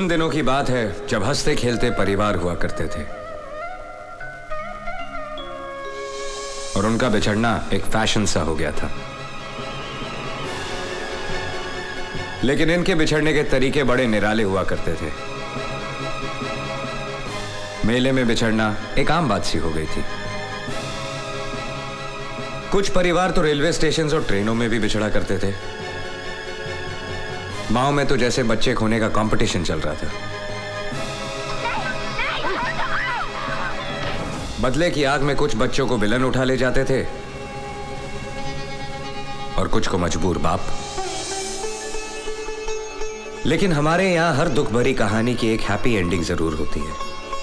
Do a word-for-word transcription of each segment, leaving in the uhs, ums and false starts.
उन दिनों की बात है जब हंसते खेलते परिवार हुआ करते थे और उनका बिछड़ना एक फैशन सा हो गया था। लेकिन इनके बिछड़ने के तरीके बड़े निराले हुआ करते थे। मेले में बिछड़ना एक आम बात सी हो गई थी। कुछ परिवार तो रेलवे स्टेशन और ट्रेनों में भी बिछड़ा करते थे। माओ में तो जैसे बच्चे खोने का कंपटीशन चल रहा था। बदले की आग में कुछ बच्चों को विलन उठा ले जाते थे और कुछ को मजबूर बाप। लेकिन हमारे यहां हर दुख भरी कहानी की एक हैप्पी एंडिंग जरूर होती है।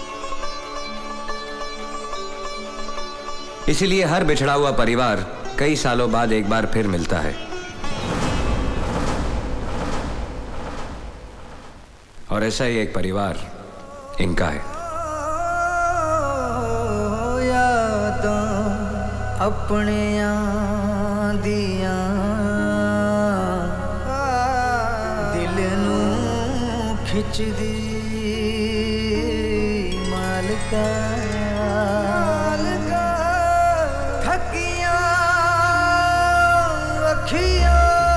इसीलिए हर बिछड़ा हुआ परिवार कई सालों बाद एक बार फिर मिलता है और ऐसा ही एक परिवार इनका है। अपने दिया दिल नू खिच दी मालका थकिया अखिया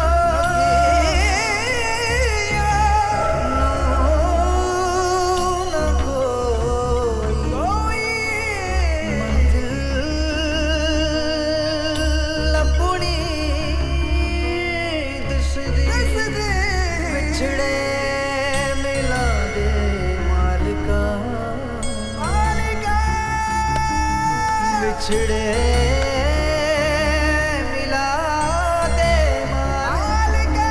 बिछड़े मिला दे मालिका।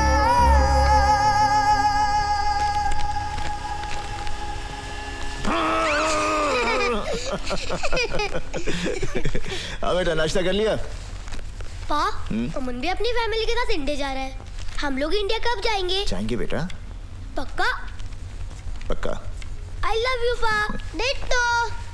अब बेटा नाश्ता कर लिया? पा, अमन भी अपनी फैमिली के साथ इंडिया जा रहा है। हम लोग इंडिया कब जाएंगे? जाएंगे बेटा। पक्का? पक्का। I love you पा। डिट्टो।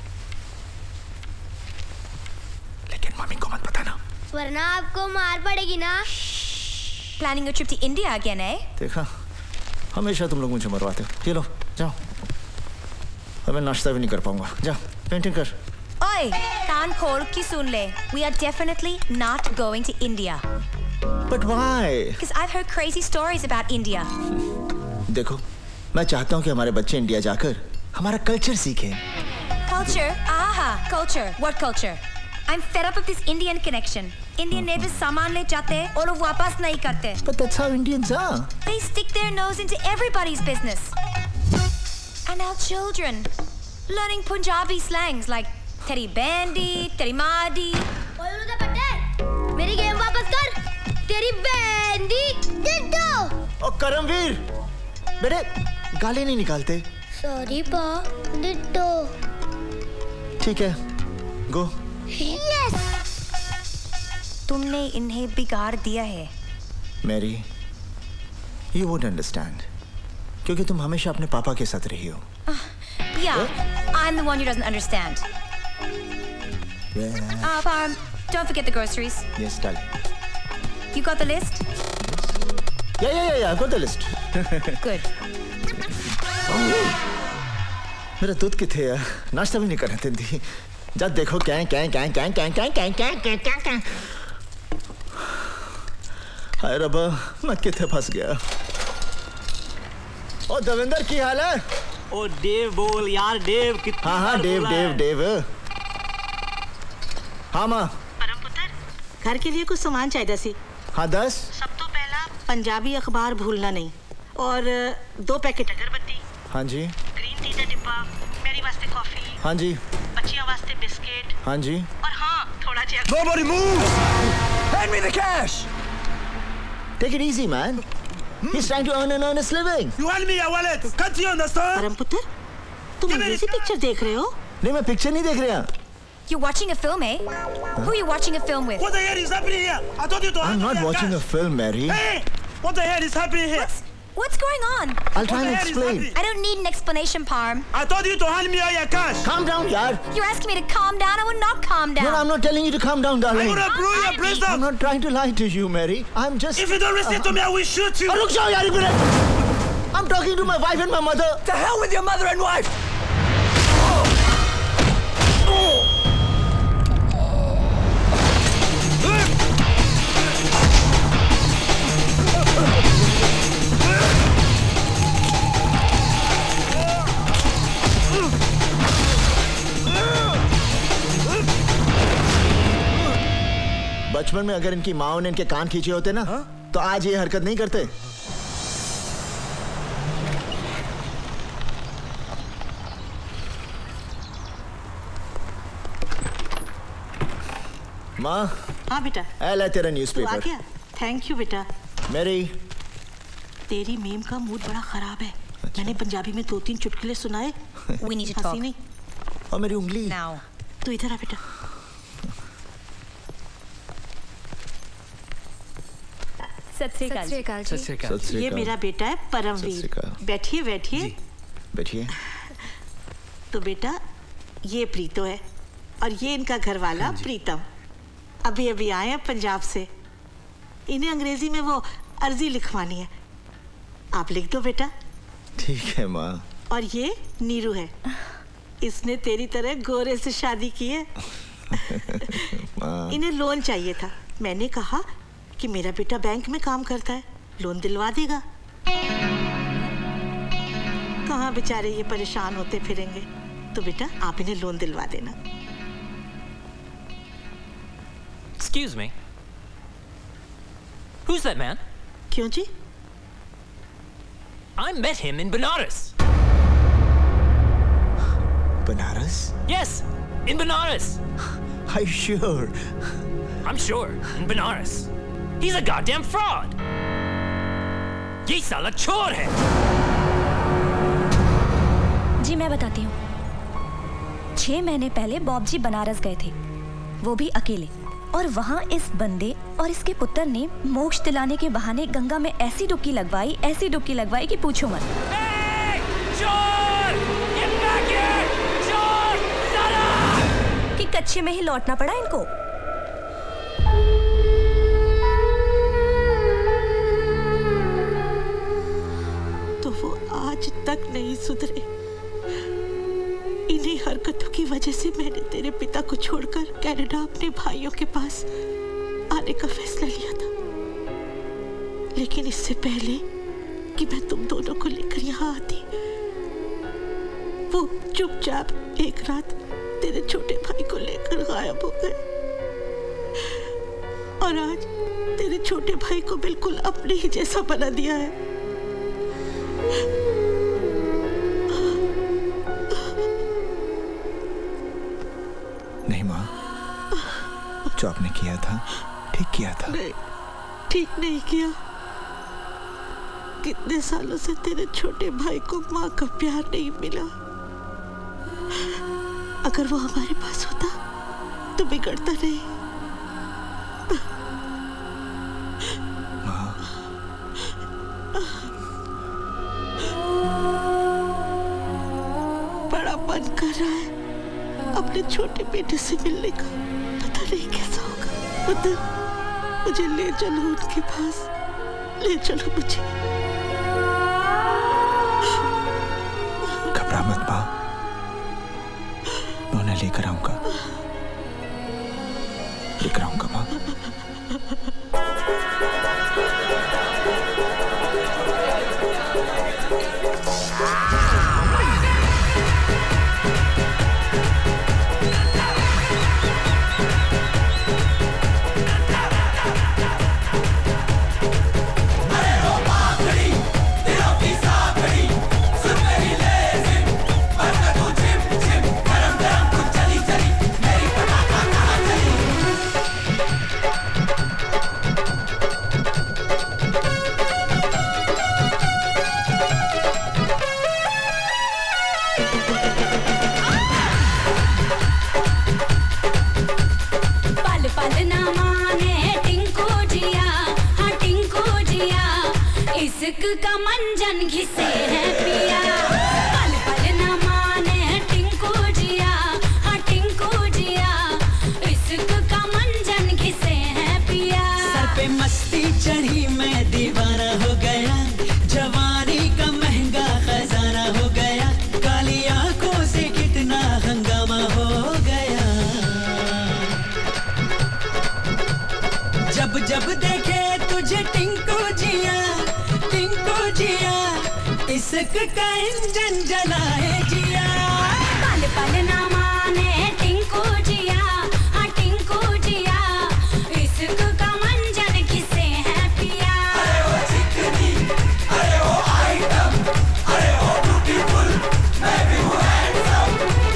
लेकिन मम्मी को मत बताना, वरना आपको मार पड़ेगी ना। Planning a trip to India again, eh? देखा, हमेशा तुम लोग मुझे मरवाते हो। चलो जाओ, अब मैं नाश्ता भी नहीं कर पाऊंगा। जा पेंटिंग कर। ओए, कान खोल के सुन ले। We are definitely not going to India. But why? Because I've heard crazy stories about India. देखो, मैं चाहता हूँ कि हमारे बच्चे इंडिया जाकर हमारा कल्चर सीखें। Culture? Aha, culture. What culture? I'm fed up of this Indian connection. Indian neighbors सामान ले जाते हैं और वो वापस नहीं करते. But that's how Indians are. They stick their nose into everybody's business. And our children learning Punjabi slangs like teri bandi, teri maadi. ओए उल्लू दा पट्टे, मेरी गेम वापस कर. तेरी बैंडी डिट्टो। ओ करमवीर, बेटे गाली नहीं निकालते। सॉरी पा, डिट्टो। ठीक है, गो। Yes! तुमने इन्हें बिगाड़ दिया है। मैरी, you won't understand, क्योंकि तुम हमेशा अपने पापा के साथ रही हो। Uh, yeah, I'm the one who doesn't understand. Yeah. Uh, Farm, don't forget the groceries. Yes, darling. You got the list? Yeah, yeah, yeah, yeah, I've got the list. Good. मेरा दूध किथे है? नाश्ता भी नहीं कर रहे थे। जब देखो क्या क्या क्या क्या क्या क्या क्या क्या क्या क्या क्या हाय रब्बा, मैं किथे फंस गया। ओ दविंदर की हाल है? ओ डेव बोल यार, डेव कितना। हाँ हाँ डेव डेव डेव। हाँ माँ। परम पुत्र, घर के लिए कुछ सामान चाहिए सी। हाँ दस। सब तो पहला पंजाबी अखबार भूलना नहीं, और दो पैकेट अगरबत्ती। हाँ जी। ग्रीन टी का डिब्बा, मेरी वास्ते कॉफी। हाँ जी। बच्चियों वास्ते बिस्किट। हाँ जी। और हाँ, थोड़ा check. Nobody move! Hand me the cash! Take it easy, man. He's trying to earn an honest living. You want me your wallet? Can't you understand? परम पुत्र, तुम अंग्रेजी पिक्चर देख रहे हो? नहीं, मैं पिक्चर नहीं देख रहा। You're watching a film, eh? Who are you watching a film with? What the hell is happening here? I told you to. I'm not watching a film, Mary. Hey! What the hell is happening here? What's, what's going on? I'll try and explain. I don't need an explanation, Parm. I told you to hand me all your cash. Calm down, yaar. You're asking me to calm down. I will not calm down. No, no, I'm not telling you to calm down, darling. I'm gonna blow your brains out. I'm not trying to lie to you, Mary. I'm just. If you don't listen uh, to me, I will shoot you. रुक जाओ यार एक minute. I'm I'm talking to my wife and my mother. The hell with your mother and wife! बचपन में अगर इनकी माओ ने इनके कान खींचे होते ना, हा? तो आज ये हरकत नहीं करते। माँ। हाँ बेटा। ऐला तेरा न्यूज़पेपर। तू आ गया? थैंक यू बेटा। मेरी तेरी मेम का मूड बड़ा खराब है। अच्छा। मैंने पंजाबी में दो तीन चुटकुले सुनाए। We need to talk. नहीं। और मेरी उंगली। Now. तू इधर आ बेटा। सत श्री अकाल जी। सत श्री अकाल। ये मेरा बेटा है परमवीर। बैठिए बैठिए। बैठिए। तो बेटा ये प्रीतो है और ये इनका घर वाला प्रीतम। अभी अभी आए हैं पंजाब से। इन्हें अंग्रेजी में वो अर्जी लिखवानी है। आप लिख दो बेटा। ठीक है माँ। और ये नीरू है। इसने तेरी तरह गोरे से शादी की है। इन्हें लोन चाहिए था। मैंने कहा कि मेरा बेटा बैंक में काम करता है, लोन दिलवा देगा। कहाँ बेचारे ये परेशान होते फिरेंगे। तो बेटा आप इन्हें लोन दिलवा देना। Excuse me. Who's that man? क्यों जी? I met him in Benares. Benares? Yes, in Benares. Are you sure? I'm sure, in Benares. He's a goddamn fraud. ये साला चोर है। जी मैं बताती हूँ। छह महीने पहले बॉब जी बनारस गए थे, वो भी अकेले। और वहाँ इस बंदे और इसके पुत्र ने मोक्ष दिलाने के बहाने गंगा में ऐसी डुबकी लगवाई, ऐसी डुबकी लगवाई कि पूछो मत। Hey, चोर! Get back here! चोर! साला! कि कच्चे में ही लौटना पड़ा इनको। तो वो आज तक नहीं सुधरे। इन्हीं हरकतों की वजह से मैंने तेरे पिता को छोड़कर कनाडा अपने भाइयों के पास आने का फैसला लिया था। लेकिन इससे पहले कि मैं तुम दोनों को लेकर यहाँ आती, वो चुपचाप एक रात तेरे छोटे भाई को लेकर गायब हो गए। और आज तेरे छोटे भाई को बिल्कुल अपने ही जैसा बना दिया है। नहीं माँ, जो आपने किया था ठीक किया था। नहीं, ठीक नहीं किया। कितने सालों से तेरे छोटे भाई को माँ का प्यार नहीं मिला। अगर वो हमारे पास होता तो बिगड़ता नहीं। माँ, बड़ा मन कर रहा है अपने छोटे बेटे से मिलने का। पता नहीं कैसा होगा। उधर मुझे ले चलो उनके पास, ले चलो मुझे। घबरा मत माँ, मैं उन्हें लेकर आऊंगा, लेकर आऊंगा माँ। का मंजन घिसे है पिया, पल पल न माने टिंकू जिया, हाँ टिंकू जिया, इश्क का मंजन घिसे है पिया। सर पे मस्ती चढ़ी मैं दीवाना हो गया, जवानी का महल जब देखे तुझे टिंकू जिया, टिंकू जिया, इश्क का इंजन जलाए जिया। पल पल ना माने टिंकू जिया, हाँ टिंकू जिया, इश्क का मंजन किसे है पिया। अरे वो चिकनी, अरे वो आइटम, अरे वो ब्यूटीफुल, मैं भी हूँ हैंडसम।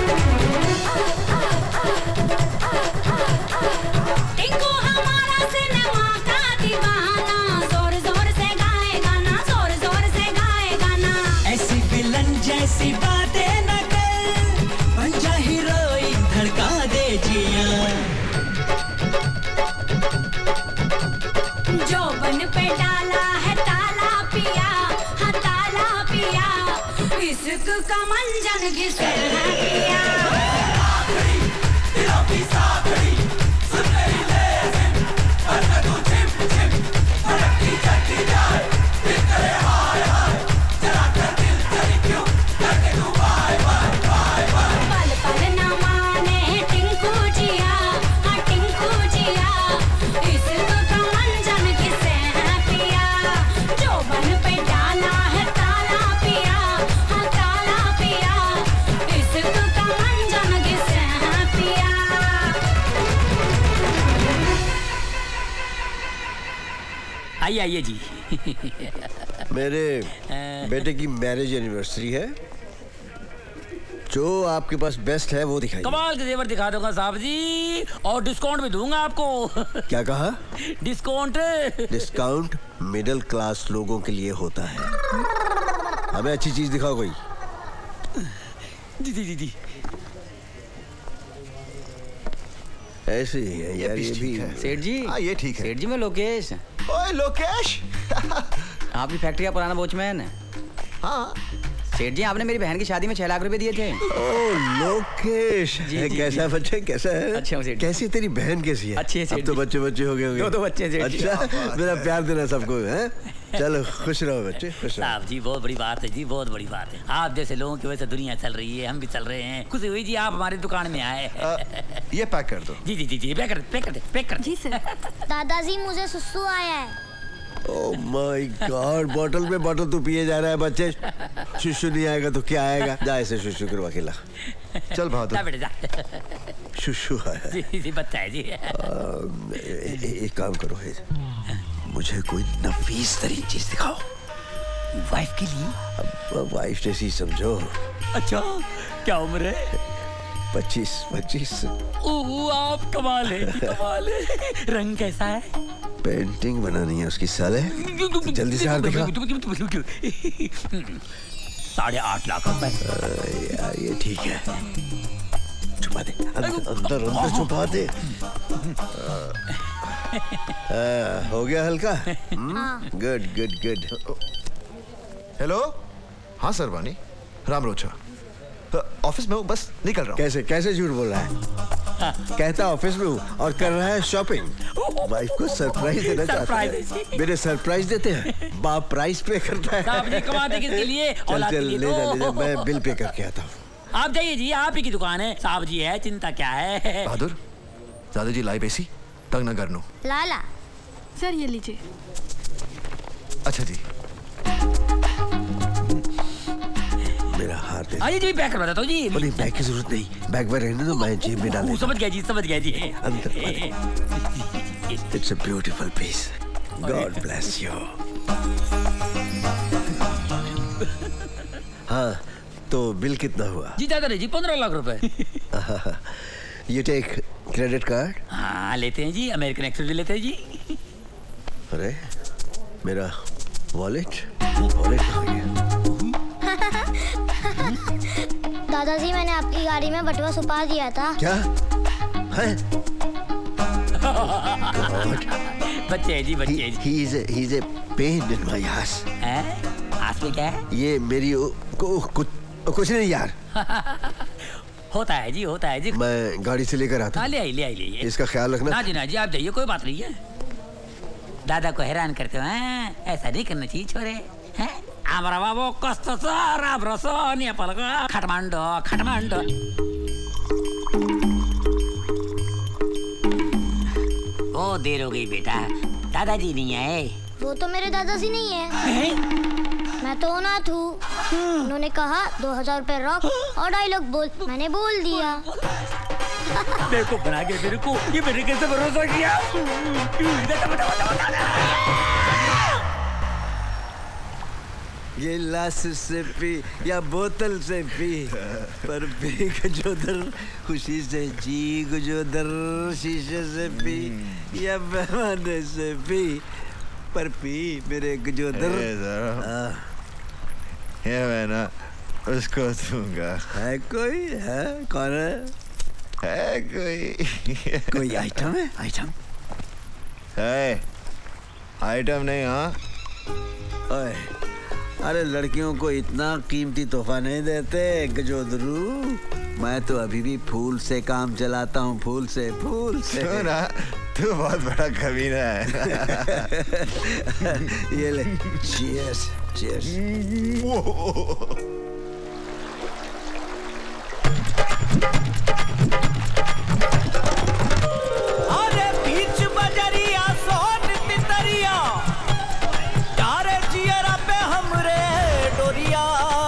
टिंकू हमारा सिनेमा का दीवाना, जोर जोर से गाए गाना, जोर जोर से गाए गाना। ऐसी विलन जैसी बातें न कर, बन जा हीरोइन धड़का दे जिया। जो बन पे डाला है ताला पिया, हाँ ताला पिया, इश्क का मंजन घिसे है पिया। दिलों की साखड़ी, सुन मेरी लेज़िम, करके तू चिम चिम, धड़कती चलती जाए, दिल करे हाय हाय, जरा कर दिल चली क्यों, करके तू बाय बाय बाय बाय। पल पल ना माने टिंकू जिया, हाँ टिंकू जिया, इश्क का मंजन घिसे है पिया। जो बन पे डाला है ताला पिया, हाँ ताला पिया, इश्क का मंजन घिसे है पिया। आइए आइए जी। मेरे बेटे की मैरिज एनिवर्सरी है, जो आपके पास बेस्ट है वो दिखाइए। कमाल के जेवर दिखा दूंगा साहब जी, और डिस्काउंट भी दूंगा आपको। क्या कहा? डिस्काउंट? डिस्काउंट मिडिल क्लास लोगों के लिए होता है। हमें अच्छी चीज दिखाओ कोई। जी जी जी जी। ऐसे ही है यार, ये भी सेठ जी। हाँ ये ठीक है। सेठ जी मैं लोकेश। ओए लोकेश। आपकी फैक्ट्री का पुराना वॉचमैन। हाँ सेठ जी, आपने मेरी बहन की शादी में छह लाख रुपए दिए थे। ओह लोकेश, जी, जी, कैसा जी। बच्चे, कैसा है? अच्छा हूँ सेठ जी। कैसी तेरी बहन कैसी है? अच्छी है सेठ अब तो जी। बच्चे बच्चे हो गए होंगे। दो दो बच्चे हैं सेठ जी। अच्छा, मेरा प्यार देना सबको है। चलो खुश रहो बच्चे, खुश रहो। साहब जी बहुत बड़ी बात है जी, बहुत बड़ी बात है। आप जैसे लोगों की वजह से दुनिया चल रही है, हम भी चल रहे हैं। खुशी हुई जी आप हमारी दुकान में आए। ये पैक कर दो। जी जी जी जी, पैक कर पैक कर पैक कर। जी सर। दादाजी मुझे सुसु आया है। ओह माय गॉड, बॉटल में बॉटल तू पिए जा रहा है बच्चे। शुशु नहीं आएगा तो क्या आएगा? जा ऐसे शुशु करवा के ला। चल बहादुर। जा बेटे जा। शुशु आया। जी जी बच्चा है जी। आ, ए, ए, एक काम करो है, मुझे कोई नफीस तरीन चीज दिखाओ। वाइफ के लिए? अब वाइफ जैसी समझो। अच्छा क्या उम्र है? पच्चीस पच्चीस। ओह आप कमाल है जी, कमाल है। रंग कैसा है? पेंटिंग बनानी है उसकी साले। जल्दी से हाथ दिखा। साढ़े आठ लाख रुपए। यार ये ठीक है, छुपा दे अंदर अंदर, अंदर छुपा दे। आ, हो गया हल्का? Good good good. हेलो। हाँ सरवानी, राम रोचा। ऑफिस में हूँ, बस निकल रहा हूँ। कैसे कैसे झूठ बोल रहा है? कहता ऑफिस में हूँ और कर रहा है शॉपिंग। वाइफ को सरप्राइज देना चाहता है। मेरे सरप्राइज देते हैं, बाप प्राइस पे करता है। साहब जी कमा दे किसके लिए? चल औलाद के चल लिए ले जा तो। ले जा, मैं बिल पे करके आता हूँ। आप जाइए जी, आप ही की दुकान है। साहब जी है, चिंता क्या है। बहादुर, दादा जी लाई पैसी तंग ना करनो। लाला सर ये लीजिए। अच्छा जी। मेरा हार दे। आइए जी, पैक करवा देता हूँ जी। नहीं बैग की जरूरत नहीं, बैग में रहने दो, मैं जेब में डाल देता हूँ। समझ गया जी, समझ गया जी। अंदर it's a beautiful piece, God bless you. हाँ तो बिल कितना हुआ? जी ज्यादा नहीं जी, पंद्रह लाख रुपए। You take credit card? हाँ लेते हैं जी, अमेरिकन एक्सप्रेस भी लेते हैं जी। अरे मेरा वॉलेट वॉलेट कहाँ गया? दादाजी मैंने आपकी गाड़ी में बटुआ छुपा दिया था। क्या है? बच्चे हैं जी, बच्चे हैं जी। He is a, he is a pain in my ass. हैं? आस में क्या है? ये मेरी ओ, को, कुछ कुछ नहीं यार। होता है जी, होता है जी। मैं गाड़ी से लेकर आता हाँ हूँ। ले आई ले आई ले आई। इसका ख्याल रखना। ना जी ना जी, आप जाइए, कोई बात नहीं है। दादा को हैरान करते हो हैं? ऐसा नहीं करना चाहिए छोरे। हैं? आमरा बाबू कस्तो छ राम्रो छ नेपालको काठमाडौँ काठमाडौँ। ओ देर हो गई बेटा, दादाजी नहीं आए? वो तो मेरे दादाजी नहीं है, मैं तो अनाथ हूँ। उन्होंने कहा दो हजार रुपए रख और डायलॉग बोल, मैंने बोल दिया। मेरे को बना के मेरे को ये मैंने कैसे भरोसा किया? ये लाश से पी या बोतल से पी, पर पी गुजोदर खुशी से जी, गुजोदर शीशे से पी या पैमाने से पी, पर पी मेरे गुजोदर। ये मैं ना उसको दूंगा। है कोई? है कौन है? है कोई? कोई आइटम है? आइटम है? आइटम नहीं। हाँ ओए, अरे लड़कियों को इतना कीमती तोहफा नहीं देते गजोदरू। मैं तो अभी भी फूल से काम चलाता हूँ, फूल से, फूल से। तू ना, तू बहुत बड़ा कमीना है। ये ले, cheers, cheers। अरे बीच बजरिया सोन तितरिया, तारे जियरा पे हमरे डोरिया।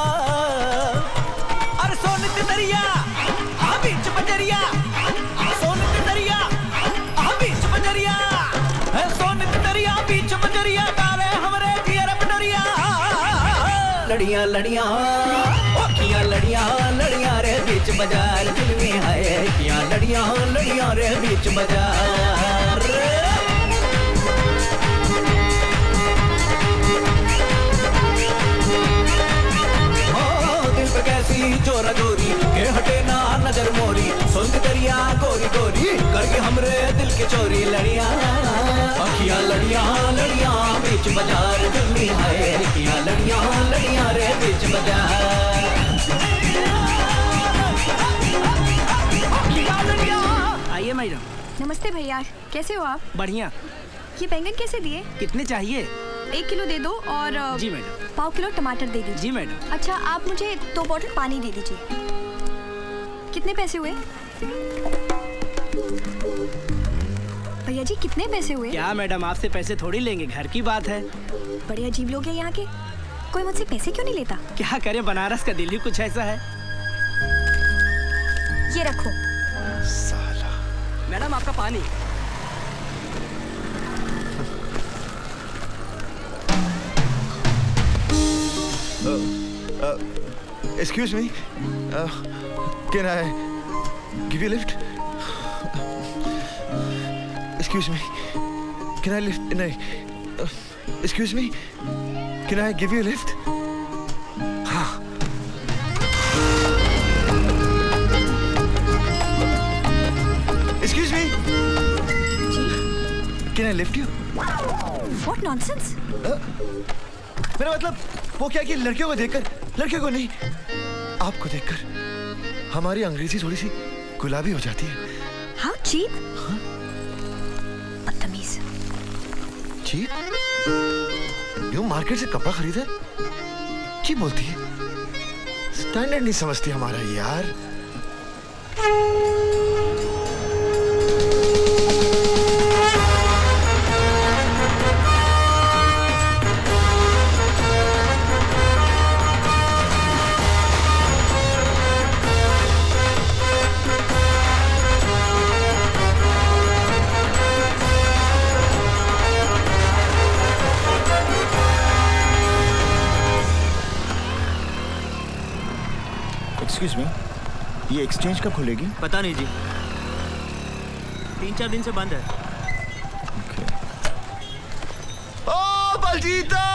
अरे सोन तितरिया आ बीच बजरिया, सोन तितरिया आ बीच बजरिया, है सोन तितरिया बीच बजरिया, तारे हमरे जियरा पे डोरिया। लड़ियां लड़ियां ओ किया लड़ियां लड़ियां रे बीच बाजार, दिल में है किया लड़ियां लड़ियां रे बीच बाजार। दिल पे कैसी चोरा चोरी के हटे ना नजर मोरी, सुन दरिया गोरी गोरी करके हमरे दिल के चोरी। लड़ियां अखियां लड़ियां लड़ियां बीच बाजार, दिल में है किया लड़ियां लड़ियां रे बीच बाजार। आइए मैडम। नमस्ते भैया, कैसे हो आप? बढ़िया। ये बैंगन कैसे दिए? कितने चाहिए? एक किलो दे दो और जी मैडम। पाव किलो टमाटर दे दीजिए। जी मैडम। अच्छा, आप मुझे दो बोतल पानी दे दीजिए। कितने पैसे हुए? भैया जी कितने पैसे हुए? क्या मैडम, आपसे पैसे थोड़ी लेंगे, घर की बात है। बड़े अजीब लोग हैं यहाँ के, कोई मुझसे पैसे क्यों नहीं लेता? क्या करें, बनारस का दिल ही कुछ ऐसा है। ये रखो। साला। मैडम आपका पानी। Excuse me, uh, can I give you a lift? Excuse me, can I lift? No, uh, excuse me, can I give you a lift? हाँ. Excuse me, can I lift you? What nonsense? Uh, मेरा मतलब वो क्या कि लड़कियों को देखकर, लड़कियों को नहीं, आपको देखकर हमारी अंग्रेजी थोड़ी सी गुलाबी हो जाती है। How cheap? बदतमीज। चीप? यूं मार्केट से कपड़ा खरीदा? चीप बोलती है? स्टैंडर्ड नहीं समझती हमारा यार। एक्सक्यूज मी, ये एक्सचेंज कब खुलेगी? पता नहीं जी, तीन चार दिन से बंद है। ओ बलजीता!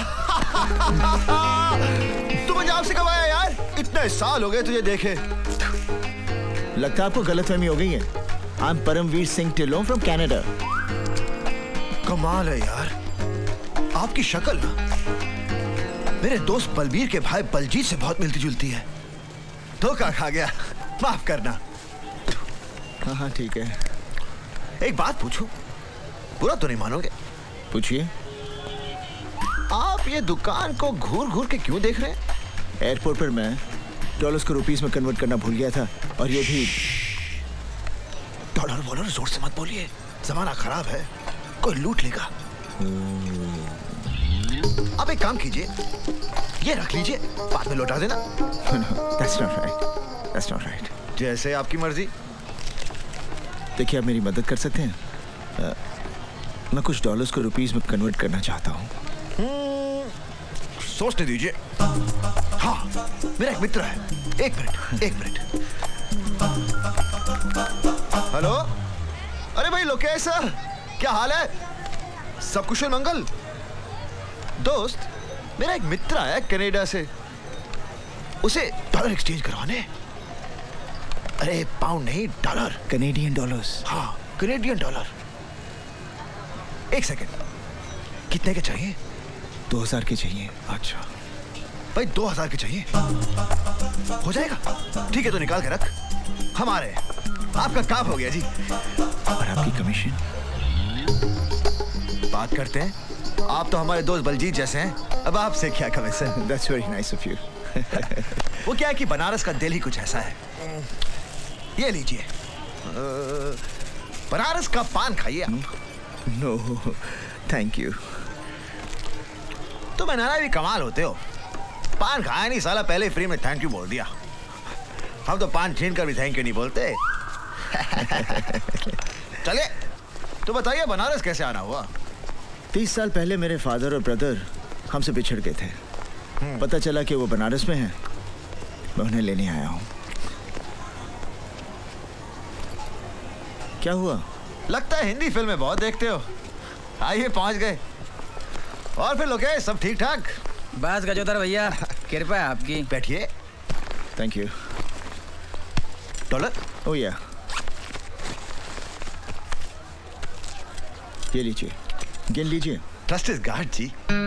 तू पंजाब से कब आया यार? इतने साल हो गए तुझे देखे। लगता है आपको गलतफहमी हो गई है। I am Paramvir Singh Tillon from Canada. कमाल है यार, आपकी शक्ल ना मेरे दोस्त बलबीर के भाई बलजीत से बहुत मिलती जुलती है। धोखा खा गया, माफ करना। हाँ हाँ ठीक है। एक बात पूछूं, बुरा तो नहीं मानोगे? पूछिए। आप ये दुकान को घूर घूर के क्यों देख रहे हैं? एयरपोर्ट पर मैं डॉलर्स को रुपीस में कन्वर्ट करना भूल गया था, और ये भी। डॉलर वॉलर जोर से मत बोलिए, जमाना खराब है, कोई लूट लेगा। आप एक काम कीजिए, ये रख लीजिए, बाद में लौटा देना। No, that's not right. That's not right. जैसे आपकी मर्जी। देखिए, आप मेरी मदद कर सकते हैं? आ, मैं कुछ डॉलर्स को रुपीस में कन्वर्ट करना चाहता हूँ। सोचने दीजिए। हाँ, मेरा एक मित्र है। एक मिनट, एक मिनट। हेलो, अरे भाई लोकेश सर, क्या हाल है? सब कुशल मंगल? दोस्त, मेरा एक मित्र आया कनाडा से, उसे डॉलर एक्सचेंज करवाने। अरे पाउंड नहीं, डॉलर। Canadian dollars? हाँ, कनेडियन डॉलर। एक सेकंड, कितने के चाहिए? दो हजार के चाहिए। अच्छा भाई, दो हजार के चाहिए, हो जाएगा? ठीक है, तो निकाल के रख, हमारे आपका काम हो गया जी। और आपकी कमीशन? बात करते हैं, आप तो हमारे दोस्त बलजीत जैसे हैं, अब आपसे क्या commission? That's very nice of you. वो क्या है कि बनारस का दिल ही कुछ ऐसा है। ये लीजिए, बनारस का पान खाइए आप। No thank you. तुम बनाना भी कमाल होते हो, पान खाया नहीं साला, पहले फ्री में थैंक यू बोल दिया। हम तो पान छीन कर भी थैंक यू नहीं बोलते। चलिए, तो बताइए बनारस कैसे आना हुआ? तीस साल पहले मेरे फादर और ब्रदर हमसे बिछड़ गए थे। पता चला कि वो बनारस में हैं, मैं उन्हें लेने आया हूँ। क्या हुआ? लगता है हिंदी फिल्में बहुत देखते हो। आइए, पहुंच गए। और फिर लोकेश, सब ठीक ठाक? बस गजोदर भैया, कृपा है आपकी। बैठिए। Thank you. डॉलर? ओह या, ये लीजिए, गिन लीजिए। Trust is God ji.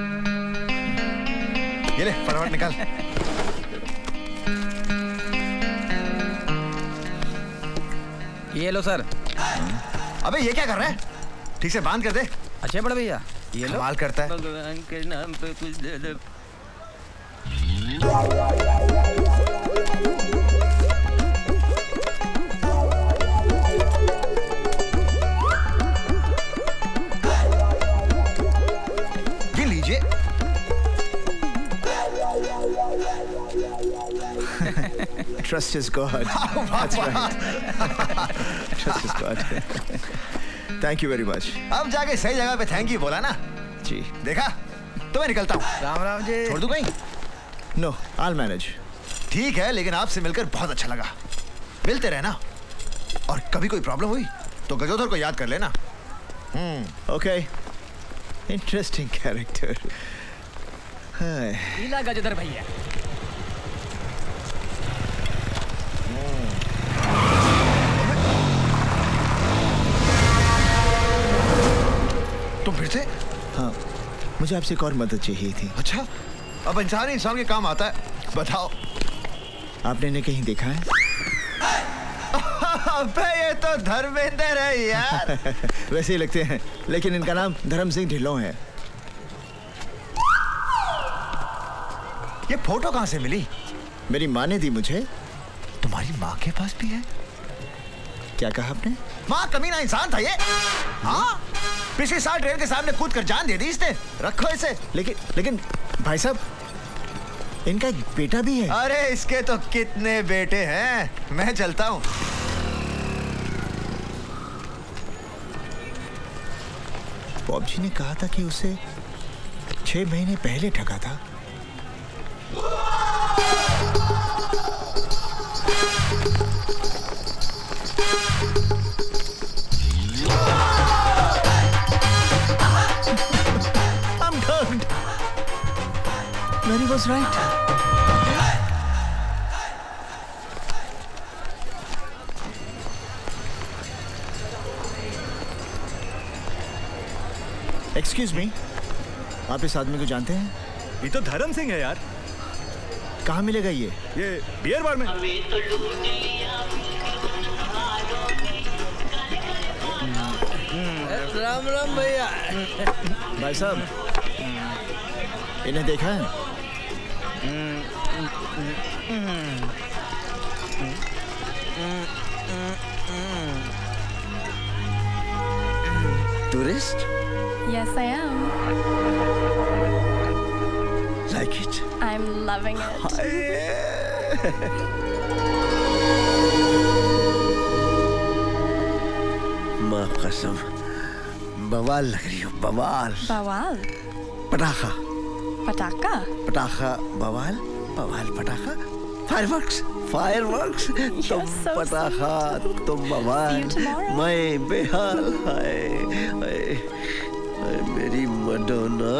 ये ले, फटाफट निकाल। ये लो सर। अबे ये क्या कर रहा है? ठीक से बांध कर दे। अच्छा बड़ा भैया, ये लो। कमाल करता है। भगवान के नाम पे कुछ दे दे। ये लीजिए। Trust is God. That's right. Trust is God. Thank you very much. अब जाके सही जगह पे थैंक यू बोला ना जी। देखा, तो मैं निकलता हूँ। राम राम जी। छोड़ दूँ कहीं? No, I'll manage. ठीक है, लेकिन आपसे मिलकर बहुत अच्छा लगा। मिलते रहना, और कभी कोई प्रॉब्लम हुई तो गजोधर को याद कर लेना। हम्म। Okay. Interesting character. लीला गजोदर भैया। तुम फिर से? हाँ, मुझे आपसे एक और मदद चाहिए थी। अच्छा, अब इंसान ही इंसान के काम आता है। बताओ। आपने इन्हें कहीं देखा है? अबे ये तो धर्मेंद्र है यार। वैसे ही लगते हैं, लेकिन इनका नाम धर्म सिंह ढिल्लों है। ये फोटो कहाँ से मिली? मेरी माँ ने दी मुझे। तुम्हारी माँ के पास भी है? क्या कहा आपने? माँ कमीना इंसान था ये। हाँ, पिछले साल ट्रेन के सामने कूद कर जान दे दी इसने। रखो इसे। लेकिन लेकिन भाई साहब, इनका एक बेटा भी है। अरे इसके तो कितने बेटे हैं। मैं चलता हूँ। बॉब जी ने कहा था कि उसे छह महीने पहले ठगा था। I'm done. Mary was right. Excuse me, आप इस आदमी को जानते हैं? ये तो धर्म सिंह है यार। कहाँ मिलेगा ये? ये बियर बार में। राम राम भैया। भाई साहब, इन्हें देखा है? Tourist? Yes, I am. Like it? I'm loving it. माँ कसम बवाल लग रही हो बवाल बवाल पटाखा पटाखा पटाखा बवाल बवाल पटाखा फायरवर्क्स फायरवर्क्स तुम पटाखा तुम बवाल मैं बेहाल हाय हाय हाय मेरी मडोना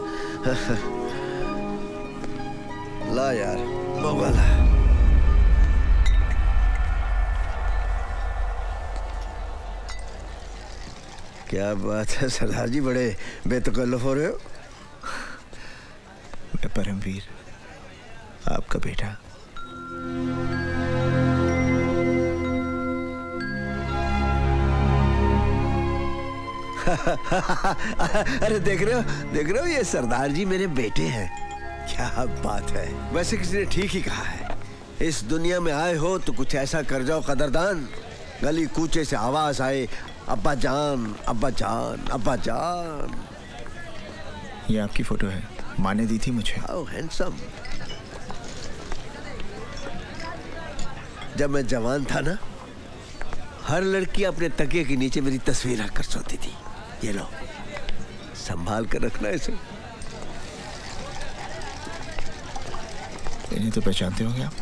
ला यार बवाल क्या बात है सरदार जी बड़े बेतकल्लुफ हो रहे हो मैं परमवीर आपका बेटा अरे देख रहे हो देख रहे हो ये सरदार जी मेरे बेटे हैं क्या बात है वैसे किसी ने ठीक ही कहा है इस दुनिया में आए हो तो कुछ ऐसा कर जाओ कदरदान गली कूचे से आवाज आए अब्बा जान अब्बा जान अब्बा जान ये आपकी फोटो है माँ ने दी थी मुझे हाउ हैंडसम जब मैं जवान था ना हर लड़की अपने तकिए के नीचे मेरी तस्वीर रखकर सोती थी ये लो संभाल कर रखना इसे इन्हें तो पहचानते होंगे आप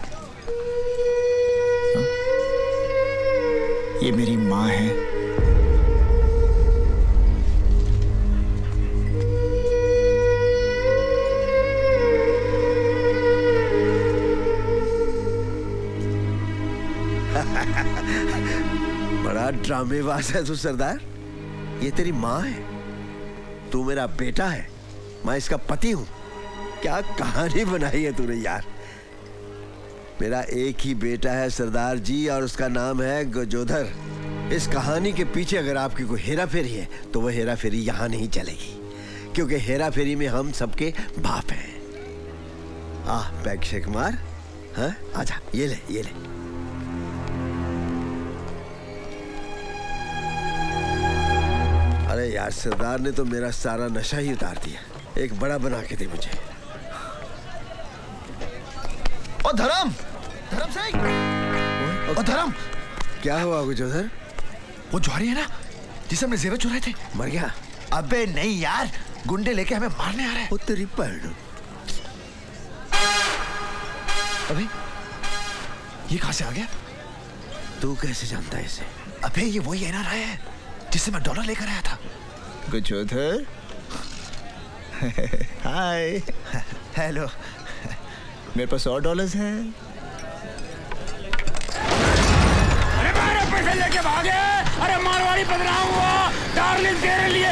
हा? ये मेरी माँ है बड़ा ड्रामेबाज है तू सरदार ये तेरी माँ है तू मेरा बेटा है मैं इसका पति हूं क्या कहानी बनाई है तूने यार मेरा एक ही बेटा है सरदार जी और उसका नाम है गजोधर इस कहानी के पीछे अगर आपकी कोई हेरा फेरी है तो वह हेरा फेरी यहां नहीं चलेगी क्योंकि हेरा फेरी में हम सबके बाप हैं आ बैग शेक मार हाँ आजा ये ले ये ले अरे यार सरदार ने तो मेरा सारा नशा ही उतार दिया एक बड़ा बना के दे मुझे ओ धर्म धर्म सिंह ओ धर्म क्या हुआ गुजोधर वो जौहरी है ना जिसे हमने जेवर चुराए थे मर गया अबे नहीं यार गुंडे लेके हमें मारने आ रहे हैं वो तेरी पैर अबे ये कहां से आ गया तू कैसे जानता है इसे अबे ये वही एनआर है जिससे मैं डॉलर लेकर आया था गुजोधर हाय हेलो मेरे पास और डॉलर्स हैं अरे मेरे पैसे लेके भागे अरे मारवाड़ी बदनाम हुआ डार्लिंग तेरे लिए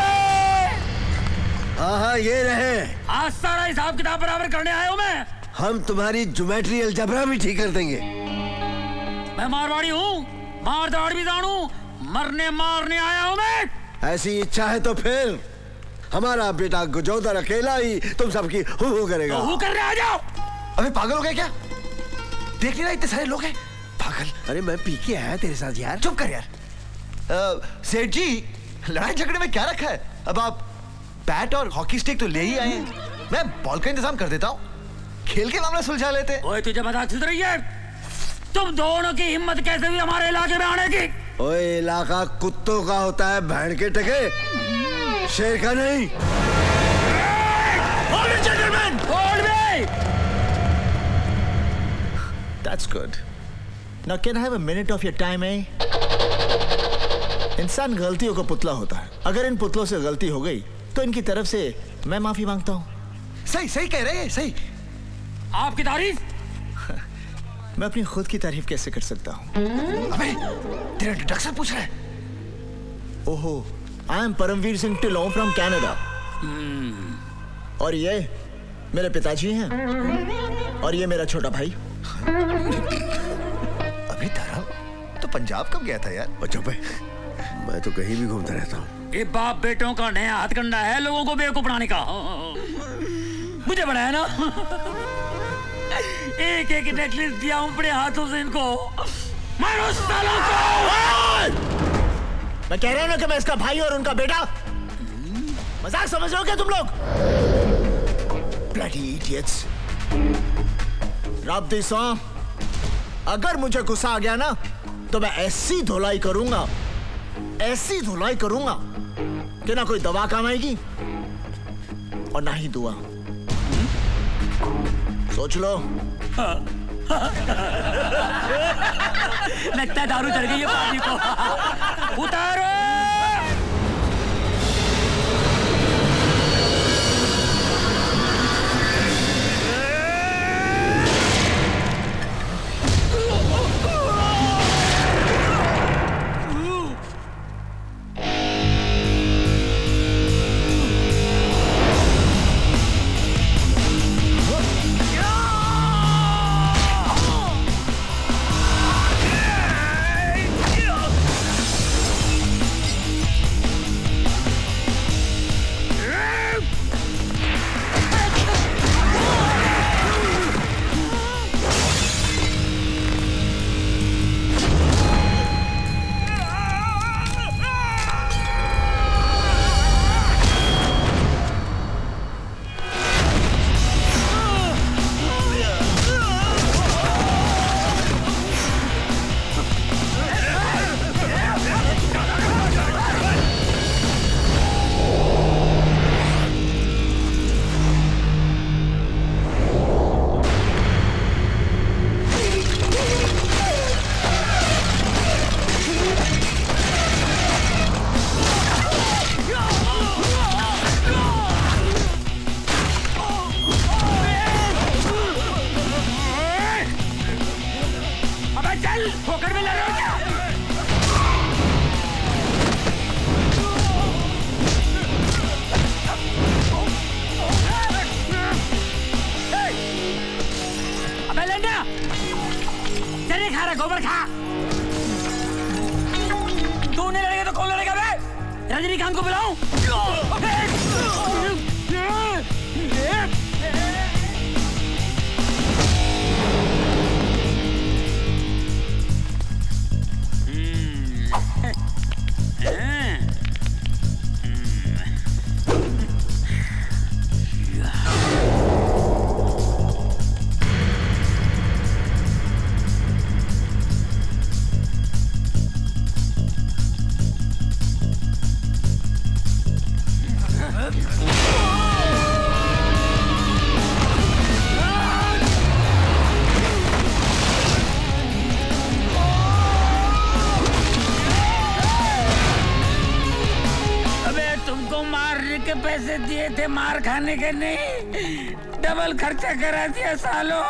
हाँ हाँ ये रहे आज सारा हिसाब किताब बराबर करने आया हूँ मैं हम तुम्हारी ज्योमेट्री अलजबरा भी ठीक कर देंगे मैं मारवाड़ी हूँ मार दाड़ भी जानू मरने मारने आया हूँ मैं ऐसी इच्छा है तो फिर हमारा बेटा गुजोधर अकेला ही तुम सबकी हु हु करेगा तो हु करने आ जाओ अबे पागल हो गए क्या देख नहीं रहा इतने सारे लोग हैं पागल अरे मैं पी के आया तेरे साथ यार चुप कर यार सेठ जी लड़ाई झगड़े में क्या रखा है अब आप बैट और हॉकी स्टिक तो ले ही आए हैं मैं बॉल का इंतजाम कर देता हूँ खेल के मामला सुलझा लेते ओए तुझे पता चल रही है तुम दोनों की हिम्मत कैसे हुई हमारे इलाके में आने की ओए इलाका कुत्तों का होता है भैंड के टके शेर का नहीं Hold it, gentlemen! Hold me! That's good. Now can I have a minute of your time, eh? इंसान गलतियों का पुतला होता है अगर इन पुतलों से गलती हो गई तो इनकी तरफ से मैं माफी मांगता हूँ सही सही कह रहे हैं सही आपकी तारीफ मैं अपनी खुद की तारीफ कैसे कर सकता हूँ अबे तेरा इंट्रोडक्शन पूछ रहा है ओहो I am Paramvir Singh Dhillon from Canada और ये मेरे पिताजी हैं और ये मेरा छोटा भाई अभी धर्म तो पंजाब कब गया था यार बच्चों पे मैं तो कहीं भी घूमता रहता हूँ ये बाप बेटों का नया हथकंडा है लोगों को बेवकूफ बनाने का मुझे बड़ा है ना एक एक नेकलेस दिया हूं अपने हाथों से इनको मारो सालों को मैं कह रहा हूं ना कि मैं इसका भाई और उनका बेटा मजाक समझ रहे हो क्या तुम लोग? Bloody idiots! रब दी सौ, अगर मुझे गुस्सा आ गया ना तो मैं ऐसी धुलाई करूंगा, ऐसी धुलाई करूंगा कि ना कोई दवा काम आएगी और ना ही दुआ। सोच लो। लगता है दारू चढ़ गई है पानी को। उतारो। गोबर खा। तू नहीं लड़ेगा तो कौन लड़ेगा बे? रजनीकांत को बुलाऊं? पैसे दिए थे मार खाने के, नहीं डबल खर्चा करा दिया सालों।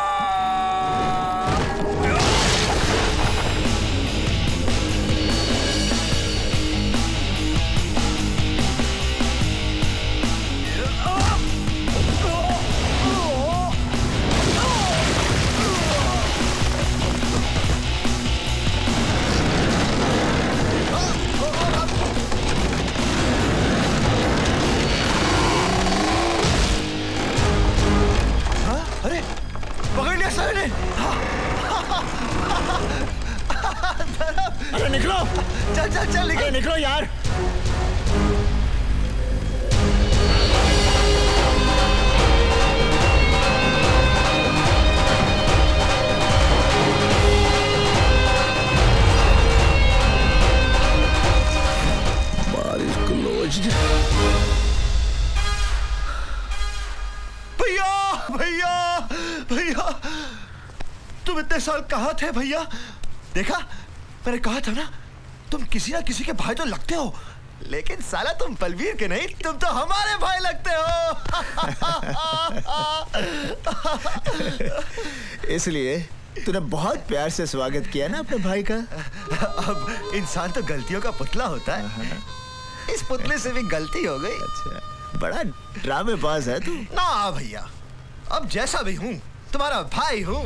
अरे निकलो, चल चल चल निकलो, निकलो यार। बारिश क्लोज। भैया भैया भैया, तुम इतने साल कहाँ थे भैया? देखा, मैंने कहा था ना, तुम किसी ना किसी के भाई तो लगते हो, लेकिन साला तुम बलबीर के नहीं, तुम तो हमारे भाई लगते हो। इसलिए तूने बहुत प्यार से स्वागत किया ना अपने भाई का। अब इंसान तो गलतियों का पुतला होता है, इस पुतले से भी गलती हो गई। अच्छा, बड़ा ड्रामेबाज है तू। ना भैया, अब जैसा भी हूँ तुम्हारा भाई हूँ।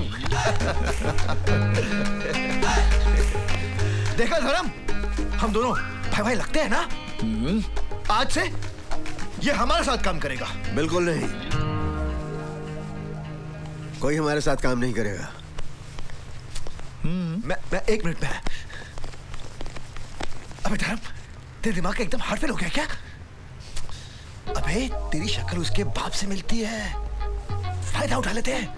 देखा धर्म, हम दोनों भाई भाई लगते हैं ना। आज से ये हमारे साथ काम करेगा। बिल्कुल नहीं, कोई हमारे साथ काम नहीं करेगा। मैं मैं एक मिनट में। अबे धर्म, तेरे दिमाग का एकदम हार्ट फेल हो गया क्या? अबे तेरी शक्ल उसके बाप से मिलती है, फायदा उठा लेते हैं।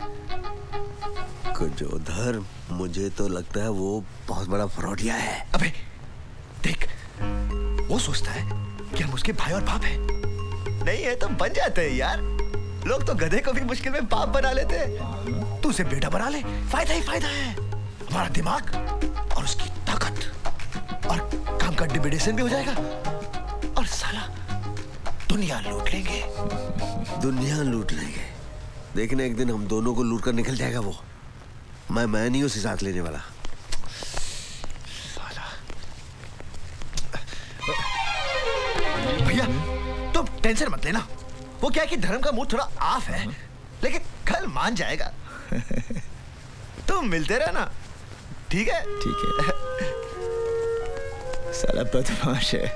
गजोधर, मुझे तो लगता है वो बहुत बड़ा फ्रॉडिया है। अबे देख, वो सोचता है कि हम उसके भाई और बाप हैं। नहीं है तो बन जाते हैं यार। लोग तो गधे को भी मुश्किल में बाप बना लेते हैं। तू उसे बेटा बना ले, फायदा ही फायदा है। हमारा दिमाग और उसकी ताकत और काम का डिविडेशन भी हो जाएगा और साला दुनिया लूट लेंगे। दुनिया लूट लेंगे। देखना एक दिन हम दोनों को लूट कर निकल जाएगा वो। मैं मैं नहीं उसे साथ लेने वाला। साला। भैया तुम टेंशन मत लेना। वो क्या है कि धर्म का मूड थोड़ा ऑफ है, लेकिन कल मान जाएगा। तुम मिलते रहना, ठीक है? ठीक है। साला बदमाश है,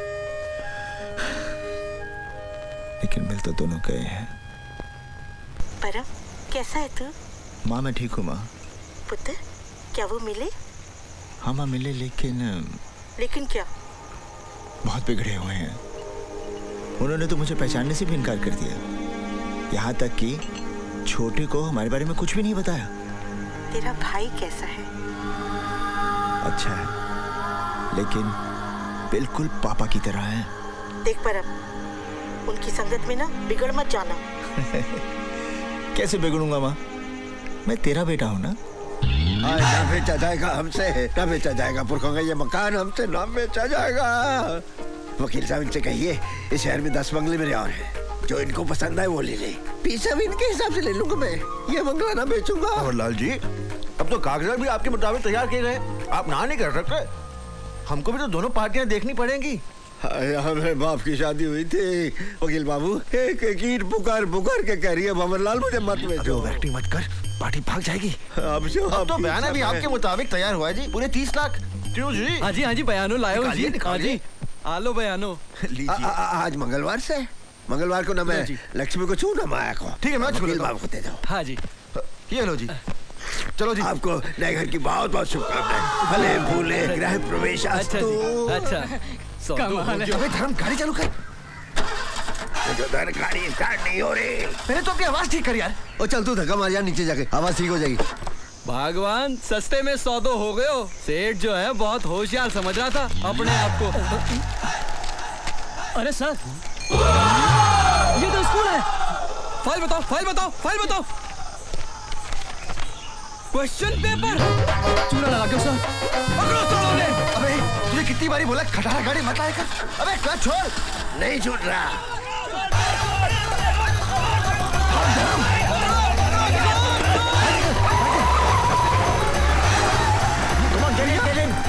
लेकिन मिल तो दोनों गए हैं। परम, कैसा है तू? माँ मैं ठीक हूँ माँ। पुत्र, क्या वो मिले? हाँ माँ मिले, लेकिन लेकिन क्या? बहुत बिगड़े हुए हैं। उन्होंने तो मुझे पहचानने से भी इनकार कर दिया, यहाँ तक कि छोटे को हमारे बारे में कुछ भी नहीं बताया। तेरा भाई कैसा है? अच्छा है, लेकिन बिल्कुल पापा की तरह है। देख परम, उनकी संगत में ना बिगड़ मत जाना। कैसे बिगड़ूंगा माँ? मैं तेरा बेटा हूँ ना। आज ना बेचा जाएगा हमसे, ना बेचा जाएगा पुरखों का ये मकान हमसे, ना बेचा जाएगा। वकील साहब इनसे कहिए इस शहर में दस बंगले मेरे और हैं, जो इनको पसंद है वो ले ले। पैसा भी इनके हिसाब से ले लूंगा मैं, ये बंगला ना बेचूंगा। और लाल जी, अब तो कागजात भी आपके मुताबिक तैयार किए गए, आप ना नहीं कर सकते। हमको भी तो दोनों पार्टियां देखनी पड़ेंगी। हमारे बाप की शादी हुई थी वकील बाबू, एक एक ईंट पुकार पुकार के कह रही है भंवरलाल मुझे मत बेचो। एक्टिंग मत कर, पार्टी भाग जाएगी। अब जो अब तो बयान अभी आपके मुताबिक तैयार हुआ है जी, पूरे तीस लाख। क्यों जी? हाँ जी हाँ जी, बयानो लायो जी। हाँ जी, आलो बयानो। लीजिए। आज मंगलवार से, मंगलवार को ना मैं लक्ष्मी को छू ना माया को। ठीक है, मैं छू लेता हूं। बाबू को दे दो। हाँ जी, ये लो जी। चलो जी। आपको नए घर की बहुत बहुत शुभकामनाएं। फले फूले गृह प्रवेश अस्तु। अच्छा कमाल है। अबे धर्म, गाड़ी चालू कर। गजोधर, गाड़ी स्टार्ट नहीं हो रही। पहले तो अपनी आवाज ठीक कर यार। ओ चल तू धक्का मार यार, नीचे जाके आवाज ठीक हो जाएगी। भगवान, सस्ते में सौदो हो गए हो। सेठ जो है बहुत होशियार समझ रहा था अपने आप को। अरे सर, ये तो स्कूल है। फाइल बताओ, फाइल बताओ, फाइल बताओ। क्वेश्चन पेपर चूना लगा के सर। पकड़ो सालों ने। अबे तुझे कितनी बारी बोला खटारा गाड़ी मत लाया कर। अबे क्लच छोड़। नहीं छूट रहा। Come on, get in, get in.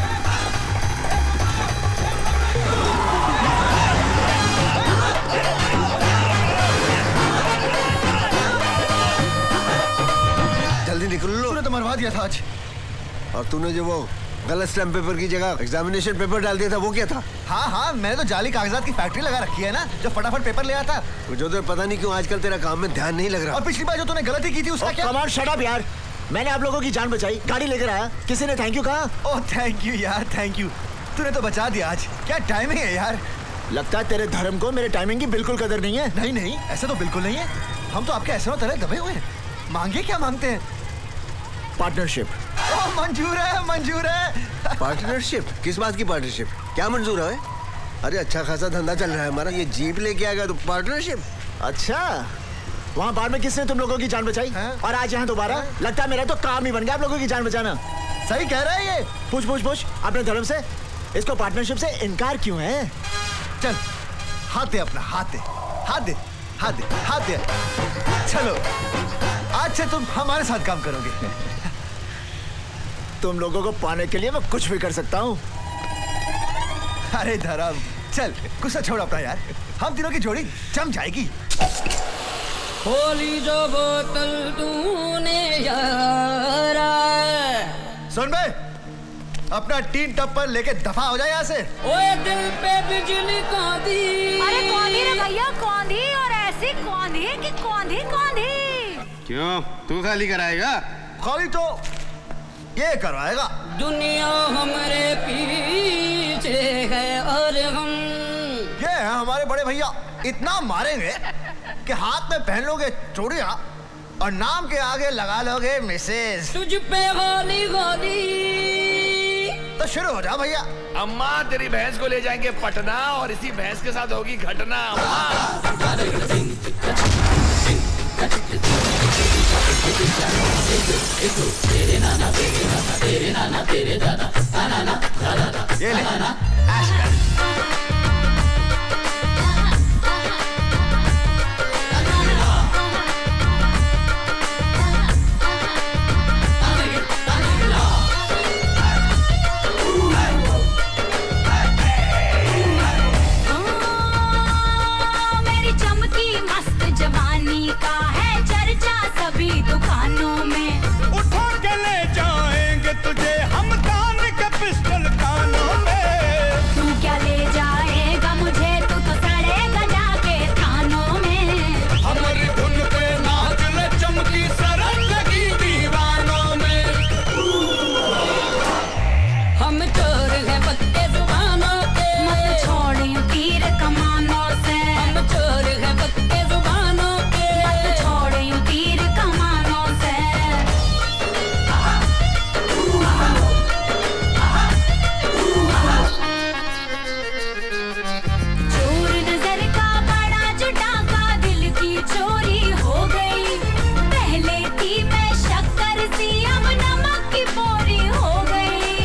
जल्दी निकल लो। तूने तो मरवा दिया था आज। और तूने जो वो गलत स्टैम्प पेपर की जगह एग्जामिनेशन पेपर डाल दिया था, वो क्या था? हाँ हाँ, मैंने तो जाली कागजात की फैक्ट्री लगा रखी है ना, जो फटाफट पेपर ले आता। जो तो पता नहीं क्यों आजकल तेरा काम में ध्यान नहीं लग रहा। और पिछली बार जो तूने गलती की थी उसका क्या? कमाल, शट अप यार। मैंने आप लोगों की जान बचाई, गाड़ी लेकर आया, किसी ने थैंक यू कहा? ओह थैंक यू यार, थैंक यू। तूने तो बचा दिया आज। क्या टाइमिंग है यार। लगता है तेरे धर्म को मेरे टाइमिंग की बिल्कुल कदर नहीं है। नहीं नहीं, ऐसा तो बिल्कुल नहीं है। हम तो आपके ऐसे तरह दबे हुए हैं। मांगे क्या मांगते हैं? पार्टनरशिप। ओह मंजूर है, मंजूर है। पार्टनरशिप? किस बात की पार्टनरशिप? क्या मंजूर है? अरे अच्छा खासा धंधा चल रहा है हमारा, ये जीप लेके आ गया तो पार्टनरशिप? अच्छा, वहाँ बाढ़ में किसने तुम लोगों की जान बचाई है? और आज यहाँ दोबारा? लगता है मेरा तो काम ही बन गया आप लोगों की जान बचाना। सही कह रहा है ये। पूछ पूछ पूछ अपने धर्म से, इसको पार्टनरशिप से इनकार क्यों है? चल हाथ दे अपना, हाथ दे, हाथ दे, हाथ दे, हाथ दे। चलो आज से तुम हमारे साथ काम करोगे। तुम लोगों को पाने के लिए मैं कुछ भी कर सकता हूँ। अरे धर्म, चल गुस्सा छोड़ अपना यार, हम तीनों की जोड़ी जम जाएगी। खोली जो बोतल तूने यारा। सुन बे, अपना टीन टप्पर लेके दफा हो जाए यहाँ से। ओए दिल पे बिजली कौंधी। अरे कौंधी रे भैया, कौंधी, और ऐसी कौंधी कि कौंधी कौंधी। क्यों, तू खाली कराएगा? खाली तो ये करवाएगा। दुनिया हमारे पीछे है और हम ये है हमारे बड़े भैया इतना मारेंगे कि हाथ में पहन लोगे चूड़ियां और नाम के आगे लगा लोगे मिसेज। तुझ पे गोली गोली। तो शुरू हो जाओ भैया। अम्मा तेरी भैंस को ले जाएंगे पटना और इसी भैंस के साथ होगी घटना। तेरे नाना तेरे नाना तेरे नाना तेरे दादा नाना दादा ये ले ऐश कर। मेरी चमकी मस्त जवानी का है चर्चा सभी दुकानों में। उठा के ले जाएंगे तुझे हम कान के पिस्टल कानों में। तू क्या ले जाएगा मुझे, तू तो सड़ेगा जाके थानों में। हमारी धुन पे नाच ले चमकी सरक लगी दीवानों में। हम चोर हैं पक्के जुबानों के, मत छोड़ियो तीर कमानों से। हम चोर हैं पक्के जुबानों के, मत छोड़ियो तीर कमानों से। चोर नजर का बड़ा जुटाका दिल की चोरी हो गई। पहले थी मैं शक्कर सी अब नमक की बोरी हो गई।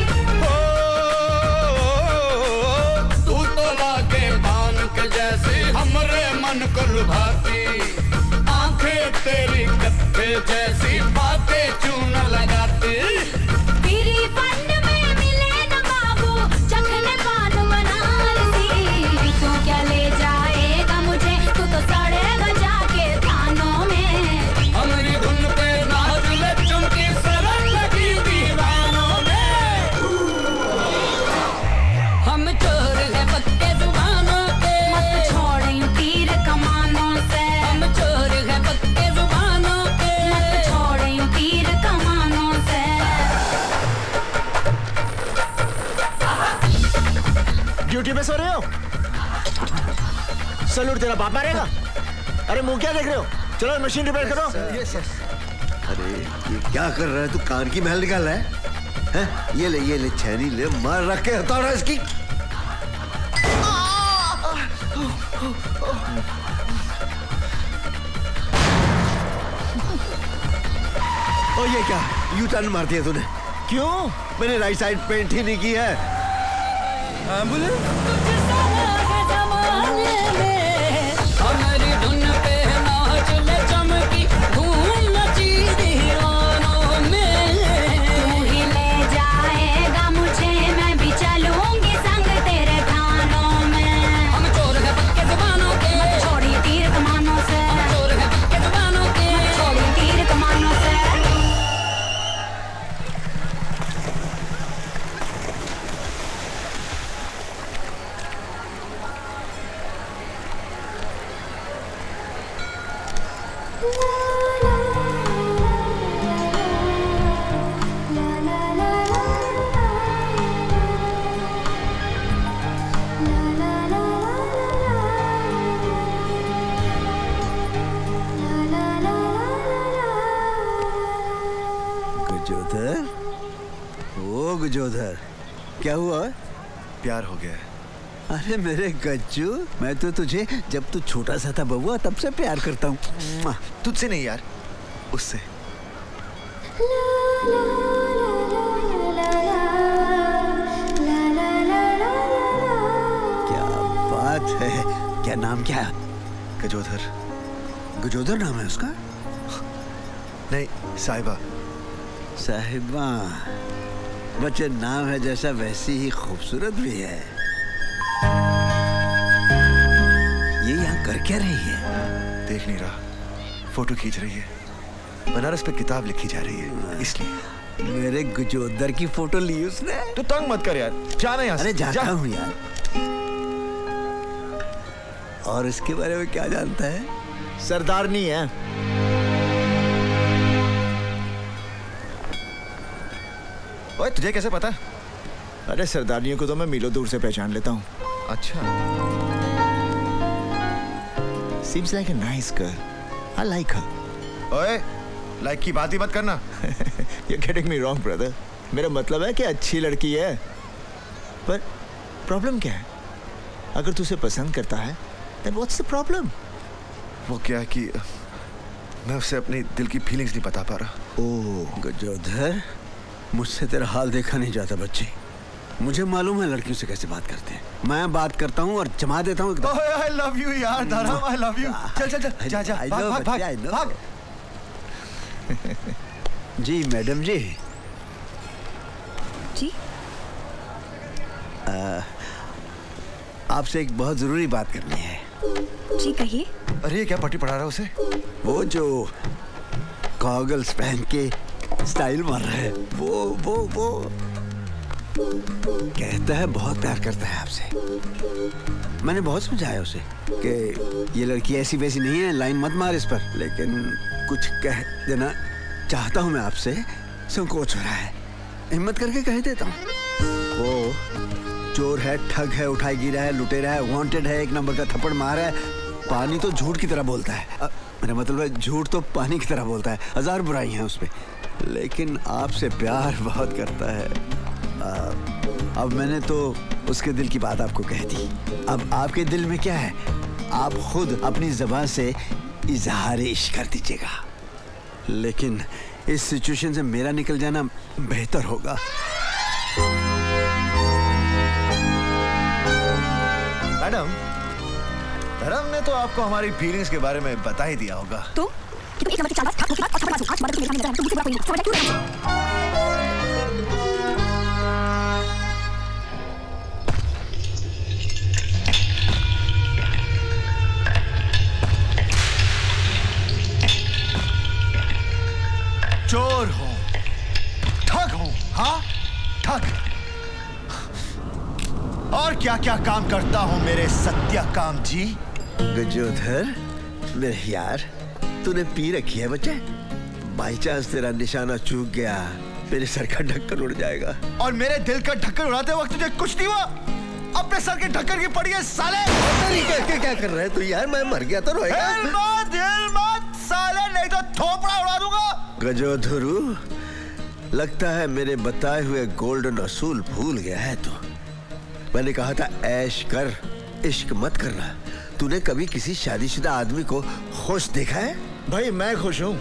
तू तो लागे पान के जैसी हमरे मन को लुभाती। आंखें तेरी कत्थे जैसी बातें चून लगाती। तेरी फंड में मिले न बाबू चखने पान बनारसी। तू क्या ले जाएगा मुझे, तू तो सड़ेगा जाके थानों में। हमारी धुन पे नाच ले चमकी सरक लगी दीवानों में। हम चोर हैं पक्के जुबानों के, मत छोड़ियो तीर कमानों से। हम चोर हैं पक्के जुबानों के, मत छोड़ियो तीर कमानों से। ड्यूटी पे सो रहे हो? सलूट तेरा बाप मारेगा। अरे मुंह क्या देख रहे हो? चलो मशीन रिपेयर करो। Yes yes. अरे ये क्या कर रहा है तू? कान की महल निकाल रहा है? हैं? ये ले ये ले छैनी ले, मार रख के हथौड़ा इसकी। ओ ये क्या यू टर्न मार दिया तूने? क्यों? मैंने राइट साइड पेंट ही नहीं की है। एम्बुलेंस हमारी धुन पे नाच ले चमकी धूम मची दीवानों में। तू ही ले जाएगा मुझे, मैं भी चलूंगी संग तेरे थानों में। हम चोर हैं पक्के जुबानों के, मत छोड़ी तीर कमानों से। हम चोर हैं पक्के जुबानों के, मत छोड़ी तीर कमानों से। गुजोधर, ओ गुजोधर, क्या हुआ? प्यार हो गया है। अरे मेरे गज्जू, मैं तो तुझे जब तू छोटा सा था बबुआ तब से प्यार करता हूँ। तुझसे नहीं यार, उससे। क्या बात है। क्या नाम क्या है? गजोधर। गुजोधर नाम है उसका? नहीं, साहिबा। साहिबा, बच्चे नाम है जैसा वैसी ही खूबसूरत भी है। ये यहाँ कर क्या रही है? देख नहीं रहा, फोटो खींच रही है। बनारस पे किताब लिखी जा रही है, इसलिए। मेरे गुजोदर की फोटो ली उसने? तू तंग मत कर यार, जाना यहाँ से। अरे जाता जा। हूँ यार। और इसके बारे में क्या जानता है? सरदारनी है। ओए तुझे कैसे पता? अरे सरदारनियों को तो मैं मीलों दूर से पहचान लेता हूँ। अच्छा। Seems like a nice girl. I like her. ओए, लाइक की बात ही मत करना. You're getting me wrong, brother. मेरा मतलब है कि अच्छी लड़की है. पर प्रॉब्लम क्या है? अगर तू उसे पसंद करता है, then what's the problem? वो क्या है कि मैं उसे अपनी दिल की फीलिंग्स नहीं बता पा रहा. ओह गजोधर, मुझसे तेरा हाल देखा नहीं जाता बच्चे. मुझे मालूम है लड़कियों से कैसे बात करते हैं. मैं बात करता हूँ और जमा देता हूँ एकदम. ओए, I love you यार धर्म, I love you. चल चल चल, जा जा, भाग भाग भाग भाग. जी मैडम जी. जी. आ, आपसे एक बहुत जरूरी बात करनी है. जी कहिए. अरे क्या पट्टी पढ़ा रहा है उसे? वो जो गॉगल्स पहन के स्टाइल मार रहा है, वो वो वो कहता है बहुत प्यार करता है आपसे. मैंने बहुत समझाया उसे कि ये लड़की ऐसी वैसी नहीं है, लाइन मत मार इस पर. लेकिन कुछ कह देना चाहता हूँ मैं आपसे, संकोच हो रहा है. हिम्मत करके कह देता हूँ. वो चोर है, ठग है, उठाई गिरा है, लुटेरा है, वांटेड है, एक नंबर का थप्पड़ मारा है. पानी तो झूठ की तरह बोलता है. अ, मेरा मतलब है झूठ तो पानी की तरह बोलता है. हजार बुराई हैं उसमें, लेकिन आपसे प्यार बहुत करता है. आ, अब मैंने तो उसके दिल की बात आपको कह दी. अब आपके दिल में क्या है, आप खुद अपनी ज़बान से इजहार इश्क कर दीजिएगा. लेकिन इस सिचुएशन से मेरा निकल जाना बेहतर होगा. मैडम, धर्म ने तो आपको हमारी फीलिंग्स के बारे में बता ही दिया होगा. तुम एक नंबर के चाल बाज, और थप्पड़ मार, आज मदद के लिए मेरा तुम मुझसे बड़ा कोई नहीं. समझ क्यों? चोर हूं, ठग हूं. हाँ, ठग. और क्या क्या काम करता हूं मेरे सत्याकाम जी. गजोधर मेरे यार, तूने पी रखी है बच्चे. बाई चांस तेरा निशाना चूक गया, मेरे सर का ढक्कन उड़ जाएगा. और मेरे दिल का ढक्कन उड़ाते वक्त तुझे कुछ नहीं हुआ? अपने सर के ढक्कन की पड़ी है साले. क्या क्या क्या कर रहा है तू यार? मैं मर गया तो रोएगा. हिल मत, हिल मत साले, नहीं तो थोपड़ा उड़ा दूंगा. गजोधरू, लगता है मेरे बताए हुए गोल्डन असूल भूल गया है तू. मैंने कहा था ऐश कर, इश्क मत करना. तूने कभी किसी शादीशुदा आदमी को खुश देखा है? भाई मैं खुश हूँ.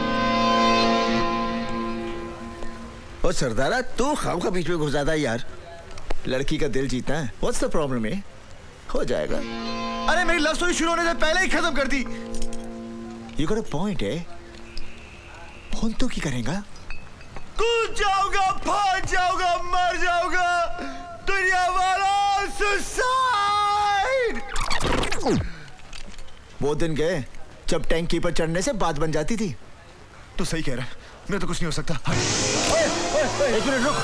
और सरदारा तू खाम का बीच में घुस जाता है यार. लड़की का दिल जीतना है. What's the problem है? हो जाएगा. अरे मेरी लव स्टोरी शुरू होने से पहले ही खत्म कर दी. You got a point है. फोन तो की करेगा? कूद जाऊंगा, भाग जाऊंगा, मर जाऊंगा. दुनिया वाला सुसाइड. वो दिन गए जब टैंकी पर चढ़ने से बात बन जाती थी. तू सही कह रहा है. मैं तो कुछ नहीं हो सकता. एक मिनट रुक.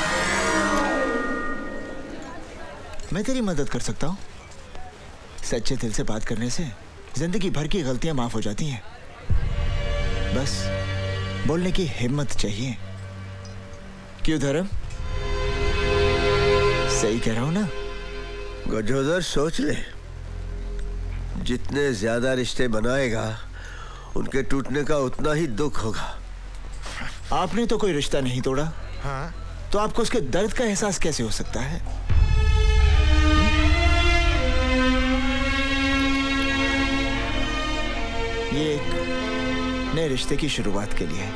मैं तेरी मदद कर सकता हूँ. सच्चे दिल से बात करने से जिंदगी भर की गलतियां माफ हो जाती हैं. बस बोलने की हिम्मत चाहिए. क्यों धर्म? सही कह रहा हूं ना? गजोदर सोच ले, जितने ज्यादा रिश्ते बनाएगा उनके टूटने का उतना ही दुख होगा. आपने तो कोई रिश्ता नहीं तोड़ा. हाँ? तो आपको उसके दर्द का एहसास कैसे हो सकता है? ये एक नए रिश्ते की शुरुआत के लिए.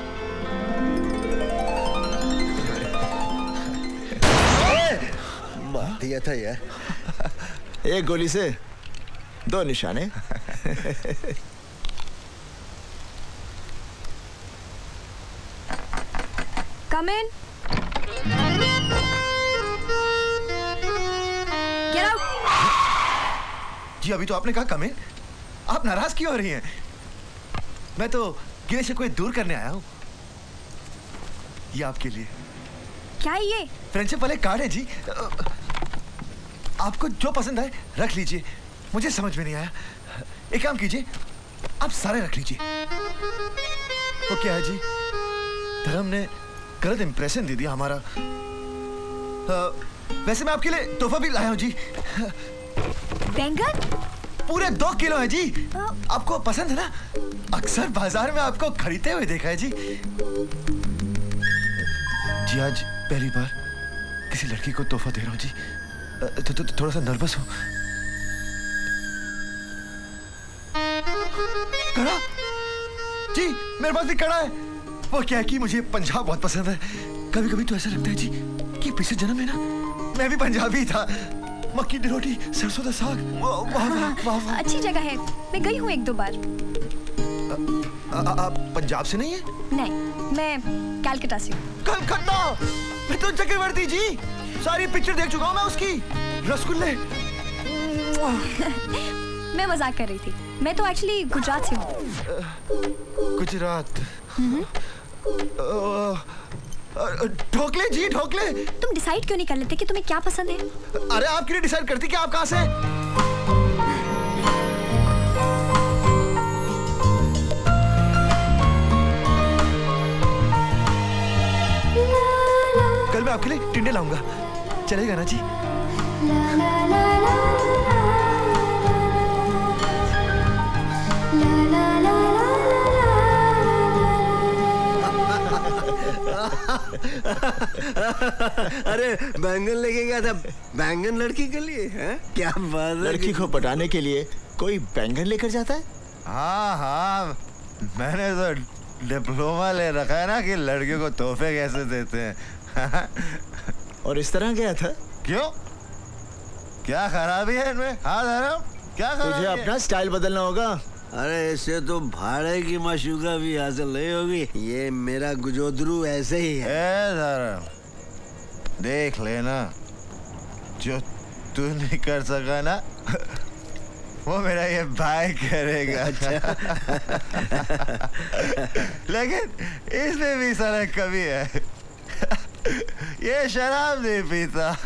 मार दिया था यार. एक गोली से दो निशाने. Come in. Get out. जी अभी तो आपने कहा कम इन. आप नाराज क्यों हो रही हैं? मैं तो गिले से कोई दूर करने आया हूँ. ये आपके लिए. क्या है ये? फ्रेंडशिप वाले कार्ड है जी. आपको जो पसंद आए रख लीजिए. मुझे समझ में नहीं आया. एक काम कीजिए, आप सारे रख लीजिए. वो क्या है जी, धर्म ने गलत इंप्रेशन दे दिया हमारा. आ, वैसे मैं आपके लिए तोहफा भी लाया हूँ जी. बैंगन? पूरे दो किलो है जी। आपको पसंद है ना? अक्सर बाजार में आपको खरीदते हुए देखा है जी। जी आज पहली बार किसी लड़की को तोहफा दे रहा हूँ जी। तो, तो, तो थोड़ा सा नर्वस हूँ। कड़ा जी, मेरे पास भी कड़ा है। वो क्या है कि मुझे पंजाब बहुत पसंद है। कभी कभी तो ऐसा लगता है जी कि पिछले जन्म में ना मैं भी पंजाबी था। मक्की की रोटी, सरसों का साग, वाह वाह वाह। अच्छी जगह है, मैं गई हूँ एक दो बार। आप पंजाब से नहीं है? नहीं, मैं कलकत्ता से हूँ। कलकत्ता? मैं तो चक्रवर्ती जी, सारी पिक्चर देख चुका हूँ मैं उसकी। रसगुल्ले। मैं मजाक कर रही थी। मैं तो एक्चुअली गुजरात से हूँ। गुजरात। ढोकले जी, ढोकले। तुम डिसाइड क्यों नहीं कर लेते कि तुम्हें क्या पसंद है? अरे आप क्यों डिसाइड करती कि आप कहाँ से? कल मैं आपके लिए टिंडे लाऊंगा, चलेगा ना जी? अरे बैंगन लेके गया था, बैंगन लड़की के लिए है? क्या बात है। लड़की को पटाने के लिए कोई बैंगन लेकर जाता है? हाँ हाँ, मैंने तो डिप्लोमा ले रखा है ना कि लड़कियों को तोहफे कैसे देते हैं। और इस तरह गया था? क्यों, क्या खराबी है इनमें? हाँ धर्म, क्या खराबी? तुझे अपना स्टाइल बदलना होगा। अरे इससे तो भाड़े की माशूका भी हासिल नहीं होगी। ये मेरा गुजोदरू ऐसे ही है। ए धर्म, देख लेना, जो तू नहीं कर सका ना वो मेरा ये भाई करेगा। अच्छा। लेकिन इसमें भी सारा कमी है, ये शराब नहीं पीता।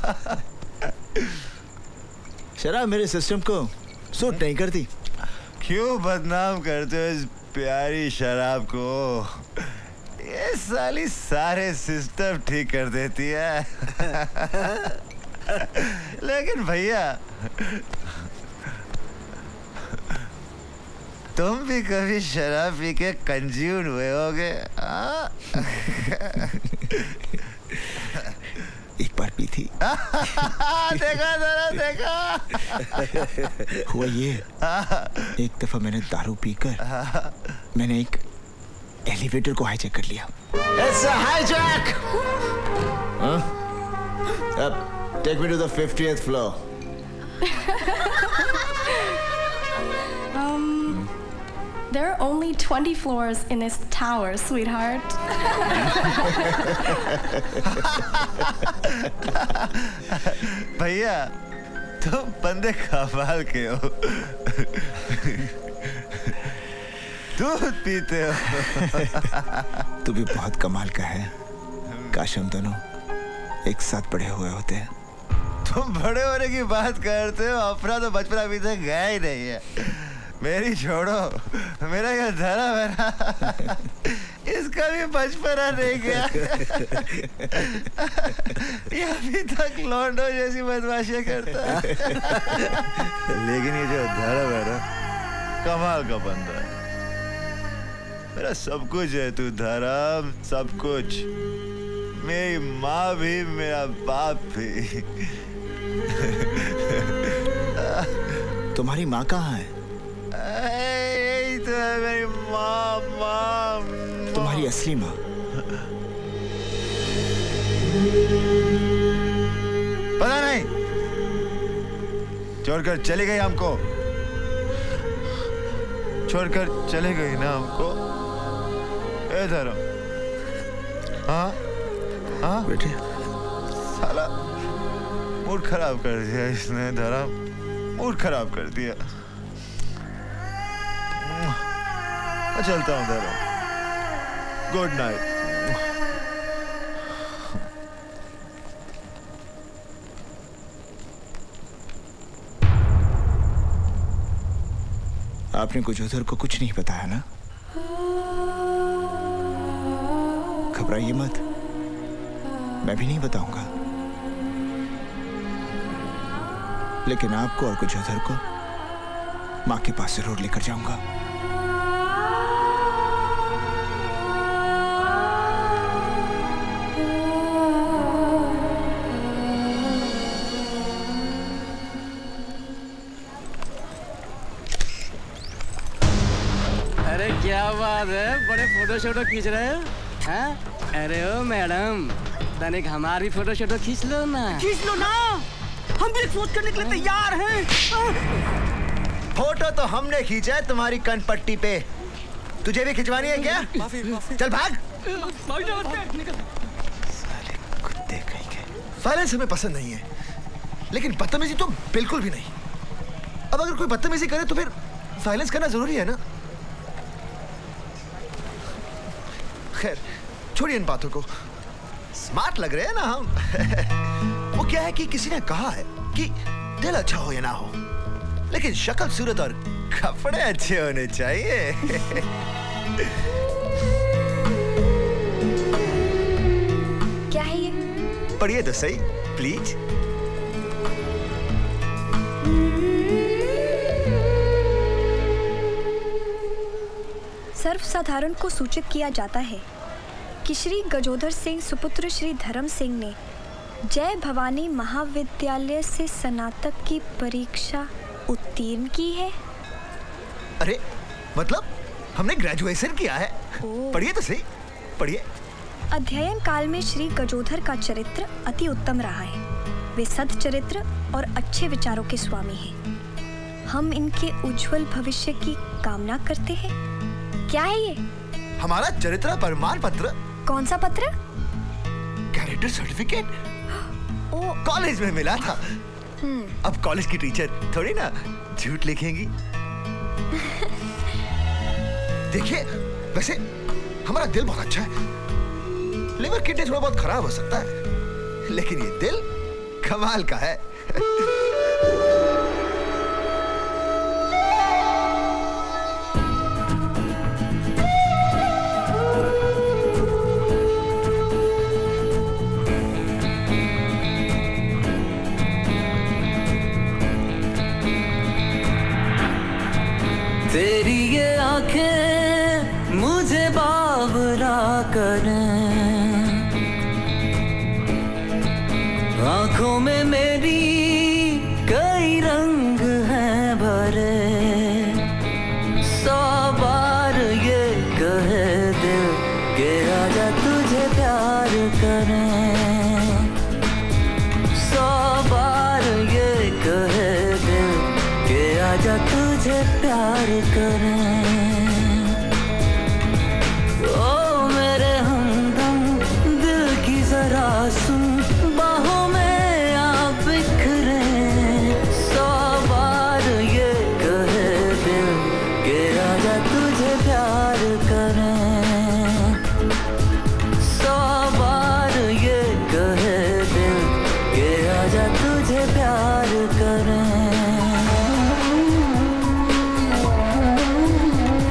शराब मेरे सिस्टम को सूट नहीं करती। क्यों बदनाम करते हो इस प्यारी शराब को? ये साली सारे सिस्टम ठीक कर देती है। लेकिन भैया, तुम भी कभी शराब पी के कंज्यूम हुए होगे? एक बार पी थी। देखा जरा, देखा। हुआ ये, एक दफा मैंने दारू पीकर मैंने एक एलिवेटर को हाईजैक कर लिया। It's a hijack! Huh? Up, take me to the fiftieth floor. um, there are only twenty floors in this tower, sweetheart. भैया, तुम बंदे कमाल के हो। दूध पीते हो। तू भी बहुत कमाल का है। काश हम दोनों एक साथ बड़े हुए होते हैं। तुम बड़े होने की बात करते हो, अपना तो बचपन अभी तक गया ही नहीं है। मेरी छोड़ो, मेरा ये धर्म है ना, इसका भी बचपना नहीं गया। ये अभी तक लौंडो जैसी बदमाशियां करता है। लेकिन ये जो धर्म है ना, कमाल का बंदा है। मेरा सब कुछ है तू धर्म, सब कुछ। मेरी माँ भी, मेरा बाप भी। तुम्हारी माँ कहाँ है? यही तो है मेरी माँ, माँ। तुम्हारी असली माँ? पता नहीं, छोड़कर चली गई हमको, छोड़कर चली गई ना हमको। ए धर्म, हाँ हाँ बेटे, साला मूड खराब कर दिया इसने। धर्म, मूड खराब कर दिया। मैं चलता हूँ धर्म, गुड नाइट। आपने कुछ उधर को कुछ नहीं बताया ना? घबराइए मत, मैं भी नहीं बताऊंगा। लेकिन आपको और कुछ उधर को माँ के पास जरूर लेकर जाऊंगा। अरे क्या बात है, बड़े फोटो शोटो खींच रहे हो हैं? अरे ओ मैडम, तनिक हमारी फोटो शोटो खींच लो ना। खींच लो ना, हम भी एक्सपोज करने के लिए तैयार हैं। फोटो तो हमने खींचा है तुम्हारी कनपट्टी पे, तुझे भी खिंचवानी है क्या? माफी, माफी। चल भाग। साले कुत्ते कहीं के। वायलेंस हमें पसंद नहीं है, लेकिन बदतमीजी तो बिल्कुल भी नहीं। अब अगर कोई बदतमीजी करे तो फिर वायलेंस करना जरूरी है ना? खैर छोड़िए इन बातों को, स्मार्ट लग रहे हैं ना हम। वो क्या है कि किसी ने कहा है कि दिल अच्छा हो या ना हो, लेकिन शक्ल सूरत और कपड़े अच्छे होने चाहिए। क्या है ये? पढ़िए तो सही प्लीज। सर्वसाधारण को सूचित किया जाता है कि श्री गजोधर सिंह सुपुत्र श्री धर्म सिंह ने जय भवानी महाविद्यालय से स्नातक की परीक्षा उत्तीर्ण की है। अरे मतलब हमने ग्रेजुएशन किया है। पढ़िए तो सही, पढ़िए। अध्ययन काल में श्री गजोधर का चरित्र अति उत्तम रहा है। वे सद्चरित्र और अच्छे विचारों के स्वामी हैं। हम इनके उज्जवल भविष्य की कामना करते हैं। क्या है ये? हमारा चरित्र प्रमाण पत्र। कौन सा पत्र? Character certificate. ओ, कॉलेज में मिला था। अब कॉलेज की टीचर थोड़ी ना झूठ लिखेंगी। देखिए वैसे हमारा दिल बहुत अच्छा है, लिवर किडनी थोड़ा बहुत खराब हो सकता है, लेकिन ये दिल कमाल का है। तेरी ये आंखें मुझे बावरा करें, आंखों में मेरी कई रंग हैं भरे, सौ बार ये कहे दिल के आजा तुझे प्यार करें, सौ बार ये कहे दिल के आजा तुझे प्यार करें। ओ मेरे हमदम दिल की जरा सुन, बाहों में आप बिखरे, सौ बार ये कहे दिल के आजा तुझे प्यार करें, सौ बार ये कहे दिल के आजा तुझे प्यार करें।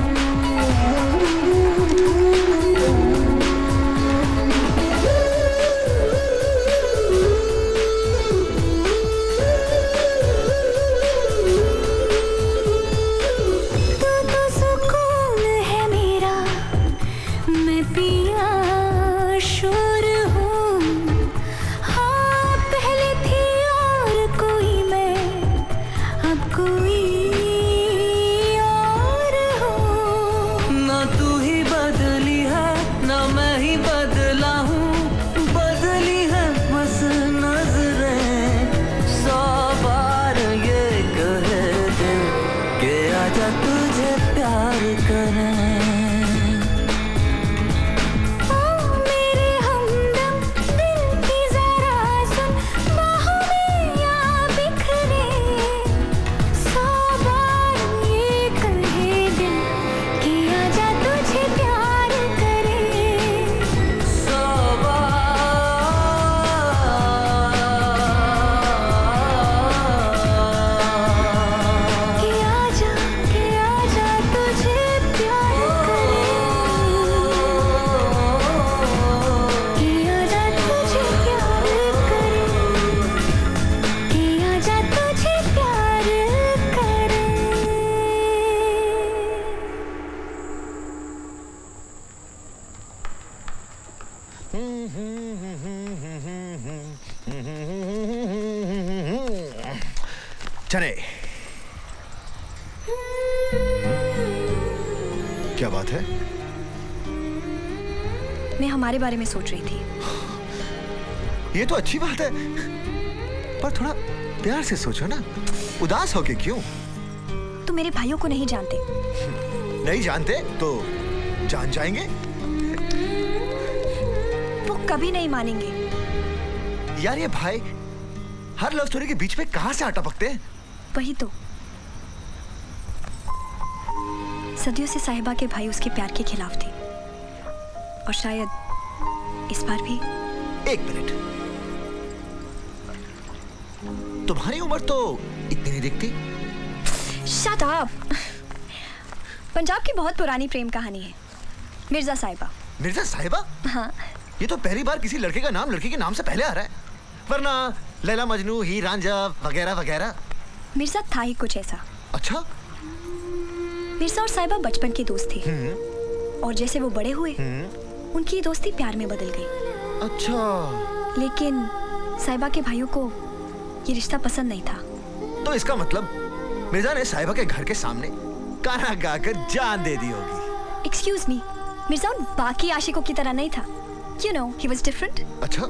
चने। क्या बात है? मैं हमारे बारे में सोच रही थी। ये तो अच्छी बात है, पर थोड़ा प्यार से सोचो ना। उदास होके क्यों? तुम मेरे भाइयों को नहीं जानते। नहीं जानते तो जान जाएंगे। वो कभी नहीं मानेंगे। यार ये भाई हर लव स्टोरी के बीच में कहां से आटा पकते हैं? वही तो। सदियों से साहिबा के भाई उसके प्यार के खिलाफ थे और शायद इस बार भी। एक मिनट, तुम्हारी उम्र तो इतनी नहीं दिखती। Shut up. पंजाब की बहुत पुरानी प्रेम कहानी है, मिर्जा साहिबा। मिर्जा साहिबा? हाँ। ये तो पहली बार किसी लड़के का नाम लड़की के नाम से पहले आ रहा है, वरना लैला मजनू, हीर रांझा वगैरह वगैरह। मिर्जा था ही कुछ ऐसा। अच्छा। मिर्जा और साहिबा बचपन के दोस्त थे और जैसे वो बड़े हुए उनकी ये दोस्ती प्यार में बदल गई। अच्छा। लेकिन साहिबा के भाइयों को ये रिश्ता पसंद नहीं था। तो इसका मतलब मिर्जा ने साहिबा के घर के सामने गाना गाकर जान दे दी होगी। एक्सक्यूज मी, मिर्जा उन बाकी आशिकों की तरह नहीं था। You know, he was different. अच्छा।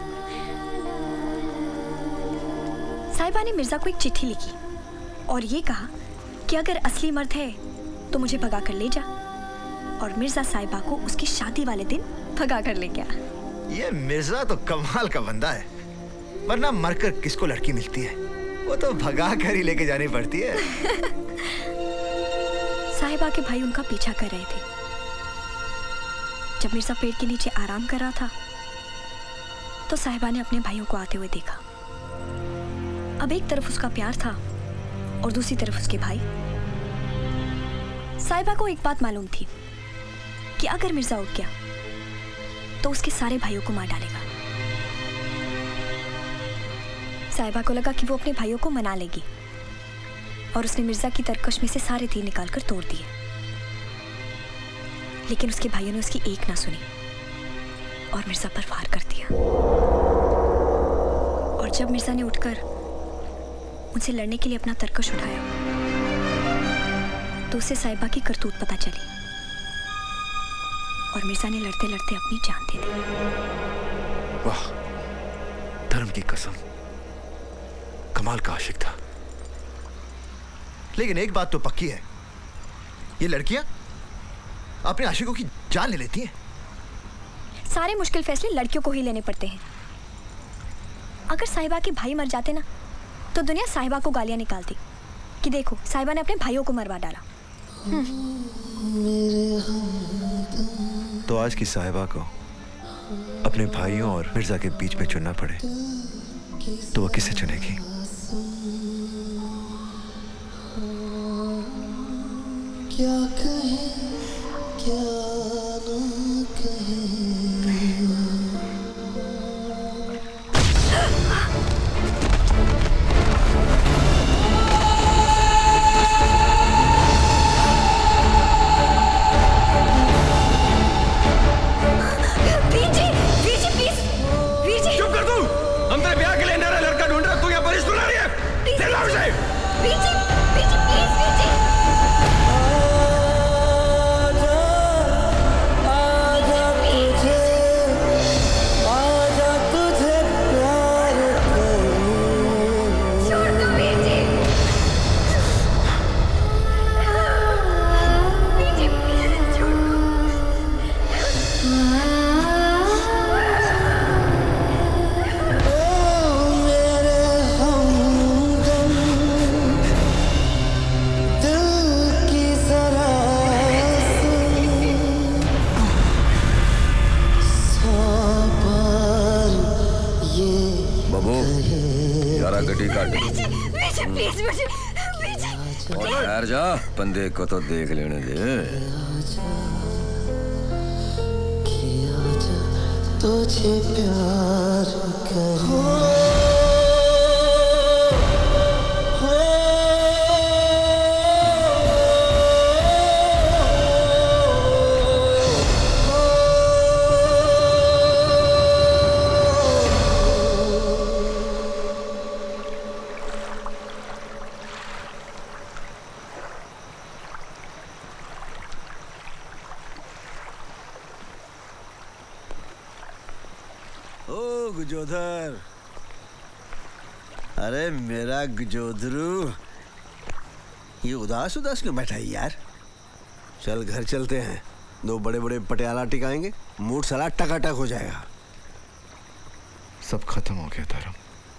साहिबा ने मिर्जा को एक चिट्ठी लिखी और ये कहा कि अगर असली मर्द है तो मुझे भगा कर ले जा। और मिर्जा साहिबा को उसकी शादी वाले दिन भगा कर ले गया। ये मिर्जा तो कमाल का बंदा है, वरना मरकर किसको लड़की मिलती है, वो तो भगा कर ही लेके जानी पड़ती है। साहिबा के भाई उनका पीछा कर रहे थे। जब मिर्जा पेड़ के नीचे आराम कर रहा था तो साहिबा ने अपने भाइयों को आते हुए देखा। अब एक तरफ उसका प्यार था और दूसरी तरफ उसके भाई। साहिबा को एक बात मालूम थी कि अगर मिर्जा उठ गया तो उसके सारे भाइयों को मार डालेगा। साहिबा को लगा कि वो अपने भाइयों को मना लेगी और उसने मिर्जा की तरकश में से सारे तीर निकालकर तोड़ दिए। लेकिन उसके भाइयों ने उसकी एक ना सुनी और मिर्जा पर वार कर दिया। और जब मिर्जा ने उठकर उनसे लड़ने के लिए अपना तरकश उठाया तो उसे साहिबा की करतूत पता चली और मिर्जा ने लड़ते लड़ते अपनी जान दे दी। वाह, धर्म की कसम, कमाल का आशिक था। लेकिन एक बात तो पक्की है, ये लड़कियां अपने आशिकों की जान ले लेती हैं। सारे मुश्किल फैसले लड़कियों को ही लेने पड़ते हैं। अगर साहिबा के भाई मर जाते ना तो दुनिया साहिबा को गालियां निकालती कि देखो साहिबा ने अपने भाइयों को मरवा डाला। तो आज की साहिबा को अपने भाइयों और मिर्जा के बीच में चुनना पड़े तो वो किसे चुनेगी? क्या कहे क्या ना कहे। ठहर जा, बंदे को तो देख लेने दे। तुझे प्यार करो गुजोधर। अरे मेरा गुजोधरू, ये उदास उदास क्यों बैठा है यार? चल घर चलते हैं, दो बड़े बड़े पटियाला टिकाएंगे, मूड साला टकाटक हो जाएगा। सब खत्म हो गया धर्म,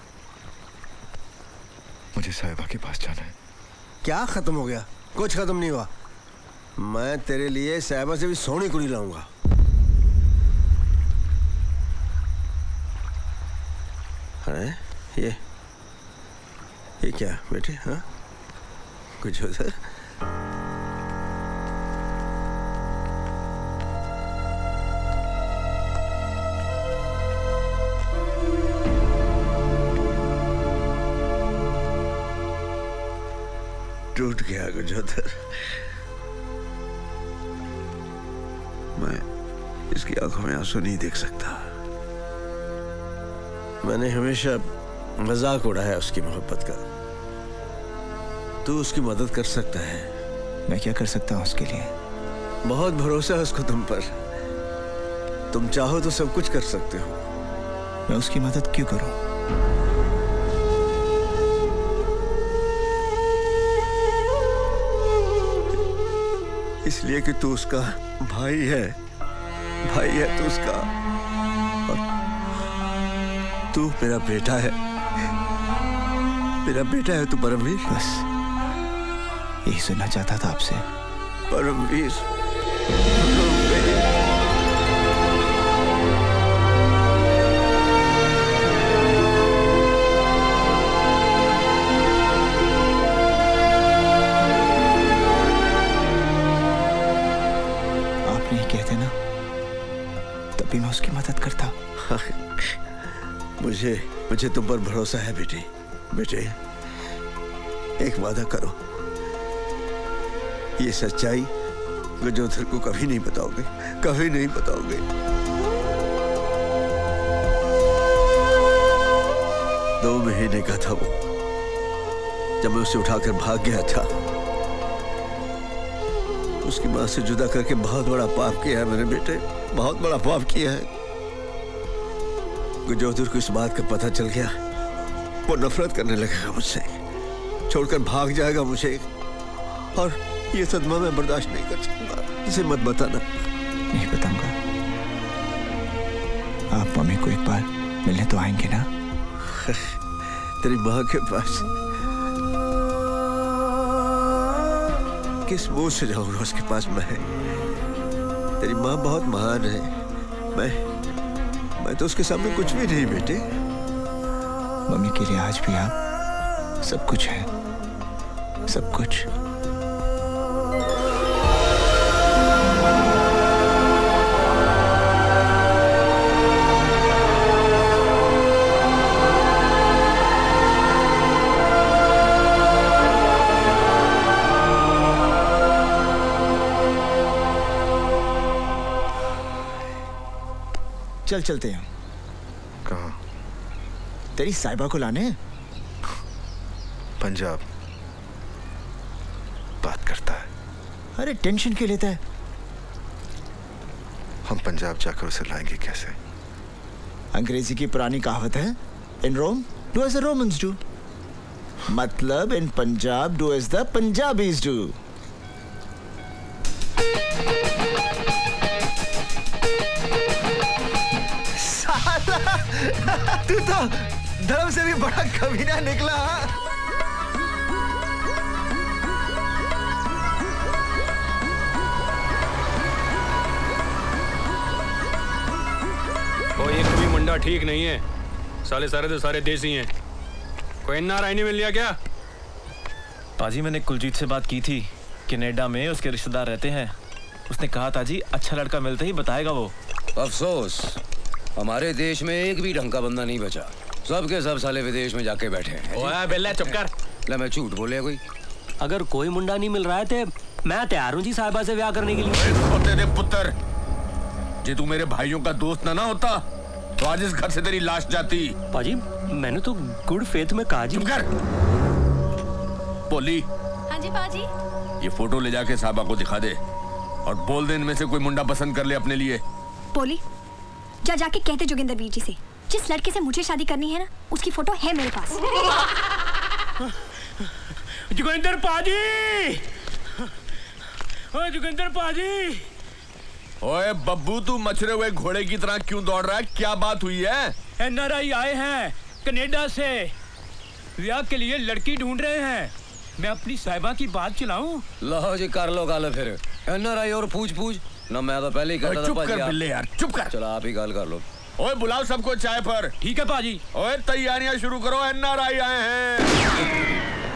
मुझे साहिबा के पास जाना है। क्या खत्म हो गया? कुछ खत्म नहीं हुआ। मैं तेरे लिए साहिबा से भी सोनी कुड़ी लाऊंगा। अरे ये ये क्या बेटे? हाँ कुछ उधर टूट गया गुजोधर। मैं इसकी आंखों में आंसू नहीं देख सकता। मैंने हमेशा मजाक उड़ाया उसकी मोहब्बत का। तू उसकी मदद कर सकता है। मैं क्या कर सकता हूँ उसके लिए? बहुत भरोसा है उसको तुम पर। तुम चाहो तो सब कुछ कर सकते हो। मैं उसकी मदद क्यों करूं? इसलिए कि तू उसका भाई है। भाई है तू उसका, और तू मेरा बेटा है। मेरा बेटा है तू परमवीर। बस यही सुनना चाहता था आपसे। परमवीर, आप नहीं कहते ना, तभी मैं उसकी मदद करता। मुझे मुझे तुम पर भरोसा है बेटे। बेटे एक वादा करो, ये सच्चाई गुजोधर को कभी नहीं बताओगे, कभी नहीं बताओगे। दो महीने का था वो जब मैं उसे उठाकर भाग गया था। उसकी मां से जुदा करके बहुत बड़ा पाप किया है मैंने बेटे, बहुत बड़ा पाप किया है। गुजोधर को इस बात का पता चल गया, वो नफरत करने लगेगा मुझसे, छोड़कर भाग जाएगा मुझे, और ये सदमा मैं बर्दाश्त नहीं कर सकता। इसे मत बताना। नहीं बताऊंगा। आप मम्मी को एक बार मिलने तो आएंगे ना? तेरी माँ के पास किस मुंह से जाऊंगा उसके पास मैं? तेरी माँ बहुत महान है। मैं मैं तो उसके सामने कुछ भी नहीं बेटे। मम्मी के लिए आज भी आप सब कुछ है, सब कुछ। चल चलते हैं। कहाँ? तेरी साहिबा को लाने। पंजाब बात करता है। अरे टेंशन क्यों लेता है? हम पंजाब जाकर उसे लाएंगे कैसे? अंग्रेजी की पुरानी कहावत है, in Rome do as the Romans do. मतलब in Punjab do as the Punjabis do. तू तो धर्म से भी बड़ा कमीना निकला। कोई एक भी मुंडा ठीक नहीं है, साले सारे तो सारे देसी हैं। कोई एनआरआई नहीं मिल लिया क्या? पाजी मैंने कुलजीत से बात की थी, कनाडा में उसके रिश्तेदार रहते हैं। उसने कहा था जी अच्छा लड़का मिलते ही बताएगा वो। अफसोस हमारे देश में एक भी ढंग का बंदा नहीं बचा, सब के सब साले विदेश में जाके बैठे हैं। ओए बेल्ला चुप कर। ले मैं झूठ बोले कोई? अगर कोई मुंडा नहीं मिल रहा है तो मैं तैयार हूँ जी साहिबा से ब्याह करने के लिए। तेरे पुत्र, जे तू मेरे भाइयों का दोस्त ना ना होता तो आज इस घर से तेरी लाश जाती। पाजी मैंने तो गुड फेथ में कहा जी। चुप कर। बोली। हाँ जी पाजी। ये फोटो ले जाके साहबा को दिखा दे और बोल दे इनमें से कोई मुंडा पसंद कर ले अपने लिए। बोली जा जाके कहते जोगिंदर वीर जी से जिस लड़के से मुझे शादी करनी है ना, उसकी फोटो है मेरे पास। जोगिंदर पाजी, ओए जोगिंदर पाजी। ओए बब्बू, तू मचरे हुए घोड़े की तरह क्यों दौड़ रहा है? क्या बात हुई है? एनआरआई आए हैं कनाडा से, ब्याह के लिए लड़की ढूंढ रहे हैं। मैं अपनी साहिबा की बात चलाऊं? लो जी, कर लो गल फिर। एनआरआई और पूछ पूछ ना, मैं तो पहले ही कहता था। चुप कर बिल्ले यार, चुप कर। चलो आप ही गल कर लो। ओए बुलाओ सबको चाय पर। ठीक है पाजी। ओए तैयारियां शुरू करो, एनआरआई आए हैं।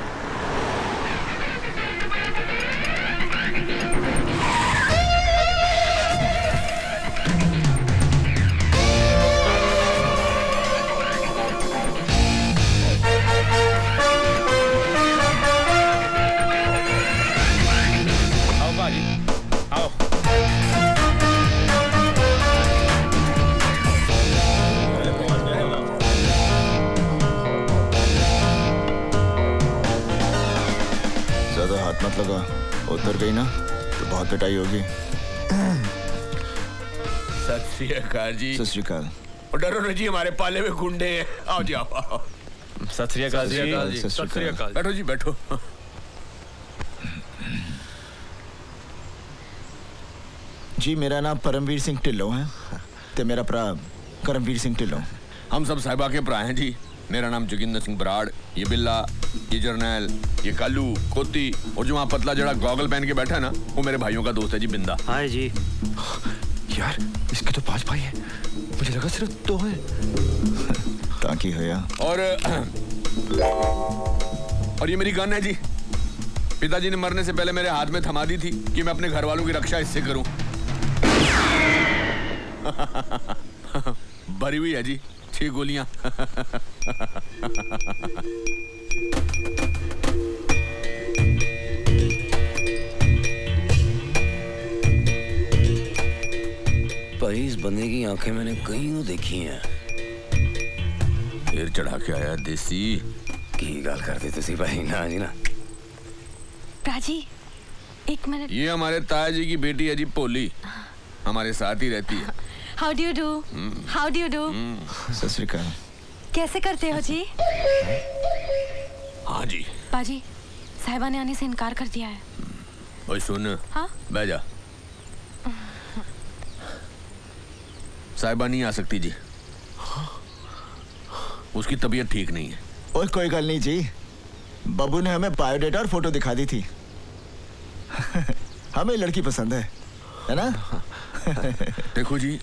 मत लगा, उतर गई ना तो बहुत पिटाई होगी। सत श्री अकाल जी। सत श्री अकाल। डरो न जी, हमारे पाले में गुंडे हैं। आओ जी आओ। सत श्री अकाल जी। सत श्री अकाल। बैठो जी बैठो। जी मेरा नाम परमवीर सिंह ढिल्लों है ते मेरा भरा करमवीर सिंह ढिल्लों। हम सब साहिबा के भरा हैं जी। मेरा नाम जोगिंदर सिंह बराड़, ये बिल्ला, ये जर्नैल, ये कालू, कोती, और जो वहाँ पतला जड़ा गॉगल पहन के बैठा है ना, वो मेरे भाइयों का दोस्त है जी, बिंदा। हाय जी। यार इसके तो पांच भाई हैं, मुझे लगा सिर्फ दो हैं। ताकि है या। और और ये मेरी गन है जी। पिताजी ने मरने से पहले मेरे हाथ में थमा दी थी कि मैं अपने घर वालों की रक्षा इससे करूं। भरी हुई है जी, छह गोलियां। भाई इस बंदे की आंखें मैंने कहीं देखी हैं। फिर चढ़ा के आया देसी की गल करते तुसी भाई ना जी ना। प्राजी एक मिनट। ये हमारे ताया जी की बेटी है जी, पोली, हमारे साथ ही रहती है। How do you do? How do you do? Sat Shri अकाल। कैसे करते हो जी? हाँ जी। पाजी साहिबा ने आने से इनकार कर दिया है। ओए सुन। हाँ? बैठ जा। साहिबा नहीं आ सकती जी, उसकी तबीयत ठीक नहीं है। ओए कोई गल नहीं जी, बब्बू ने हमें बायोडेटा और फोटो दिखा दी थी। हमें लड़की पसंद है, है ना? देखो जी,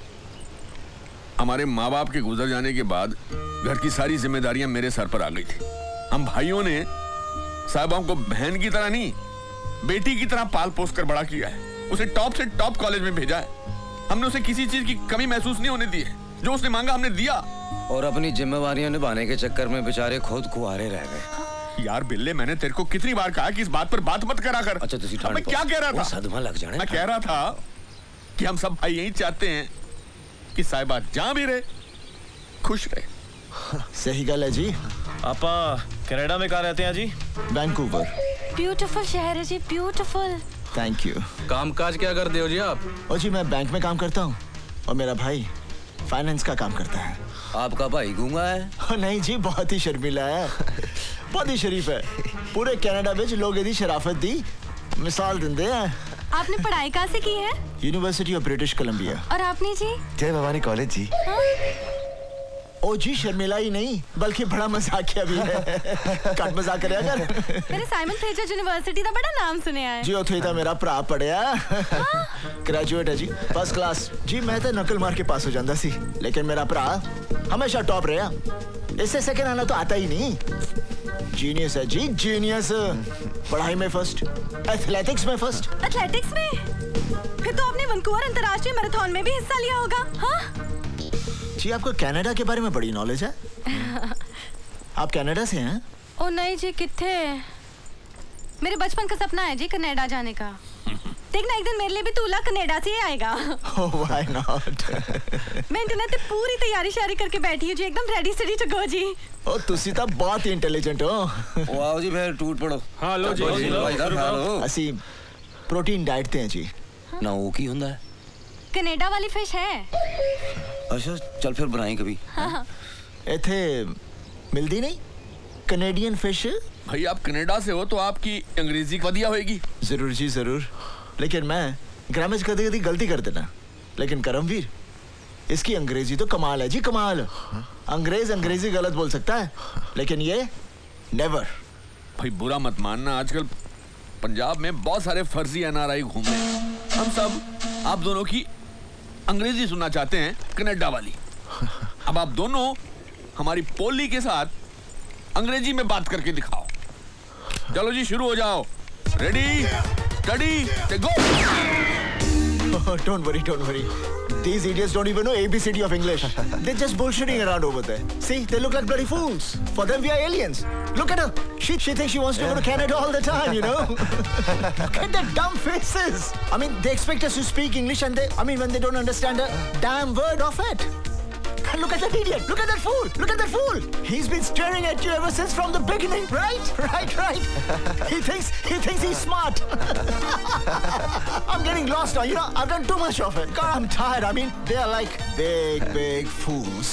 हमारे माँ बाप के गुजर जाने के बाद घर की सारी जिम्मेदारियां मेरे सर पर आ गई थी। हम भाइयों ने साहिबाओं को बहन की तरह नहीं, बेटी की तरह पाल पोस कर बड़ा किया है। उसे टॉप से टॉप कॉलेज में भेजा है। हमने उसे किसी चीज की कमी महसूस नहीं होने दी है। जो उसने मांगा हमने दिया। और अपनी जिम्मेवारियां निभाने के चक्कर में बेचारे खुद कुंवारे रह गए। यार बिल्ले, मैंने तेरे को कितनी बार कहा कि इस बात पर बात मत करा कर। अच्छा तुसी मैं क्या कह रहा था? सदमा लग जाने। मैं कह रहा था कि हम सब भाई यही चाहते हैं कि साहिबा जहां भी रहे खुश रहे। सही गल है जी। आपा कनाडा में कहाँ रहते हैं जी? वैंकूवर। ब्यूटीफुल शहर है जी, ब्यूटीफुल। Thank you. कामकाज क्या करते हो जी आप? ओ जी मैं बैंक में काम करता हूँ और मेरा भाई फाइनेंस का काम करता है। आपका भाई गूंगा है? ओ नहीं जी, बहुत ही शर्मीला है, बहुत ही शरीफ है। पूरे कनाडा में लोग यदि शराफत दी मिसाल देंदे हैं। आपने पढ़ाई कहाँ से की है? University of British Columbia. और आपने जी? जय भवानी कॉलेज जी। हाँ? ओ जी शर्मिला ही नहीं बल्कि बड़ा मजाकिया भी है। कट मजाक करे अगर। मैंने साइमन फ्रेजर यूनिवर्सिटी का बड़ा नाम सुने है। जी उथे तो मेरा भरा पढ़िया। ग्रेजुएट है जी, फर्स्ट क्लास। जी मैं तो नकल मार के पास हो जाता सी, लेकिन मेरा भरा हमेशा टॉप रहा। इससे सेकंड आना तो आता ही नहीं। जीनियस है जी, जीनियस। पढ़ाई में फर्स्ट, एथलेटिक्स में फर्स्ट। एथलेटिक्स में? फिर तो आपने वैंकूवर अंतर्राष्ट्रीय मैराथन में भी हिस्सा लिया होगा। हाँ? जी आपको कनाडा के बारे में बड़ी नॉलेज है। आप कनाडा से हैं? ओ नहीं जी, किथे? मेरे बचपन का सपना है जी कनाडा जाने का। देखना एक दिन मेरे लिए भी तूला कनाडा से ही आएगा। oh, why not? मैं इंटरनेट पे पूरी तैयारी शारी करके बैठी हूँ जी, एकदम रेडी स्टडी टू गो जी। ओ तुसी तो बहुत ही इंटेलिजेंट हो। ओ आओ जी फिर टूट पड़ो। हाँ लो जी, असी प्रोटीन डाइट ते हैं जी। ना वो की हुंदा है? कनाडा वाली फिश है। अच्छा चल फिर बनाएं कभी। हाँ। इथे मिलती नहीं कनेडियन फिश। भाई आप कनाडा से हो तो आपकी अंग्रेजी वधिया होएगी। जरूर जी जरूर, लेकिन मैं ग्रामर कभी कभी गलती कर देना, लेकिन करमवीर इसकी अंग्रेजी तो कमाल है जी कमाल। अंग्रेज अंग्रेजी गलत बोल सकता है, लेकिन ये नेवर। भाई बुरा मत मानना, आजकल पंजाब में बहुत सारे फर्जी एन आर आई घूम रहे हैं। हम सब आप दोनों की अंग्रेजी सुनना चाहते हैं, कनाडा वाली। अब आप दोनों हमारी पोली के साथ अंग्रेजी में बात करके दिखाओ। चलो जी शुरू हो जाओ। Ready steady go. Don't worry, don't worry. These idiots don't even know A B C D of English. They're just bullshitting around over there. See, they look like bloody fools. For them, we are aliens. Look at her. She, she thinks she wants to go to Canada all the time, you know? Look at their dumb faces. I mean, they expect us to speak English and they, I mean, when they don't understand a damn word of it. And look at that idiot. Look at that fool. Look at that fool. He's been staring at you ever since from the beginning, right? Right, right. He thinks, he thinks he's smart. I'm getting lost now, you know? I've done too much of it. God, I'm tired. I mean, they're like big, big fools.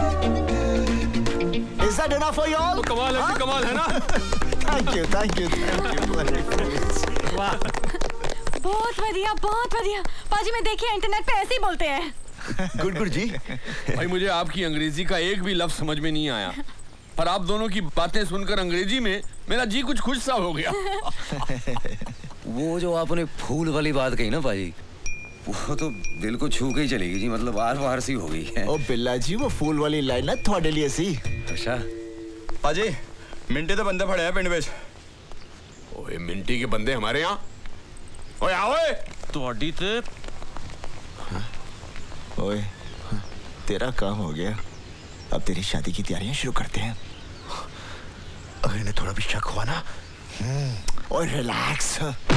Is that enough for you all? कमाल है, कमाल है ना? Thank you, thank you, thank you, bloody fools. वाह, बहुत बढ़िया, बहुत बढ़िया। पाजी में देखिए इंटरनेट पे ऐसे ही बोलते हैं। गुड गुड जी। भाई मुझे आपकी अंग्रेजी का एक भी लफ्ज समझ में नहीं आया, पर आप दोनों की बातें सुनकर अंग्रेजी में मेरा जी कुछ खुश सा हो गया। वो जो आपने फूल वाली बात कही ना पाजी, वो तो दिल को छू के ही चलेगी जी, मतलब आर पार सी हो गई है। ओ बिल्ला जी, वो फूल वाली लाइन ना थोड़े लिए सी। अच्छा पाजी मिंटे तो बंदे फड़े हैं पिंड में। ओए मिंटी के बंदे हमारे यहाँ। ओए आओ ओए तोड़ी ते ओए तेरा काम हो गया, अब तेरी शादी की तैयारियां शुरू करते हैं। अगर इन्हें थोड़ा भी शक हुआ ना, और रिलैक्स।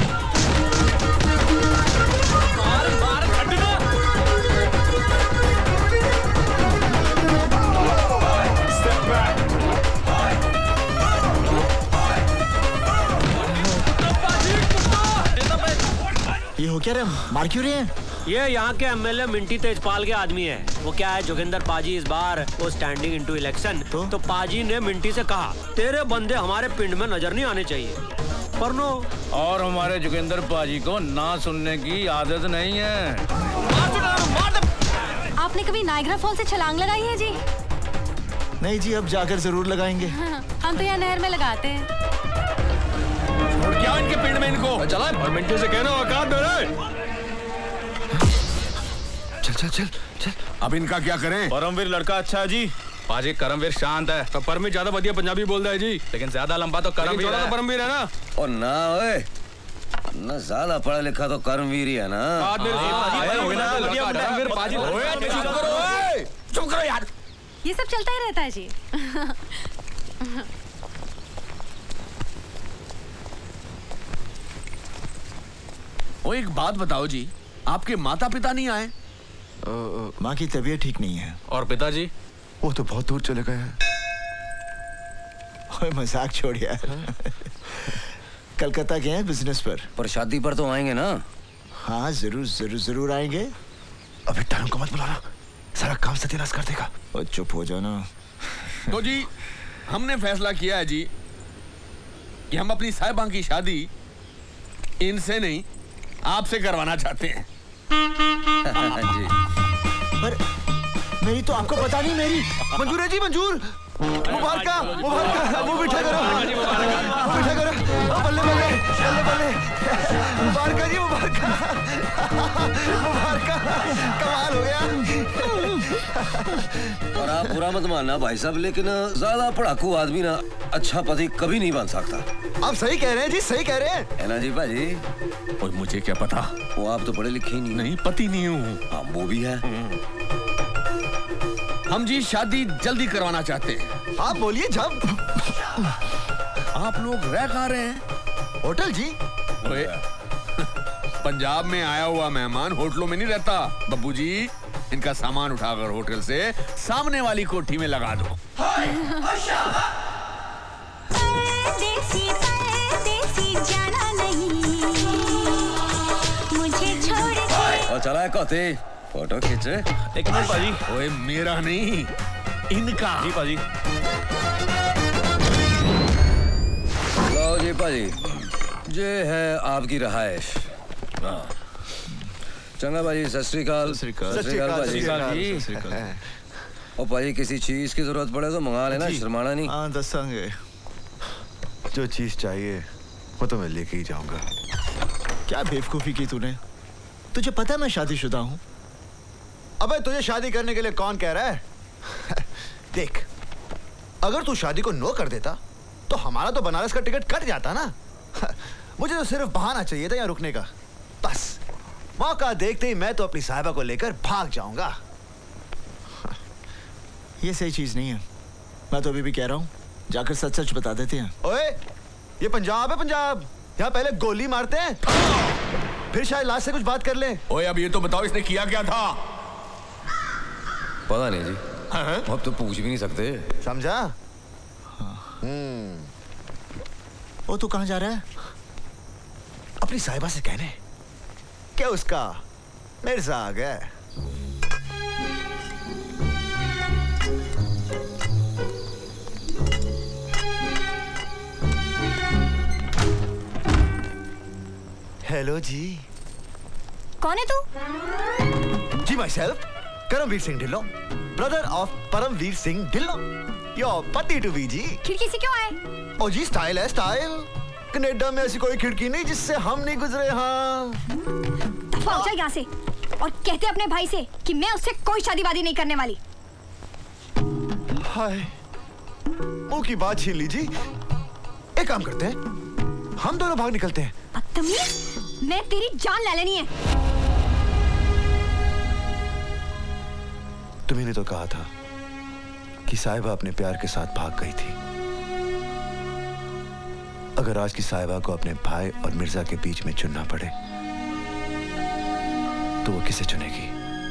ये हो क्या रे, मार क्यों रहे हैं? ये यहाँ के M L A Minty Tejpal के आदमी है। वो क्या है, जोगिंदर पाजी इस बार वो स्टैंडिंग इनटू इलेक्शन, तो? तो पाजी ने मिंटी से कहा तेरे बंदे हमारे पिंड में नजर नहीं आने चाहिए, पर नो। और हमारे जोगिंदर पाजी को ना सुनने की आदत नहीं है। आपने कभी नायग्रा फॉल से छलांग लगाई है जी? नहीं जी, अब जाकर जरूर लगाएंगे। हाँ, हम तो यहाँ नहर में लगाते हैं। और क्या इनके पिंड में इनको चला और मिंटी से कहना औकात में रहे। चल चल चल चल। अब इनका क्या करें? परमवीर लड़का अच्छा है जी। पाजी करमवीर शांत है, तो परमवीर ज्यादा बढ़िया पंजाबी बोलता है जी, लेकिन ज्यादा लंबा तो करमवीर है। तो परमवीर है ना। और ना ओए, ना ज्यादा पढ़ा लिखा तो करमवीर ही है ना। चुप करो यार। ये सब चलता ही रहता है जी। ओ एक बात बताओ जी, आपके माता पिता नहीं आए? माँ की तबीयत ठीक नहीं है। और पिताजी? वो तो बहुत दूर चले गए हैं। ओए मजाक छोड़ यार। कलकत्ता गए हैं बिजनेस पर। पर शादी पर तो आएंगे ना? हाँ जरूर जरूर जरूर आएंगे। अबे टाइम को मत बुलाना, सारा काम सत्यानाश कर देगा। और चुप हो जाओ ना। तो जी हमने फैसला किया है जी कि हम अपनी साहिबा की शादी इनसे नहीं आपसे करवाना चाहते हैं। जी। पर मेरी तो आपको पता नहीं। मेरी मंजूर है जी, मंजूर। मुबारक मुबारक, वो बिठा करो, वो बिठा करो। बल्ले बल्ले बल्ले बल्ले, मुबारक जी मुबारक, मुबारक, कमाल हो गया। और आप बुरा मत मानना भाई साहब, लेकिन ज्यादा पढ़ाकू आदमी ना अच्छा पति कभी नहीं बन सकता। आप सही कह रहे हैं जी, सही कह रहे हैं। है ना जी भाजी? और मुझे क्या पता, वो आप तो पढ़े लिखे नहीं। नहीं, पति नहीं हूँ। हाँ वो भी है। हम जी शादी जल्दी करवाना चाहते हैं। आप बोलिए जब। आप लोग रह कहाँ रहे हैं? होटल जी। ओए, पंजाब में आया हुआ मेहमान होटलों में नहीं रहता। बब्बू जी इनका सामान उठाकर होटल से सामने वाली कोठी में लगा दो। परदेसी परदेसी जाना नहीं मुझे छोड़ के। और चला है कहते फोटो खींचे। एक मिनट पाजी। ओए मेरा नहीं, इनका। जी पाजी। लो जी पाजी, ये है आपकी रहाइश। चंगा भाजी, सत श्री अकाल। सत श्री अकाल भाजी। और भाजी किसी चीज की जरूरत पड़े तो मंगा लेना, शर्माना नहीं। हाँ दसांगे, जो चीज चाहिए वो तो मैं लेके ही जाऊंगा। क्या बेवकूफी की तूने? तुझे पता है मैं शादीशुदा हूँ। अबे तुझे शादी करने के लिए कौन कह रहा है? देख, अगर तू शादी को नो कर देता तो हमारा तो बनारस का टिकट कट जाता ना। मुझे तो सिर्फ बहाना चाहिए था यहाँ रुकने का, बस। मौका देखते ही मैं तो अपनी साहिबा को लेकर भाग जाऊंगा। ये सही चीज नहीं है। मैं तो अभी भी कह रहा हूँ, जाकर सच सच बता देते हैं। ओए, ये पंजाब है, पंजाब। यहाँ पहले गोली मारते हैं, फिर शायद लास्ट से कुछ बात कर ले। ओए अब ये तो बताओ इसने किया क्या था? पता नहीं जी। हाँ? अब तो पूछ भी नहीं सकते। समझा? हम्म। वो तू कहाँ जा रहा है? अपनी साहिबा से कहने क्या उसका मिर्जा आ गया। हेलो जी। कौन है तू? जी myself, Karamvir Singh Dhillon, brother of Paramvir Singh Dhillon, your पति टू बी जी। खिड़की से क्यों आए? ओ जी, स्टाइल है स्टाइल। कनाडा में ऐसी कोई खिड़की नहीं जिससे हम नहीं गुजरे। हाँ, दफा हो जा यहाँ से और कहते अपने भाई से कि मैं उससे कोई शादी वादी नहीं करने वाली। हाय, मुंह की बात छीन लीजिए। एक काम करते हैं, हम दोनों भाग निकलते हैं। बदतमीज, मैं तेरी जान ले लेनी है। तुम्ही ने तो कहा था कि साहिबा अपने प्यार के साथ भाग गई थी। अगर आज की साहिबा को अपने भाई और मिर्जा के बीच में चुनना पड़े तो वो किसे चुनेगी?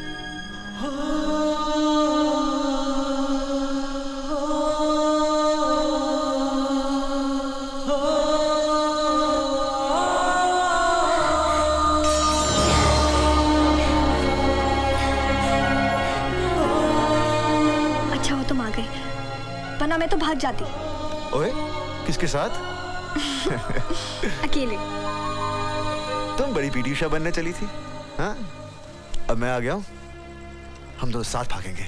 अच्छा वो तुम आ गए, वरना मैं तो भाग जाती। ओए, किसके साथ? अकेले। तुम बड़ी पीटी उषा बनने चली थी। हाँ? अब मैं आ गया हूँ, हम दोनों साथ भागेंगे।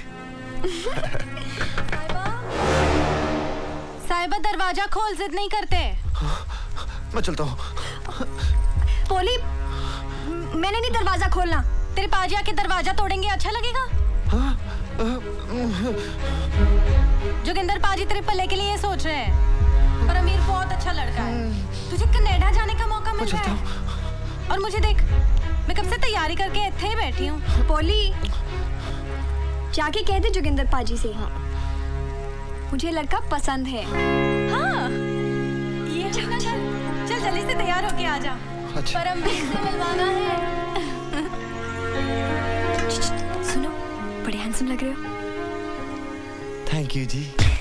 साहिबा दरवाजा खोल, जिद नहीं करते। मैं चलता हूँ। पोली, मैंने नहीं दरवाजा खोलना। तेरे पाजी आके दरवाजा तोड़ेंगे, अच्छा लगेगा? जोगिंदर पाजी तेरे पल्ले के लिए ये सोच रहे हैं। पर अमीर बहुत अच्छा लड़का है, तुझे कनाडा जाने का मौका मिल रहा है। और मुझे देख, मैं कब से तैयारी करके इत्थे ही बैठी हूँ। पोली, जाके कह दे जोगिंदर पाजी से मुझे लड़का पसंद है। हाँ, ये चल चल जल्दी से तैयार होके आ जा। अच्छा। पर अमीर से मिलवाना है। सुनो, बड़े हैंडसम लग रहे हो। थैंक यू जी।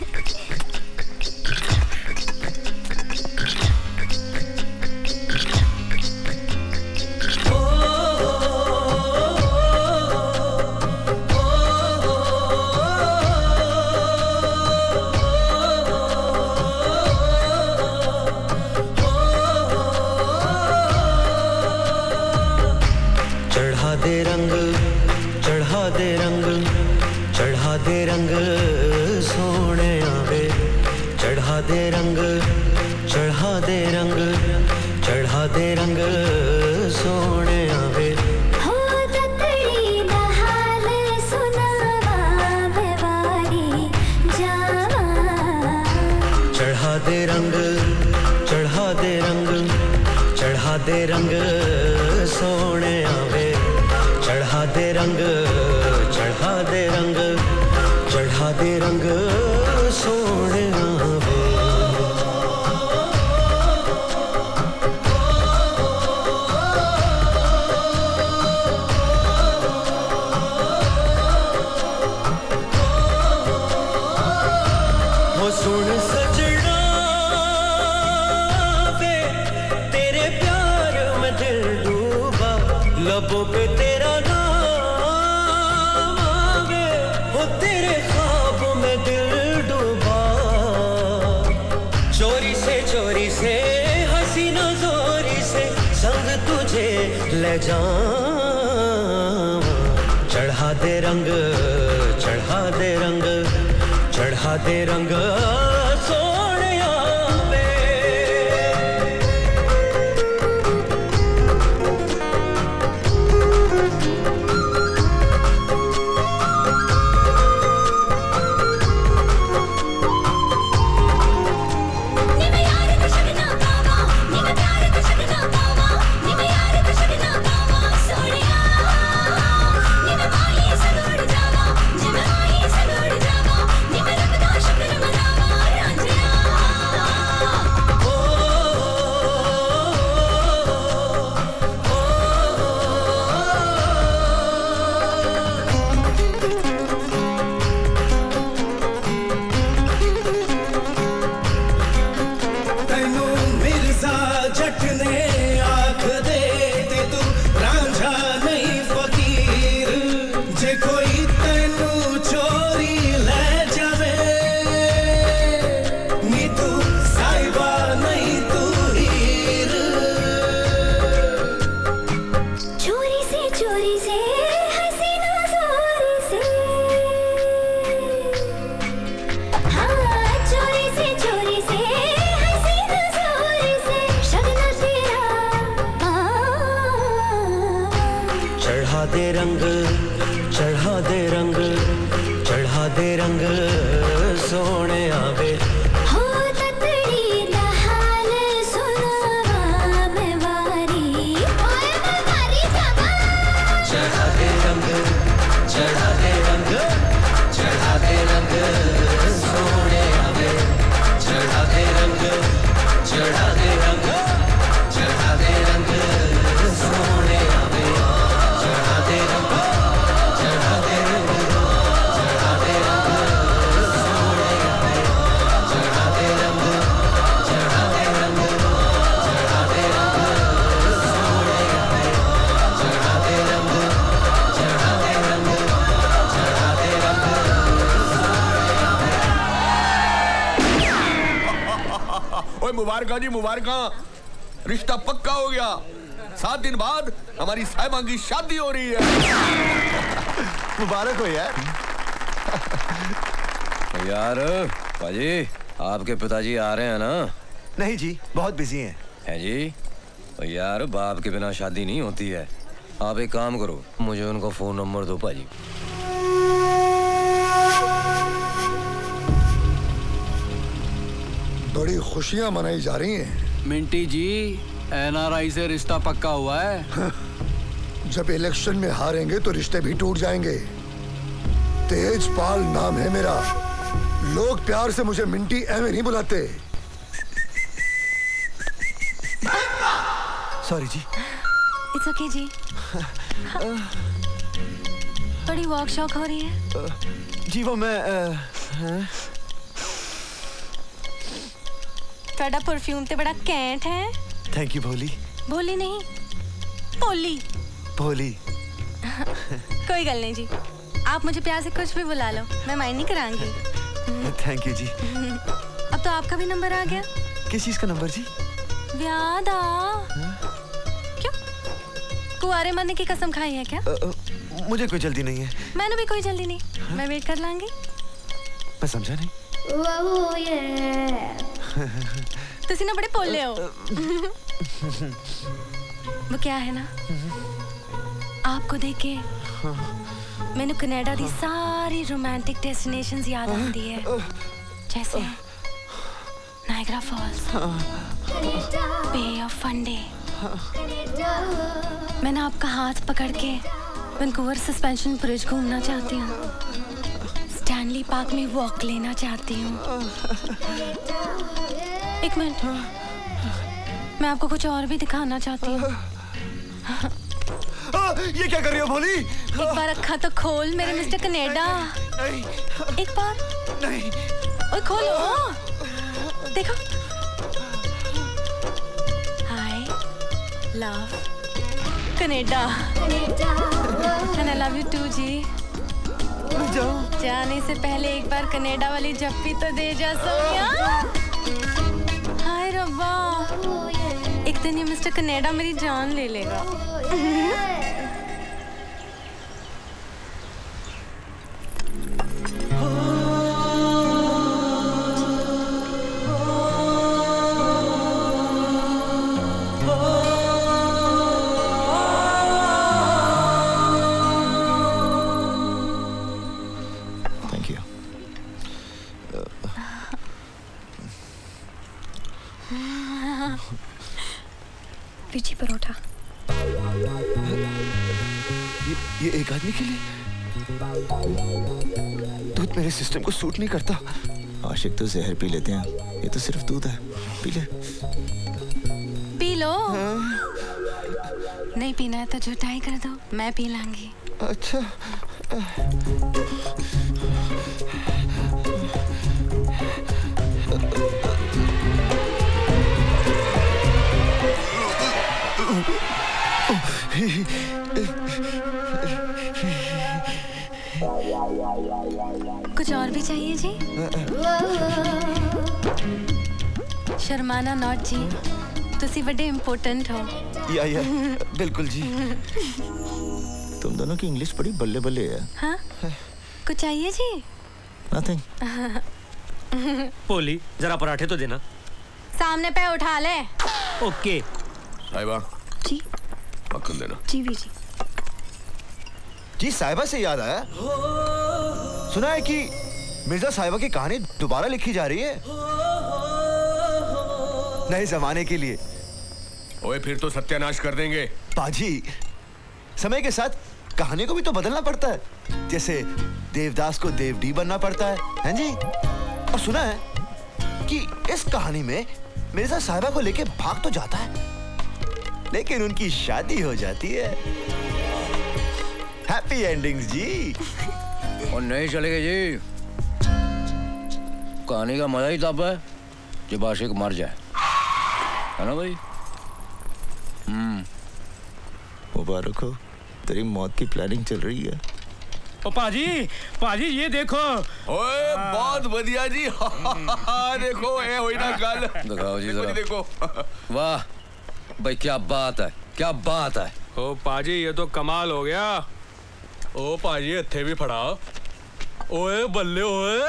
चढ़ा दे रंग, चढ़ा दे रंग, चढ़ा दे रंग सोने आवे। चढ़ा दे रंग, चढ़ा दे रंग, चढ़ा दे रंग सोने आवे। हो ततड़ी दा हाल सुनावा बेवारी जावा। चढ़ा दे रंग, चढ़ा दे रंग, चढ़ा दे रंग सोने आवे। चढ़ा दे रंग, चढ़ा दे रंग, चढ़ा दे रंग सोने आवे। हो सुन सजना वे, तेरे प्यार में दिल डूबा। लबों पे तेरा नाम जावां चढ़ा दे रंग चढ़ा दे रंग चढ़ा दे रंग सोहणिया वे मुबारका जी मुबारका रिश्ता पक्का हो गया सात दिन बाद हमारी साहिबा की शादी हो रही है मुबारक हो यार यार पाजी आपके पिताजी आ रहे हैं ना नहीं जी बहुत बिजी हैं हैं जी यार बाप के बिना शादी नहीं होती है आप एक काम करो मुझे उनका फोन नंबर दो पाजी बड़ी खुशियां मनाई जा रही हैं मिंटी जी एनआरआई से रिश्ता पक्का हुआ है जब इलेक्शन में हारेंगे तो रिश्ते भी टूट जाएंगे तेजपाल नाम है मेरा लोग प्यार से मुझे मिंटी एवे नहीं बुलाते सॉरी जी इट्स ओके जी बड़ी वॉक शॉक हो रही है जी वो मैं ਤੁਹਾਡਾ परफ्यूम ਤੇ बड़ा कैंट है थैंक यू भोली भोली नहीं भोली भोली कोई गल नहीं जी आप मुझे प्यार से कुछ भी बुला लो मैं माइंड नहीं करांगी थैंक यू जी अब तो आपका भी नंबर आ गया किस चीज का नंबर जी याद आ क्यों कुआरे मरने की कसम खाई है क्या आ, आ, मुझे कोई जल्दी नहीं है मैंने भी कोई जल्दी नहीं मैं वेट कर लांगी मैं समझा नहीं तुसी ना बड़े पोले हो वो क्या है ना आपको देख के मैंने कनाडा दी सारी रोमांटिक डेस्टिनेशंस याद आती है जैसे नायग्रा फॉल्स बे ऑफ फंडे मैंने आपका हाथ पकड़ के वैंकूवर सस्पेंशन ब्रिज घूमना चाहती हूँ स्टैनली पार्क में वॉक लेना चाहती हूँ एक मिनट मैं आपको कुछ और भी दिखाना चाहती हूँ ये क्या कर रही हो भोली एक बार अखा तो खोल मेरे मिस्टर कनाडा नहीं एक बार नहीं ओए खोलो देखो I love Canada and I love you too जी जाने से पहले एक बार कनाडा वाली जप्पी तो दे जा सोनिया हाय रब्बा एक दिन ये मिस्टर कनाडा मेरी जान ले लेगा। पीछे परोठा। ये, ये एक आदमी के लिए? दूध मेरे सिस्टम को सूट नहीं करता। आशिक तो जहर पी लेते हैं, ये तो सिर्फ दूध है। पी ले। पी लो। नहीं पीना है तो जुटाई कर दो, मैं पी लांगी। अच्छा। कुछ और भी चाहिए जी? शर्माना नॉट जी, तुसी बड़े इम्पोर्टेंट हो। या या बिल्कुल जी। तुम दोनों की इंग्लिश बड़ी बल्ले बल्ले है। हाँ? कुछ चाहिए जी? नथिंग। पोली जरा पराठे तो देना। सामने पे उठा ले। ओके। साहिबा जी मक्खन देना। जी भी जी। जी साहिबा से याद आया, सुना है कि मिर्जा साहिबा की कहानी दोबारा लिखी जा रही है नए जमाने के लिए। ओए फिर तो सत्यानाश कर देंगे। पाजी, समय के साथ कहानी को भी तो बदलना पड़ता है, जैसे देवदास को देवडी बनना पड़ता है, हैं जी? और सुना है कि इस कहानी में मिर्जा साहिबा को लेके भाग तो जाता है, लेकिन उनकी शादी हो जाती है। हैप्पी एंडिंग्स जी। और नहीं चलेगा जी, कहानी का मजा ही तब है जब आशिक मर जाए, है ना भाई? हम्म। मुबारक हो, तेरी मौत की प्लानिंग चल रही है। ओ पाजी, पाजी ये देखो। ओए बहुत बढ़िया जी। देखो ये हुई ना गल। दिखाओ जी देखो, देखो। वाह भाई, क्या बात है, क्या बात है। ओ पाजी ये तो कमाल हो गया। ओ पाजी हथे भी फड़ा। ओए बल्ले ओए।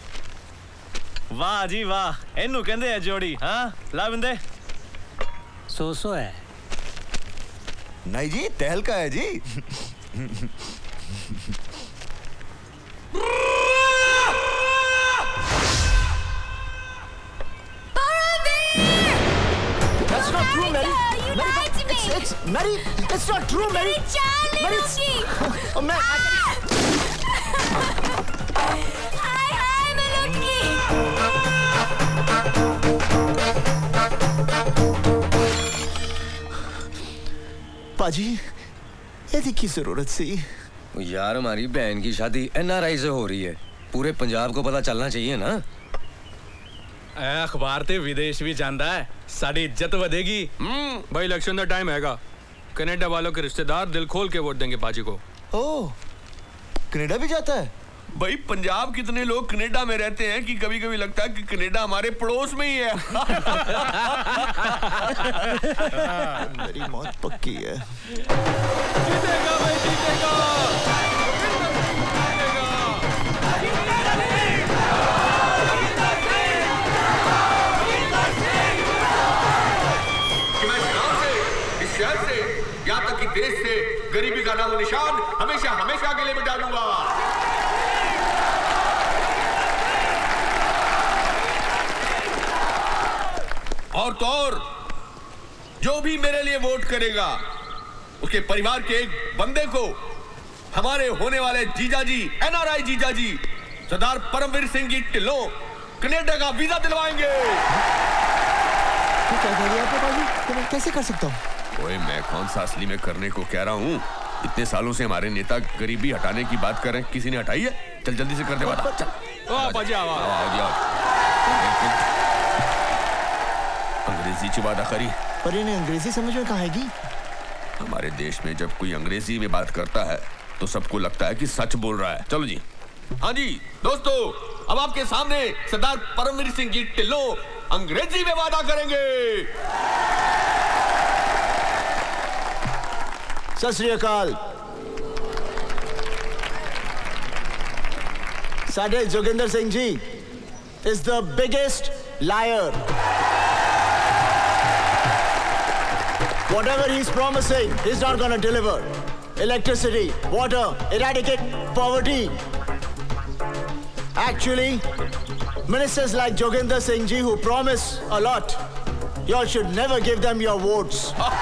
वाह जी वाह, इनू कहंदे है जोड़ी। हाँ ला बिंदे। सो सो है। नहीं जी, तहलका है जी। That's not true, Mary. You lied to me. It's, it's Mary. It's not true, Mary. मेरी जान ले लूंगी। Oh, मैं हाय हाय मैं लूंगी। पाजी, यदि की जरूरत सी? यार हमारी बहन की शादी एन आर आई से हो रही है, पूरे पंजाब को पता चलना चाहिए ना। अखबार ते विदेश भी जांदा है, साड़ी इज्जत बढ़ेगी। भाई इलेक्शन का टाइम हैगा, कनाडा वालों के रिश्तेदार दिल खोल के वोट देंगे पाजी को। ओह, कनाडा भी जाता है? भाई पंजाब कितने लोग कनाडा में रहते हैं कि कभी कभी लगता है कि कनाडा हमारे पड़ोस में ही है। मेरी मौत पक्की है। जीतेगा भाई जीतेगा। शहर से यहाँ तक कि देश से गरीबी का नामो निशान हमेशा हमेशा के लिए मिटा दूंगा। और तो और जो भी मेरे लिए वोट करेगा उसके परिवार के एक बंदे को हमारे होने वाले जीजा जी, एन आर आई जीजा जी सरदार परमवीर सिंह जी ढिल्लों कनाडा का वीजा दिलवाएंगे। क्या कह रही है आपका पाजी? तो मैं कैसे कर सकता हूँ? ओए मैं कौन सा असली में करने को कह रहा हूँ? इतने सालों से हमारे नेता गरीबी हटाने की बात कर रहे हैं, किसी ने हटाई है? चल जल्दी से कर दे बात। चल। ओ पाजी आओ आओ आओ। अंग्रेजी ची बात करी, पर इन्हें अंग्रेजी समझ में कहाँ आएगी? हमारे देश में जब कोई अंग्रेजी में बात करता है तो सबको लगता है कि सच बोल रहा है। चलो जी। हाँ जी दोस्तों, अब आपके सामने सरदार परमवीर सिंह जी ढिल्लों अंग्रेजी में वादा करेंगे। सत श्री अकाल। साडे Joginder Singh ji is the biggest liar. Whatever he's promising, he's not gonna deliver. Electricity, water, eradicate poverty. Actually, ministers like Joginder Singh ji who promise a lot, y'all should never give them your votes.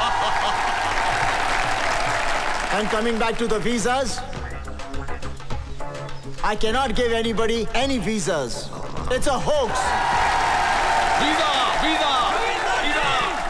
And coming back to the visas, I cannot give anybody any visas. It's a hoax. Visa, visa, visa.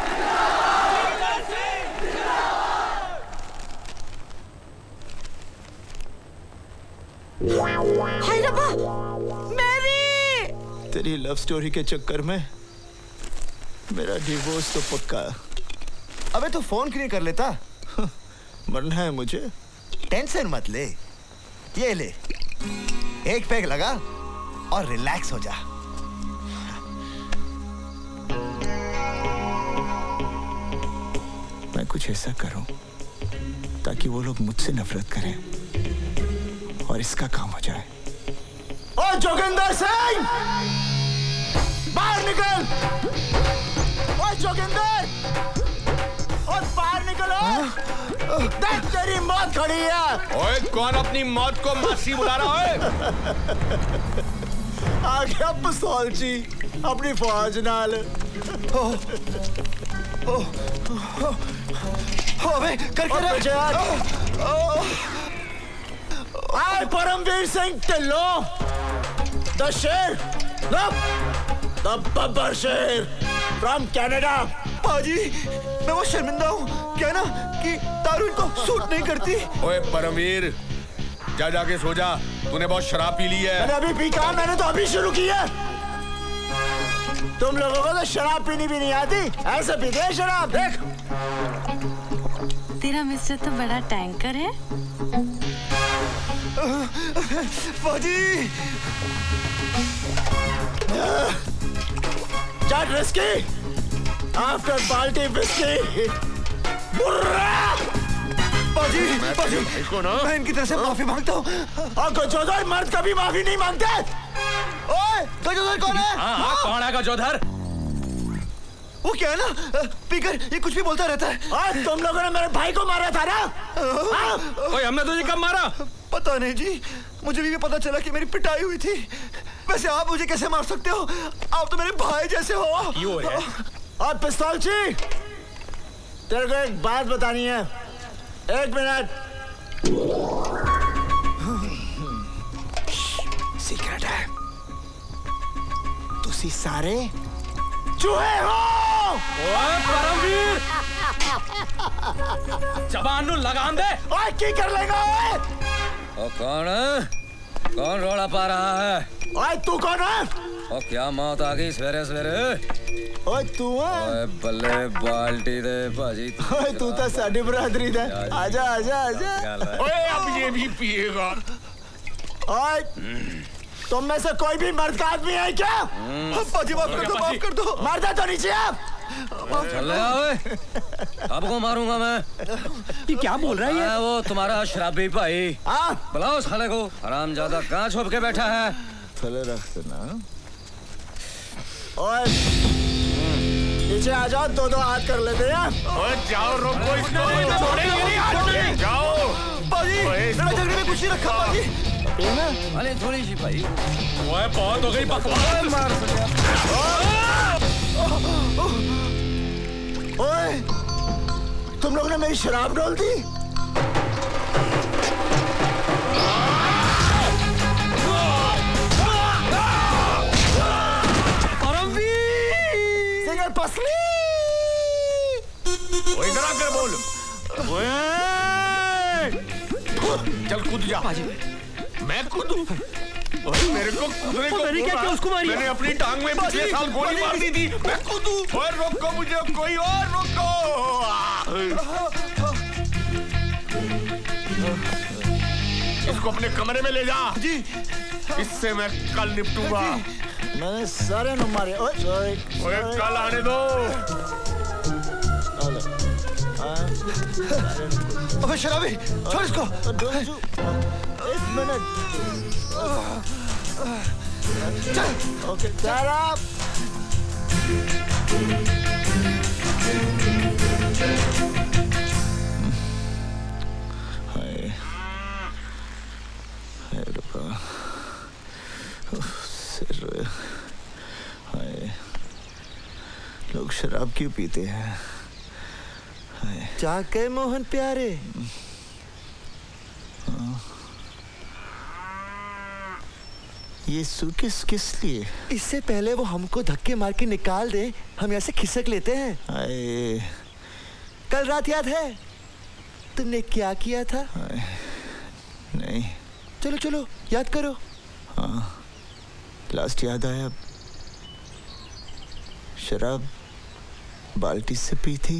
हाय रब्बा, मेरी तेरी love story के चक्कर में मेरा divorce तो पक्का। अबे तो फोन क्यों नहीं कर लेता? मरना है मुझे। टेंशन मत ले, ये ले, एक पैक लगा और रिलैक्स हो जा। मैं कुछ ऐसा करूं ताकि वो लोग मुझसे नफरत करें और इसका काम हो जाए। ओ जोगिंदर सिंह, बाहर निकल! ओ जोगिंदर, ओ बाहर निकलो! देख तेरी मौत खड़ी है। ओए कौन अपनी मौत को मासी बुला रहा है? आ गया पिस्तौल जी अपनी फौज नाल। ओ, ओ, ओ, ओ, अबे कर के I परमवीर सिंह ढिल्लों, the शेर, the, the बब्बर शेर from Canada। पाजी, मैं वो शर्मिंदा हूँ क्या ना कि दारू इनको सूट नहीं करती। ओए परमवीर, जा जाके सो जा, तूने बहुत शराब पी ली है। मैंने अभी पी कहा, मैंने तो अभी शुरू की है। तुम लोगों को तो शराब पीनी भी नहीं आती, ऐसे पीते हैं शराब। देख तेरा मिस्टर तो बड़ा टैंकर है। फौजी Just risky after balti whiskey। बुर्रा फौजी, फौजी, मैं इनकी तरफ से माफी मांगता हूँ। और गजोदर मर्द कभी माफी नहीं मांगते। ओए गजोदर कौन है? हाँ हाँ कौन है गजोदर? वो क्या है ना, पीकर ये कुछ भी बोलता रहता है। और तुम लोगों ने मेरे भाई को मारा था ना? ओए हमने तुझे कब मारा? पता नहीं जी, मुझे भी पता चला कि मेरी पिटाई हुई थी। वैसे आप मुझे कैसे मार सकते हो? आप तो मेरे भाई जैसे हो। क्यों है? और पिस्तौल जी, तेरे को एक बात बतानी है। एक मिनट। सीक्रेट है। तुसी सारे चूहे हो। ओए परमवीर, जबान नु लगाम दे। ओए की कर लेगा? ओ कौन है? कौन रोड़ा पा रहा है? ओए तू कौन है? ओ क्या मौत आ गई सवेरे सवेरे? ओए तू है? ओए बल्ले बाल्टी दे भाजी। ओए तू तो साडी बरादरी दे। आजा आजा आजा। ओए अब ये भी पिएगा। ओए तुम में से कोई भी मर्द का आदमी है क्या? पाजी माफ कर दो, माफ कर दो। मर्द तो नीचे आप। चल ओए, अब को मारूंगा मैं। ये क्या बोल रहा है ये? वो तुम्हारा शराबी भाई। बुलाओ साले को। हरामजादा कहाँ छुप के बैठा है? थले रख ना। ओए नीचे आ जाओ, दो दो हाथ कर लेते हैं। ओए जाओ, रोको इसको, छोड़ेंगे नहीं हाथ में। जाओ पाजी, मेरा जगह में कुछ नहीं रखा पाजी। अरे थोड़ी सी भाई। ओए बहुत हो गई बकवास। मार सके। ओए तुम लोगों ने मेरी शराब डोल दी। परमवीर सिंगर पसली। ओए इधर आकर बोल। ओए चल कूद जा। मैं कूदूं? मेरे को कूदने को मैंने क्या किया उसको मारी? मैंने अपनी टांग में पिछले साल गोली मार दी थी। मैं कूदूं? और रोको मुझे, कोई और रोको। इसको अपने कमरे में ले जा जी। इससे मैं कल निपटूंगा। मैंने सारे न मारे। ओए ओए कल आने दो। अबे शराबी, छोड़ इसको। एक मिनट। चल। ओके, शराब। हाय, हाय रब्बा, सिर, हाय, लोग शराब क्यों पीते हैं? जाके मोहन प्यारे। ये सूटकेस किस लिए? इससे पहले वो हमको धक्के मार के निकाल दे, हम यहाँ से खिसक लेते हैं। आए, कल रात याद है तुमने क्या किया था? नहीं। चलो चलो याद करो। हाँ, लास्ट याद आया, शराब बाल्टी से पी थी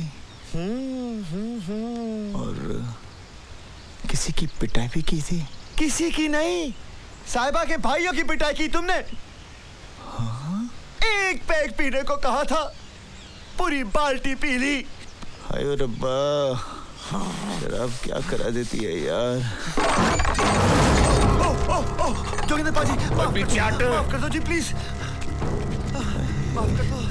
और किसी की पिटाई भी की थी। किसी की नहीं, साहिबा के भाइयों की पिटाई की तुमने। हाँ? एक पैक पीने को कहा था, पूरी बाल्टी पी ली। हाय रब्बा, शराब क्या करा देती है यार। ओ, ओ, ओ, जोगिंदर पाजी, माफ कर दो, माफ कर दो जी प्लीज, माफ कर दो।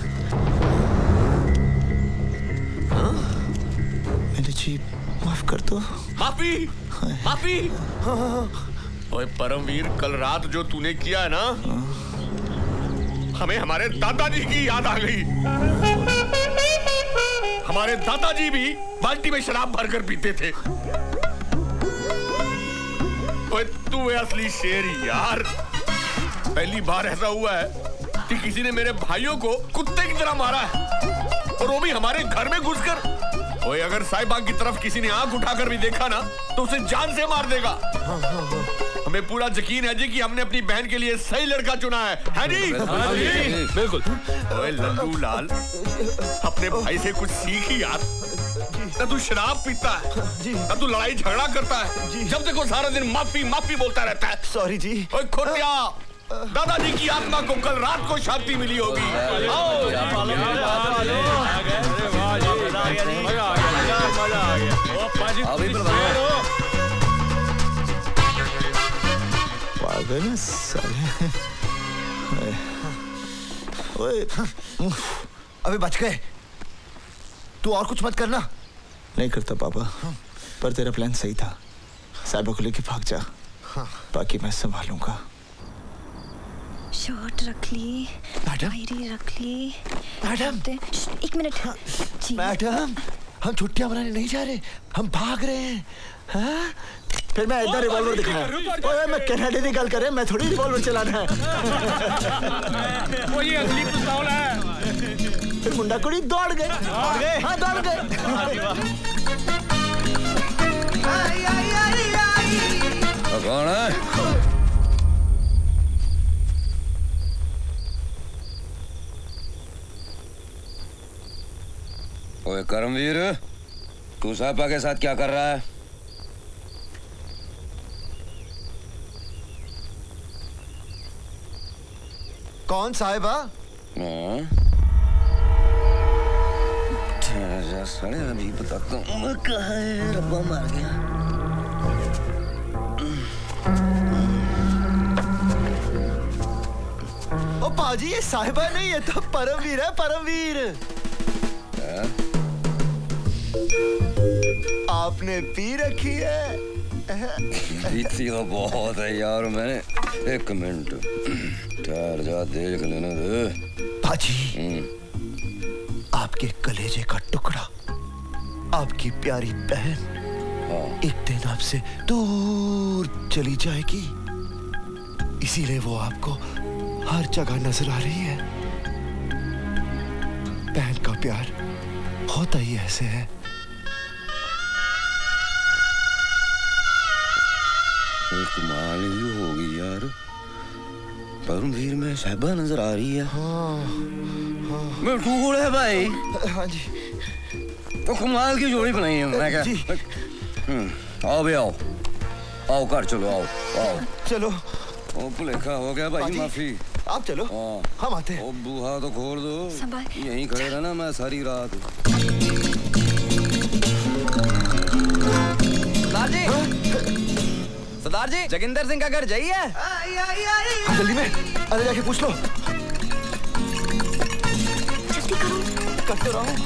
मेरे जी माफ कर दो। माफी, माफी। हाँ हाँ हाँ। ओए परमवीर, कल रात जो तूने किया है ना, हमें हमारे दादाजी की याद आ गई। हमारे दादाजी भी बाल्टी में शराब भरकर पीते थे। ओए तू है असली शेर यार। पहली बार ऐसा हुआ है कि किसी ने मेरे भाइयों को कुत्ते की तरह मारा है, और वो भी हमारे घर में घुसकर। ओए अगर साहिबा की तरफ किसी ने आंख उठाकर भी देखा ना, तो उसे जान से मार देगा। हाँ, हाँ, हाँ। हमें पूरा यकीन है जी कि हमने अपनी बहन के लिए सही लड़का चुना है, है जी? बिल्कुल। ओए लल्लू लाल, अपने भाई से कुछ सीख ही यार। ना तू शराब पीता है, ना तू लड़ाई झगड़ा करता है, जब देखो सारा दिन माफी माफी बोलता रहता है। सॉरी जी। ओए खोटिया, दादाजी की आत्मा को कल रात को शांति मिली होगी। आओ। पागल है साले। ओए, अबे बच गए। तू और कुछ मत करना। नहीं करता पापा, पर तेरा प्लान सही था। साहिबा को लेके भाग जा, बाकी मैं संभालूंगा। शर्ट रख ली, डायरी रख ली। मैडम, एक मिनट। मैडम, हम छुट्टियां मनाने नहीं जा रहे, हम भाग रहे हैं। हाँ? फिर मैं इधर रिवॉल्वर दिखाया। ओए मैं कैनेडियन गल कर रहे, मैं थोड़ी रिवॉल्वर चलाना है। वो ये असली पिस्तौल है। फिर मुंडा कुड़ी दौड़ गए। दौड़ गए? हाँ दौड़ गए। कौन है? ओए करमवीर, तू साहिबा के साथ क्या कर रहा है? कौन साहिबा? हाँ? साले अभी बताता हूँ मैं कहाँ है। रब्बा मार गया। ओ पाजी, ये साहिबा नहीं है तो परमवीर है, परमवीर। आपने पी रखी है। पीती तो बहुत है यार मैंने। एक मिनट ठहर जा, देख लेना दे। पाजी, आपके कलेजे का टुकड़ा, आपकी प्यारी बहन एक दिन आपसे दूर चली जाएगी, इसीलिए वो आपको हर जगह नजर आ रही है। बहन का प्यार होता ही ऐसे है। कमाल ही होगी यार। परमवीर में साहिबा नजर आ रही है। हाँ, हाँ। मैं टूड़ है भाई। हाँ जी। तो कमाल की जोड़ी बनाई है मैं क्या? जी। आओ भी आओ, आओ कर चलो, आओ आओ चलो। ओ भुलेखा हो गया भाई, माफी। आप चलो, हम आते हैं। ओ बूहा तो खोल दो, यहीं खड़े रहना मैं सारी रात। सरदार जी जोगिंदर सिंह का घर जाइए। हाँ, जल्दी में अरे जाके पूछ लो। जल्दी करो। कर तो रहा हूँ।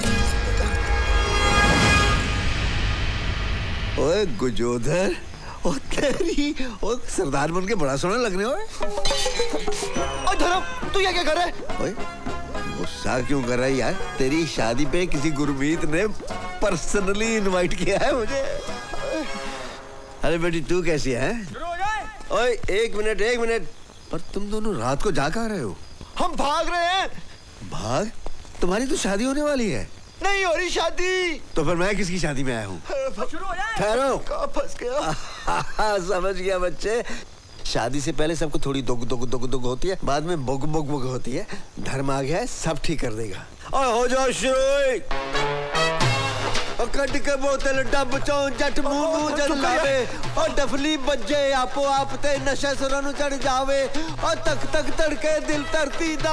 ओए गुजोधर, ओ तेरी, ओ सरदार बन के बड़ा सोना लग रहे हो। ओ धर्म, तू ये क्या कर रहा है? ओए गुस्सा क्यों कर रहा है यार? तेरी शादी पे किसी गुरमीत ने पर्सनली इनवाइट किया है मुझे। अरे बेटी तू कैसी है? ओए एक मिनट एक मिनट, पर तुम दोनों रात को जा कहाँ रहे हो? हम भाग रहे हैं। भाग? तुम्हारी तो शादी होने वाली है। नहीं हो रही शादी। तो फिर मैं किसकी शादी में आया हूँ? ठहरो। फंस गया। समझ गया बच्चे। शादी से पहले सबको थोड़ी दुग दुग दुग दुग होती है, बाद में बुग बुग बुग होती है। धर्म आ गया है, सब ठीक कर देगा। और हो जाओ शुरू। कट के बोतल डब चौं जट मुंह मुंह जल लावे और डफली बजे आपो आप ते नशा सुरां नूं चढ़ जावे और तक तक तड़के दिल धरती दा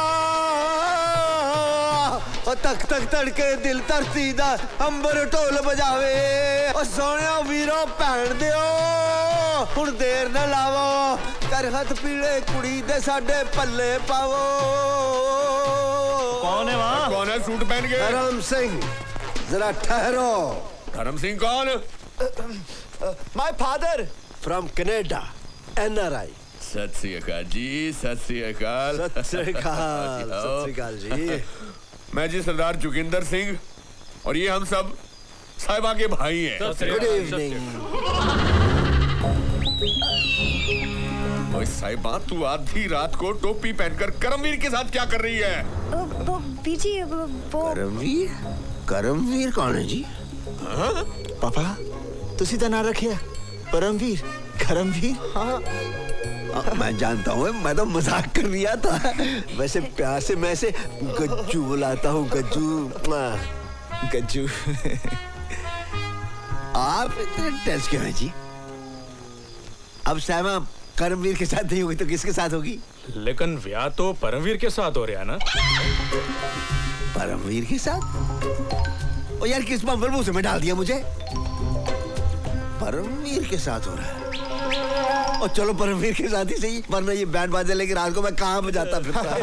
और तक तक तड़के दिल धरती दा अंबर ढोल बजावे और सोहणिया वीरों भैण दिओ हुण देर न लावो कर हथ पीड़े कुड़ी दे साडे पल्ले पावो। कौन है वहाँ? कौन है सूट पहन के? धर्म सिंह। जरा ठहरो। धर्म सिंह कौन? My father from Canada, N R I. Sat Shri अकाल जी, सत श्री अकाल। सत श्री अकाल, सत श्री अकाल जी। मैं जी सरदार जोगिंदर सिंह और ये हम सब साहिबा के भाई हैं। Good evening. ओए साहिबा, तू आधी रात को टोपी पहनकर करमवीर के साथ क्या कर रही है? वो बीजी वो करमवीर? करमवीर कौन है जी? हाँ? पापा तुसी तो ना रखिए परमवीर करमवीर। हाँ आ, मैं जानता हूँ, मैं तो मजाक कर रहा था। वैसे प्यार से मैं से गज्जू बुलाता हूँ। गज्जू गज्जू। आप इतने टेंस क्यों हैं जी? अब साहिबा करमवीर के साथ नहीं होगी तो किसके साथ होगी? लेकिन ब्याह तो परमवीर के साथ हो रहा है ना? परमवीर के साथ? ओ यार किस बम्बल से में डाल दिया मुझे। परमवीर के साथ हो रहा है। और चलो परमवीर के साथ ही सही, वरना ये बैंड बाजा लेके रात को मैं कहाँ बजाता फिरता।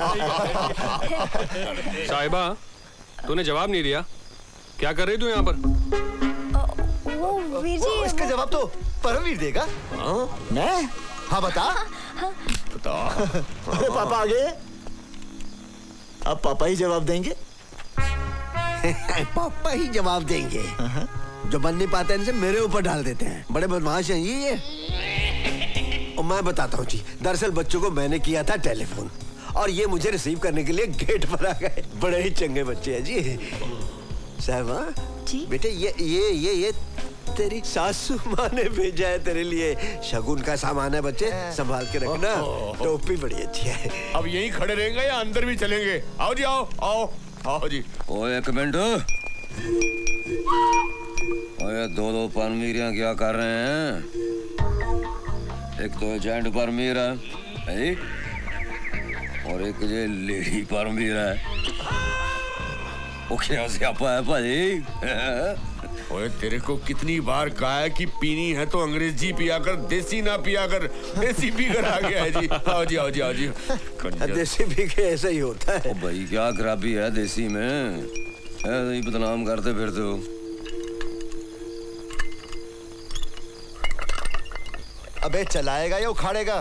साहिबा तूने जवाब नहीं दिया, क्या कर रही तू यहाँ पर? वो वीर जी, इसका जवाब तो परमवीर देगा। हाँ? मैं? हाँ बता। बता। अरे पापा आ गए, अब पापा ही जवाब देंगे। पापा ही जवाब देंगे। जो बन नहीं पाते इनसे मेरे ऊपर डाल देते हैं। बड़े बदमाश हैं ये ये। और मैं बताता हूँ जी, दरअसल बच्चों को मैंने किया था टेलीफोन और ये मुझे रिसीव करने के लिए गेट पर आ गए। बड़े ही चंगे बच्चे हैं जी। साहिबा जी, बेटे ये ये ये ये तेरी सासू माँ ने भेजा है तेरे लिए। शगुन का सामान है बच्चे, संभाल के रखना। टोपी बड़ी अच्छी है। अब यहीं खड़े रहेंगे या अंदर भी चलेंगे? आओ जी, आओ आओ आओ जी। ओए एक मिनट, ओए दो दो परमीरियां क्या कर रहे हैं? एक तो एजेंट परमीर है और एक ये लेडी परमीर है। वो क्या स्यापा है भाई? ओए तेरे को कितनी बार कहा है कि पीनी है तो अंग्रेजी पिया कर, देसी ना पिया कर। देसी पी कर आ गया है जी। आओ जी, आओ जी, आओ जी। देसी पी के ऐसा ही होता है। ओ भाई क्या खराबी है देसी में? ऐसे ही बदनाम करते फिरते हो। अबे चलाएगा या उखाड़ेगा?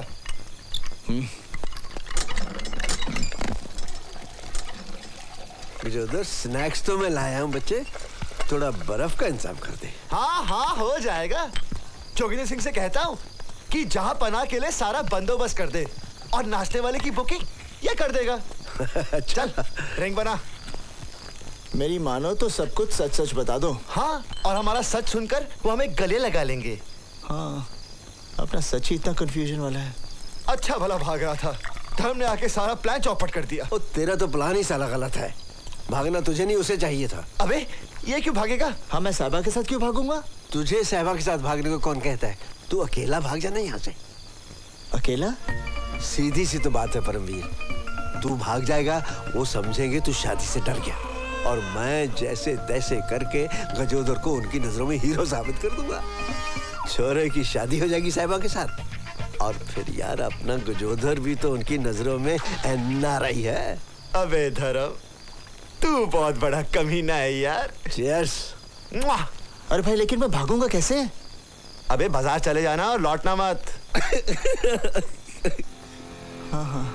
उधर स्नैक्स तो मैं लाया हूँ बच्चे, थोड़ा बर्फ का इंतजाम कर दे। हाँ हाँ हो जाएगा। जोगिंदर सिंह से कहता हूँ कि जहाँ पनाह के लिए सारा बंदोबस्त कर दे और नाश्ते वाले की बुकिंग ये कर देगा। चल रिंग बना। मेरी मानो तो सब कुछ सच सच बता दो। हाँ, और हमारा सच सुनकर वो हमें गले लगा लेंगे। हाँ, अपना सच ही इतना कंफ्यूजन वाला है। अच्छा भला भाग रहा था, धर्म ने आके सारा प्लान चौपट कर दिया। ओ, तेरा तो प्लान ही साला गलत है। भागना तुझे नहीं उसे चाहिए था। अबे ये क्यों भागेगा? हाँ, मैं साहिबा के साथ क्यों भागूंगा? तुझे साहिबा के साथ भागने को कौन कहता है? तू अकेला भाग जाना यहाँ से। अकेला? सीधी सी तो बात है परमवीर, तू भाग जाएगा वो समझेंगे तू शादी से डर गया और मैं जैसे तैसे करके गजोदर को उनकी नजरों में हीरो साबित कर दूंगा। छोरे की शादी हो जाएगी साहिबा के साथ। और फिर यार अपना गजोधर भी तो उनकी नजरों में एनआरआई है। अबे धर्म, तू बहुत बड़ा कमीना है यार। चीयर्स। अरे भाई लेकिन मैं भागूंगा कैसे? अबे बाजार चले जाना और लौटना मत। हाँ हाँ।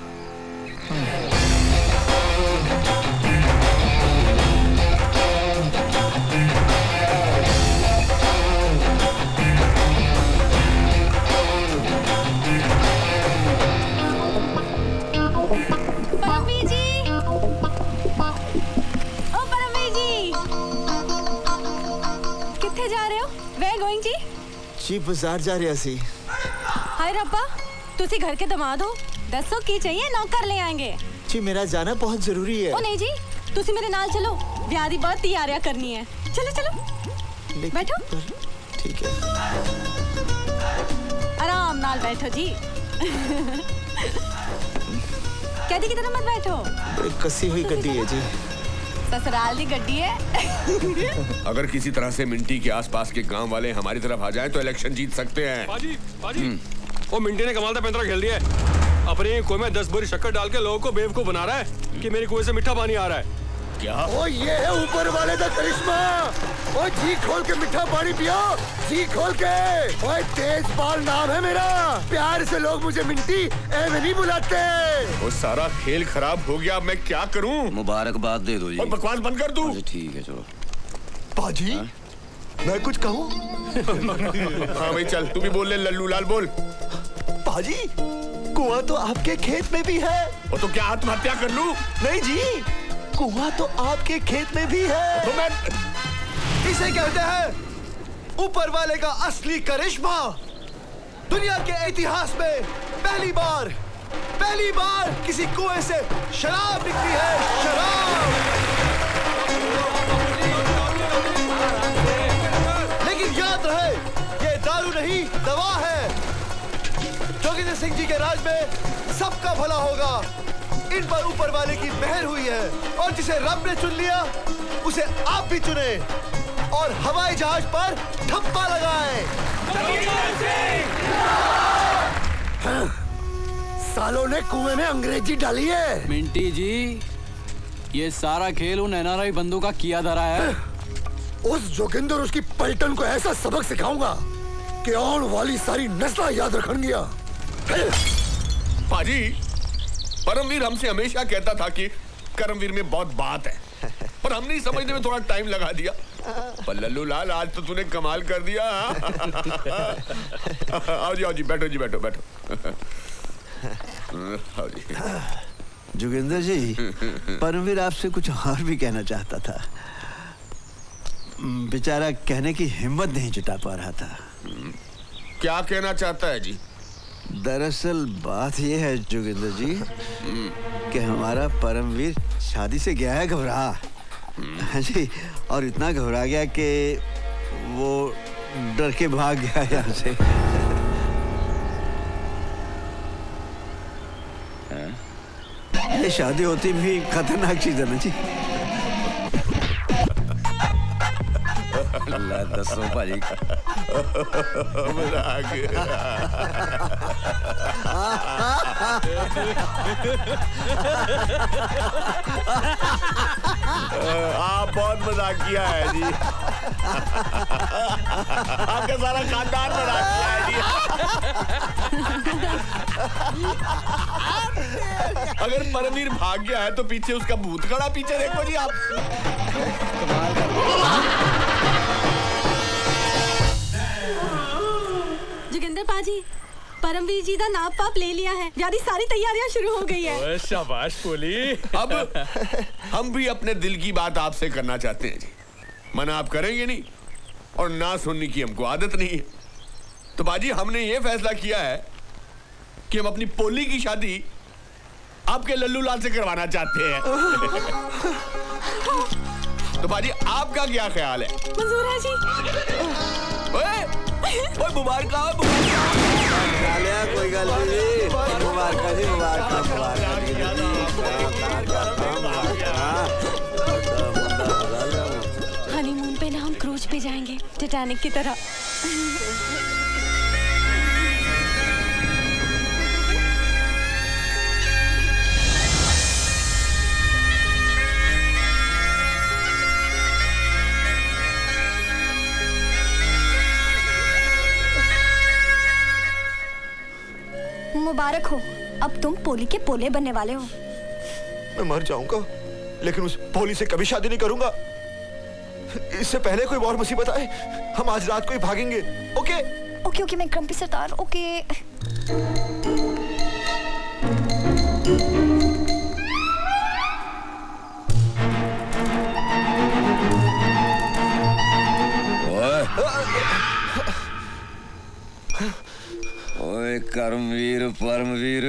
परमवीर जी, ओ परमवीर जी, किथे जा रहे हो? Where going जी? जी बाजार जा रहा सी। हाय रब्बा, तुसी घर के दामाद हो, दसो की चाहिए, नौकर ले आएंगे। जी मेरा जाना बहुत जरूरी है। ओ नहीं जी, तुसी मेरे नाल चलो, ब्याह दी बहुत तैयारियां करनी है। चलो चलो, बैठो। ठीक है। आराम नाल बैठो जी। कहती की तरह मत बैठो। बड़ी कसी हुई गड्डी है जी। ससुराल दी गड्डी है। अगर किसी तरह से मिंटी के आसपास के गांव वाले हमारी तरफ आ जाएं तो इलेक्शन जीत सकते हैं। बाजी, बाजी। वो मिंटी ने कमाल का पैंतरा खेल दिया है। अपने कुएं में दस बोरी शक्कर डाल के लोगों को बेवकूफ बना रहा है कि मेरे कुएं से मीठा पानी आ रहा है। क्या? ओ ये है ऊपर वाले का करिश्मा। ओ जी खोल के मीठा पानी पियो, जी खोल के। ओए तेजपाल नाम है मेरा, प्यार से लोग मुझे मिंटी ऐਵੇਂ नहीं बुलाते। वो सारा खेल खराब हो गया, अब मैं क्या करूं? मुबारकबाद दे दो जी। और बकवास बंद कर दूं? ठीक है चलो। पाजी, मैं कुछ कहूं? हाँ भाई चल, तू भी बोल ले, लल्लू लाल बोल। पाजी, कुआं तो आपके खेत में भी है। वो तो क्या आत्महत्या कर लूं? नहीं जी, कुआं तो आपके खेत में भी है। तो मैं इसे कहते हैं ऊपर वाले का असली करिश्मा। दुनिया के इतिहास में पहली बार पहली बार किसी कुएं से शराब निकली है। शराब। लेकिन याद रहे, ये दारू नहीं, दवा है। जोगिंदर सिंह जी के राज में सबका भला होगा। इन पर ऊपर वाले की मेहर हुई है और जिसे रब ने चुन लिया उसे आप भी चुने और हवाई जहाज पर ठप्पा लगाएं। सालों ने कुएं में अंग्रेजी डाली है। मिंटी जी, ये सारा खेल उन एनआरआई बंदों का किया धरा है। उस जोगिंदर और उसकी पलटन को ऐसा सबक सिखाऊंगा कि आने वाली सारी नस्लें याद रखेंगी। पाजी, परमवीर हमसे हमेशा कहता था कि करमवीर में बहुत बात है, पर हमने ही समझने में थोड़ा टाइम लगा दिया। पर लल्लू लाल, आज तो तूने कमाल कर दिया। आओ जी, आओ जी, बैठो जी, बैठो बैठो। आओ जी। जोगिंदर जी, परमवीर आपसे कुछ और भी कहना चाहता था। बेचारा कहने की हिम्मत नहीं जुटा पा रहा था। क्या कहना चाहता है जी? दरअसल बात यह है जोगिंदर जी कि हमारा परमवीर शादी से गया है घबरा। हाँ जी, और इतना घबरा गया कि वो डर के भाग गया यहाँ से। ये शादी होती भी खतरनाक चीज है ना जी। अल्लाह दसो भाजी। आप बहुत मजाक किया है जी। आपका सारा खानदान मजाक किया है जी। अगर परमवीर भाग गया है तो पीछे उसका भूत खड़ा, पीछे देखो जी आप। जोगिंदर पाजी, परमवीर जी का नाप पाप ले लिया है, यारी सारी तैयारियां शुरू हो गई है। शाबाश पोली। अब हम भी अपने दिल की बात आपसे करना चाहते हैं जी। मना आप करेंगे नहीं और ना सुनने की हमको आदत नहीं है। तो बाजी, हमने ये फैसला किया है कि हम अपनी पोली की शादी आपके लल्लू लाल से करवाना चाहते हैं। तो बाजी, आपका क्या ख्याल है? मंजूर है जी। ओए, ओए मुबारक कोई गल नहीं, मुबारक जी, मुबारक हनीमून पे ना हम क्रूज पे जाएंगे, टाइटैनिक की तरह। मुबारक हो, अब तुम पोली के पोले बनने वाले हो। मैं मर जाऊंगा, लेकिन उस पोली से कभी शादी नहीं करूंगा। इससे पहले कोई और मुसीबत आए, हम आज रात को ही भागेंगे। ओके ओके ओके मैं क्रम्पी सरदार। ओके ओए कर्मवीर परमवीर,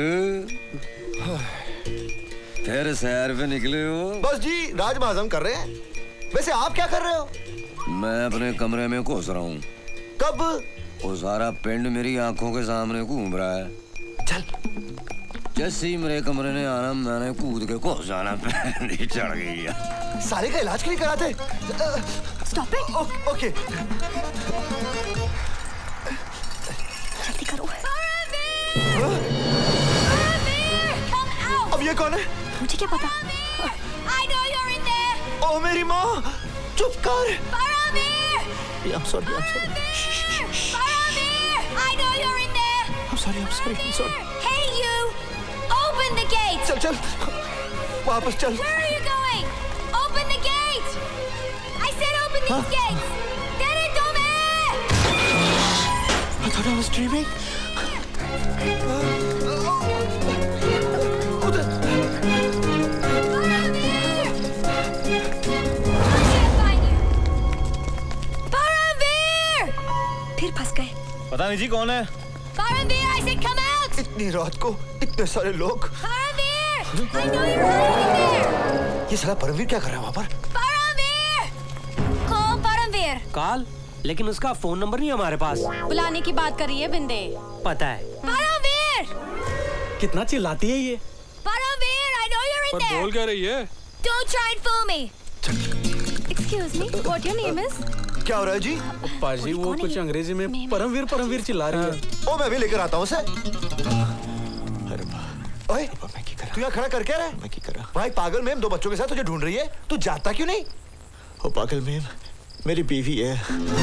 फिर सैर पे निकले हो? बस जी, राज महाजम कर रहे हैं। वैसे आप क्या कर रहे हो? मैं अपने कमरे में घुस रहा हूँ। कब? वो सारा पिंड मेरी आंखों के सामने घूम रहा है। चल। जैसे ही मेरे कमरे ने आना, मैंने कूद के घुस जाना, पैंडी चढ़ गई है। सारे का इलाज क्यों नहीं कराते? Stop it. ओके जल्दी करो। अब ये कौन है? मुझे क्या पता? I know you're in there. ओ मेरी माँ, चुप कर। Faramir! I'm sorry, I'm sorry. Faramir! I know you're in there. I'm sorry, I'm sorry, I'm sorry. Hey you! Open the gate. चल चल, वापस चल। Where are you going? Open the gate. I said open these Huh? gates. Tere tumhe! I thought I was dreaming. फिर फंस गए। पता नहीं जी कौन है। Faramir, I said come out. इतनी रात को इतने सारे लोग। Faramir! I know you're hiding there. ये साला परमवीर क्या कर रहा है वहाँ पर? Faramir! Call Faramir. कॉल, लेकिन उसका फोन नंबर नहीं हमारे पास। बुलाने की बात कर रही है बिंदे। पता है। Faramir! कितना चिल्लाती है ये? Faramir, I know you're in पर there. बोल क्या रही है? Don't try and fool me. Excuse me, what your name is? क्या हो रहा है जी? पाजी वो कुछ अंग्रेजी में परमवीर परमवीर चिल्ला रही है। ओ मैं भी लेकर आता हूँ उसे। अरे ओए, तू यहाँ खड़ा कर क्या रहा है? मैं क्या कर रहा? भाई पागल मेम दो बच्चों के साथ तुझे ढूंढ रही है। तू जाता क्यों नहीं? ओ पागल मेम, मेरी बीवी है।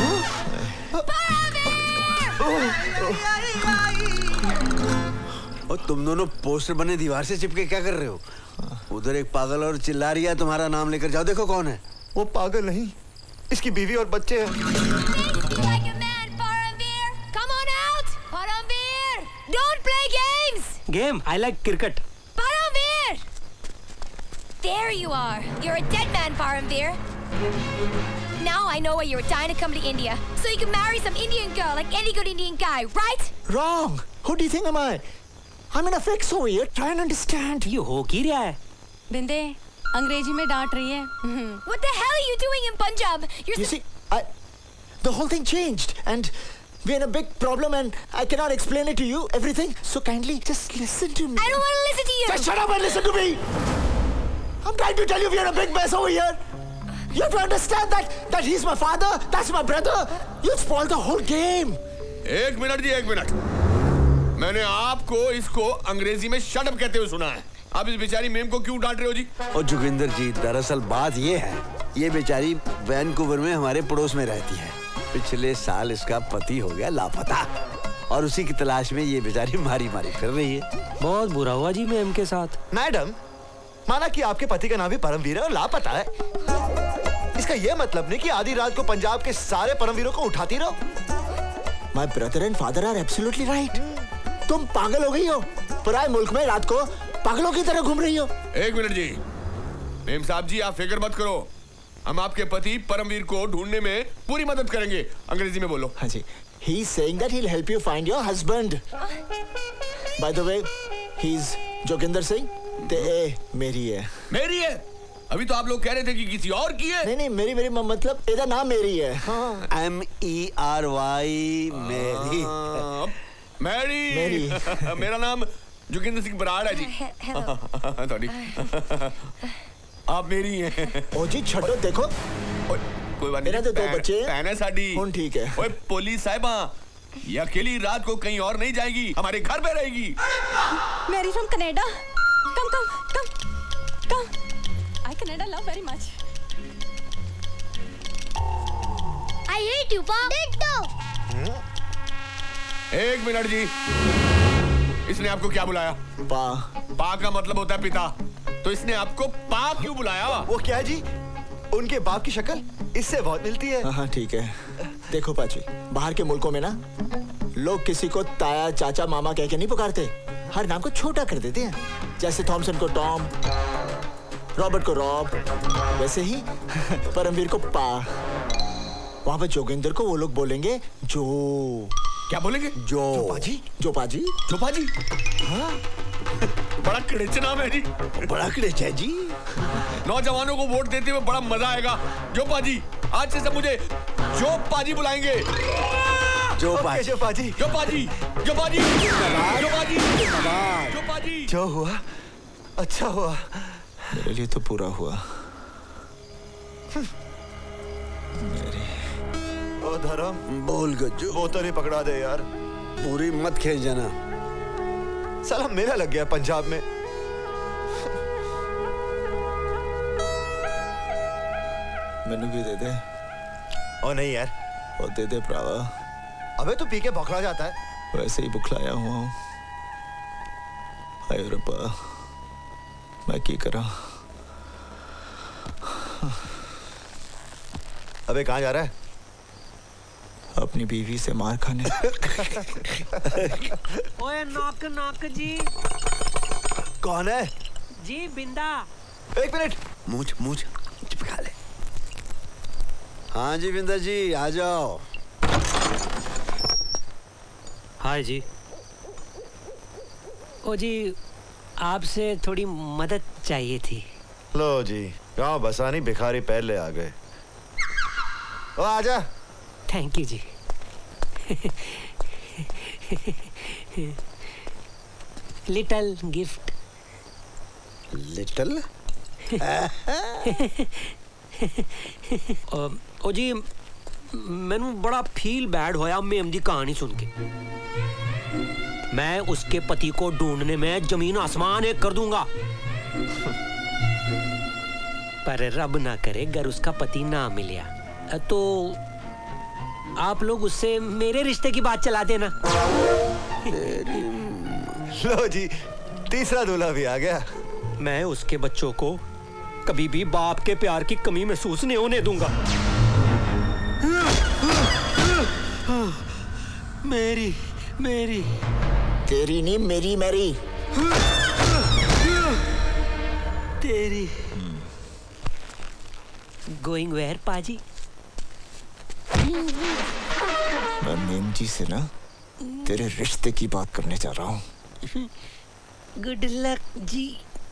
और तुम दोनों पोस्टर बने दीवार से चिपके क्या कर रहे हो? उधर एक पागल और चिल्ला रही है, तुम्हारा नाम लेकर जाओ, देखो कौन है। वो पागल नहीं, इसकी बीवी और बच्चे हैं। Like a man, Faramir. Come on out. Faramir! Don't play games. Game? I like cricket. Faramir! There you are. You're a dead man, Faramir. Now I know why you were dying to come to India. So you can marry some Indian girl like any good Indian guy, right? Wrong. Who do you think am I? I'm in a fix over here. Try and understand. ये हो क्या रहा है? बिंदे, अंग्रेजी में डांट रही है। What the hell are you doing in Punjab? You're You see, I, the whole thing changed, and we're in a big problem, and I cannot explain it to you, everything. So kindly, just listen to me. I don't want to listen to you. Just shut up and listen to me. I'm trying to tell you, we're in a big mess over here. You have to understand that that he's my father, that's my brother. You spoiled the whole game. एक minute जी, एक minute. मैंने आपको इसको अंग्रेजी में shut up कहते हुए सुना है। आप इस बेचारी मेम को क्यों डांट रहे हो जी? और जोगिंदर जी, दरअसल बात ये है, ये बेचारी वैनकूवर में हमारे पड़ोस में रहती है। पिछले साल इसका पति हो गया लापता, और उसी की तलाश में ये बेचारी मारी मारी फिर रही है। बहुत बुरा हुआ जी मेम के साथ। मैडम, माना कि आपके पति का नाम भी परमवीर है और लापता है, इसका ये मतलब नहीं कि आधी रात को पंजाब के सारे परमवीरों को उठाती रहो। My brother and father are absolutely right. तुम पागल हो गई हो, पराए मुल्क में रात को पागलों की तरह घूम रही हो। एक मिनट जी, मेम साहब जी, आप फिक्र मत करो, हम आपके पति परमवीर को ढूंढने में पूरी मदद करेंगे। अंग्रेजी में बोलो। हाँ जी, he's saying that he'll help you find your husband. By the way, he's Joginder Singh, ते मेरी है। मेरी है? अभी तो आप लोग कह रहे थे कि किसी और की है। नहीं नहीं, मेरी मेरी मतलब ਇਹਦਾ नाम मेरी है। हाँ। M E R Y Mary. Mary. Mary. मेरा नाम जोगिंदर सिंह बराड़ है जी। सॉरी। आप मेरी हैं। ओ जी छोड़ो, देखो कोई बात नहीं। मेरा तो दो बच्चे बहन है साडी। कौन ठीक है। ओए पुलिस साहिबा, ये अकेली रात को कहीं और नहीं जाएगी, हमारे घर पे रहेगी। Mary from Canada. Come, come, come, come. I Canada love very much. I hate you, Pa. Ditto. एक मिनट जी, इसने आपको क्या बुलाया? पा। पा का मतलब होता है पिता, तो इसने आपको पा क्यों बुलाया? वो क्या जी, उनके बाप की शक्ल इससे बहुत मिलती है। हाँ ठीक है। देखो पाजी, बाहर के मुल्कों में ना लोग किसी को ताया, चाचा, मामा कह के नहीं पुकारते, हर नाम को छोटा कर देते हैं। जैसे थॉमसन को टॉम, रॉबर्ट को रॉब, वैसे ही परमवीर को पा। वहां पर जोगिंदर को वो लोग बोलेंगे जो। क्या बोलेंगे? जो। जो पाजी। जो पाजी। जो पाजी। हाँ। बड़ा कड़ेच नाम है जी। बड़ा कड़ेच है जी। नौजवानों को वोट देते हुए बड़ा मजा आएगा। जो पाजी, आज से सब मुझे जो पाजी बुलाएंगे। जो पाजी। जो पाजी। जो पाजी। जो पाजी। जो पाजी। जो पाजी। जो हुआ अच्छा हुआ, मेरे लिए तो पूरा हुआ। मेरे ओ धर्म, बोल गज्जू। वो तो नहीं पकड़ा दे यार। पूरी मत खेल जाना। साला मेरा लग गया पंजाब में। मैंने भी दे दे। ओ नहीं यार। ओ दे दे भरावा। अबे तू पी के बौखला जाता है। वैसे ही बुखलाया हुआ हूँ। हाय रब्बा, मैं क्या करा? अबे कहाँ जा रहा है? अपनी बीवी से मार खाने। ओए नॉक नॉक जी। कौन है? जी बिंदा। एक मिनट। मूछ मूछ चिपका ले। हाँ जी बिंदा जी, आ जाओ। हाय जी। ओ जी, आपसे थोड़ी मदद चाहिए थी। लो जी, गाँव बसानी भिखारी पहले आ गए। ओ आजा। थैंक यू जी। Little gift. लिटल? ओ जी, मैनू बड़ा फील बैड होया मेम दी कहानी सुन के। मैं उसके पति को ढूंढने में जमीन आसमान एक कर दूंगा। पर रब ना करे अगर उसका पति ना मिला तो आप लोग उससे मेरे रिश्ते की बात चला देना। लो जी, तीसरा दूल्हा भी आ गया। मैं उसके बच्चों को कभी भी बाप के प्यार की कमी महसूस नहीं होने दूंगा। मेरी मेरी तेरी नहीं, मेरी मेरी तेरी। गोइंग वेयर पाजी? मैं मेम जी से ना तेरे रिश्ते की बात करने जा रहा हूँ। गुड लक जी।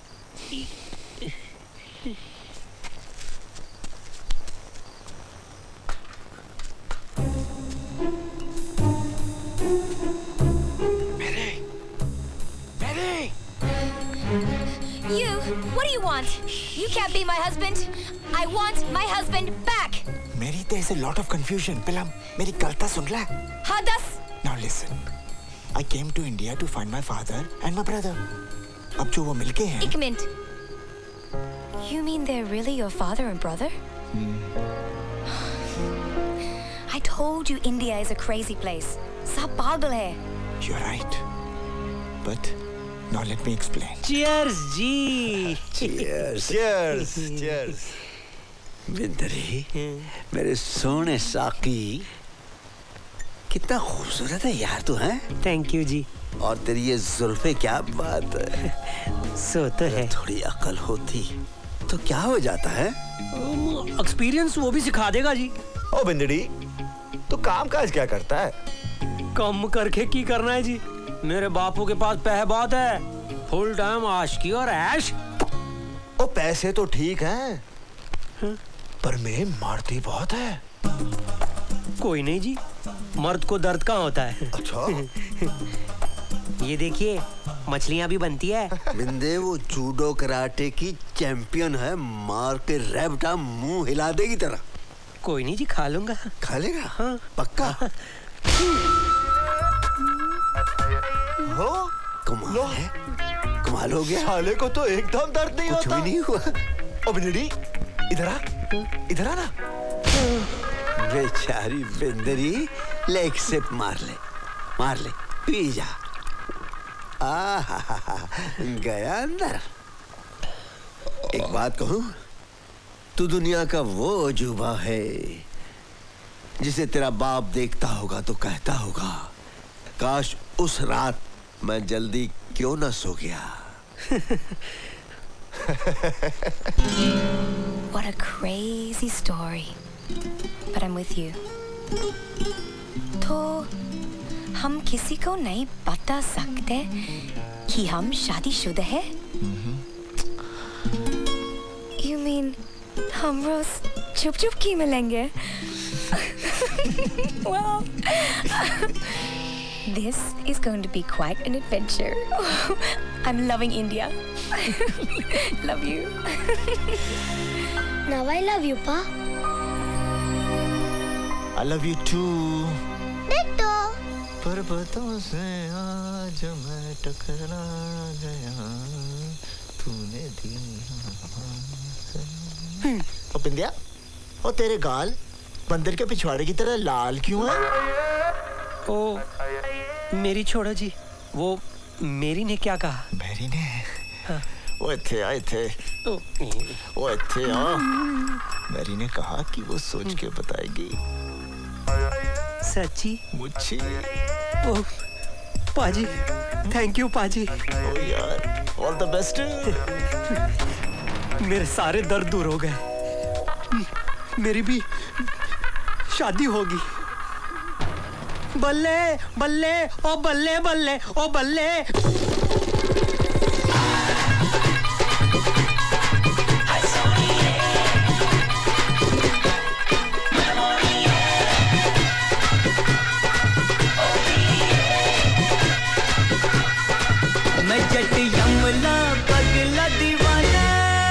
You, what do you want? You can't be my husband. I want my husband back. Mary, there's a lot of confusion. Pilam, मेरी गलता सुन ले। हाँ दस। Now listen. I came to India to find my father and my brother. अब जो वो मिलके हैं। एक minute. You mean they're really your father and brother? Hmm. I told you India is a crazy place. सब पागल है। You're right. But now let me explain. Cheers ji. Cheers. Cheers. Cheers. बिंदरी, मेरे सोने साकी, कितना खूबसूरत है यार तू, हैं? थैंक यू जी। और तेरी ये जुल्फे, क्या बात है। सो तो है। थोड़ी अकल होती तो क्या हो जाता है? एक्सपीरियंस वो भी सिखा देगा जी। ओ बिंदड़ी, तू काम काज क्या करता है? कम करके की करना है जी। मेरे बापू के पास पैसे बहुत है। फुल टाइम आशिकी और ऐश। ओ पैसे तो ठीक हैं, पर मैं मारती बहुत है। कोई नहीं जी, मर्द को दर्द कहाँ होता है। अच्छा। ये देखिए, मछलियाँ भी बनती है। बिंदे, वो जूडो कराटे की चैंपियन है, मार के रैबटा मुंह हिला देगी तेरा। कोई नहीं जी, खा लूंगा। खा लेगा? हाँ। पक्का? हो कमाल है, कमाल हो गया। साले को तो एकदम दर्द नहीं कुछ होता। भी नहीं हुआ। अब निडी इधर आ, इधर आ ना। बेचारी बिंदरी, ले एक सिप मार ले, मार ले, पी जा। आहा, गया अंदर। एक बात कहूं, तू दुनिया का वो अजूबा है जिसे तेरा बाप देखता होगा तो कहता होगा, काश उस रात मैं जल्दी क्यों ना सो गया। What a crazy story. But I'm with you. तो हम किसी को नहीं बता सकते कि हम शादीशुदा हैं? You mean हम रोज चुप चुप की मिलेंगे? Well, this is going to be quite an adventure. I'm loving India. Love you. Now I love you, Pa. I love you too. Ditto. पर्वतों से आज मैं टकरा गया, तूने दी। ओ बिंदिया, ओ तेरे गाल बंदर के पिछवाड़े की तरह लाल क्यों है? ओ मेरी छोड़ा जी, वो मेरी ने क्या कहा? मेरी ने? हाँ। वो इत्थे आ इत्थे, वो इत्थे आ। मेरी ने कहा कि वो सोच के बताएगी। सच्ची? मुझे। ओ पाजी, थैंक यू पाजी। ओ यार, ऑल द बेस्ट। मेरे सारे दर्द दूर हो गए, मेरी भी शादी होगी। बल्ले बल्ले ओ बल्ले बल्ले ओ बल्ले। मैं जट यमला पगला दीवाना,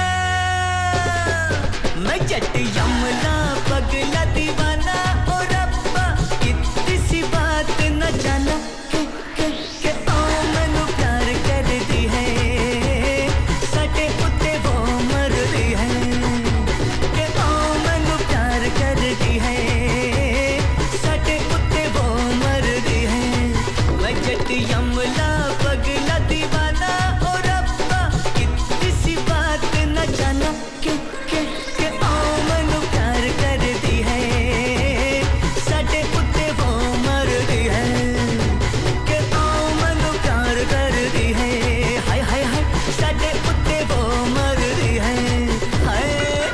मैं जट यमला पगला दीवाना। ओ रब्बा इतनी सी बात न जाना के के के ओ मैनू प्यार कर दी है, सटे उत्ते वो मर दी है के ओ मैनू प्यार कर दी है, सटे उत्ते वो मर दी है। मैं जट यमला पगला दीवाना। ओ रब्बा इतनी सी बात न जाना के के के ओ मैनू प्यार कर दी है, साडे उत्ते वो मर दी है के ओ मैनू प्यार कर दी है। हाय हाय हाय, साडे उत्ते वो मर दी है। हाय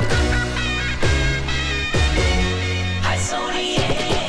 हाय सोनिए।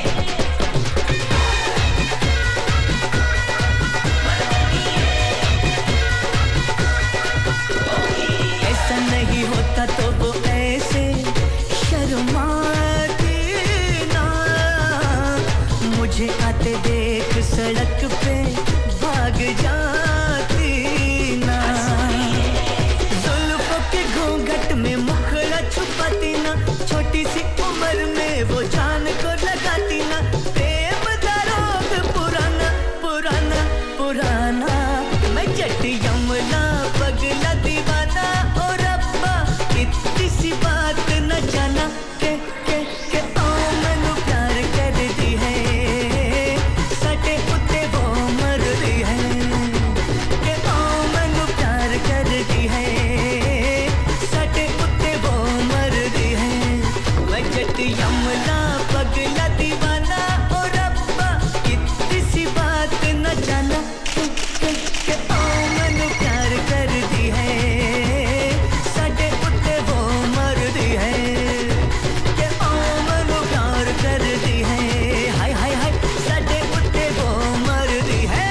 ऐसा नहीं होता तो वो ऐसे शर्माती ना, मुझे आते देख सड़क पे भाग जाती ना। जुल्फों के घूंघट में मुखड़ा छुपाती ना, छोटी सी उम्र में वो जान को लगाती ना। प्रेम का रोग पुराना पुराना पुराना। मैं जट यमला पगला दीवाना। ओ रब्बा इतनी सी बात न जाना के के के ओ मैनू प्यार कर दी है, सटे उत्ते वो मर दी है के ओ मैनू प्यार कर दी है, सटे उत्ते वो मर दी है। मैं जट यमला पगला दीवाना। ओ रब्बा इतनी सी बात न जाना के के के ओ मैनू प्यार कर दी है, साडे उत्ते वो मर दी है के ओ मैनू प्यार कर दी है। हाय हाय हाय, साडे उत्ते वो मर दी है।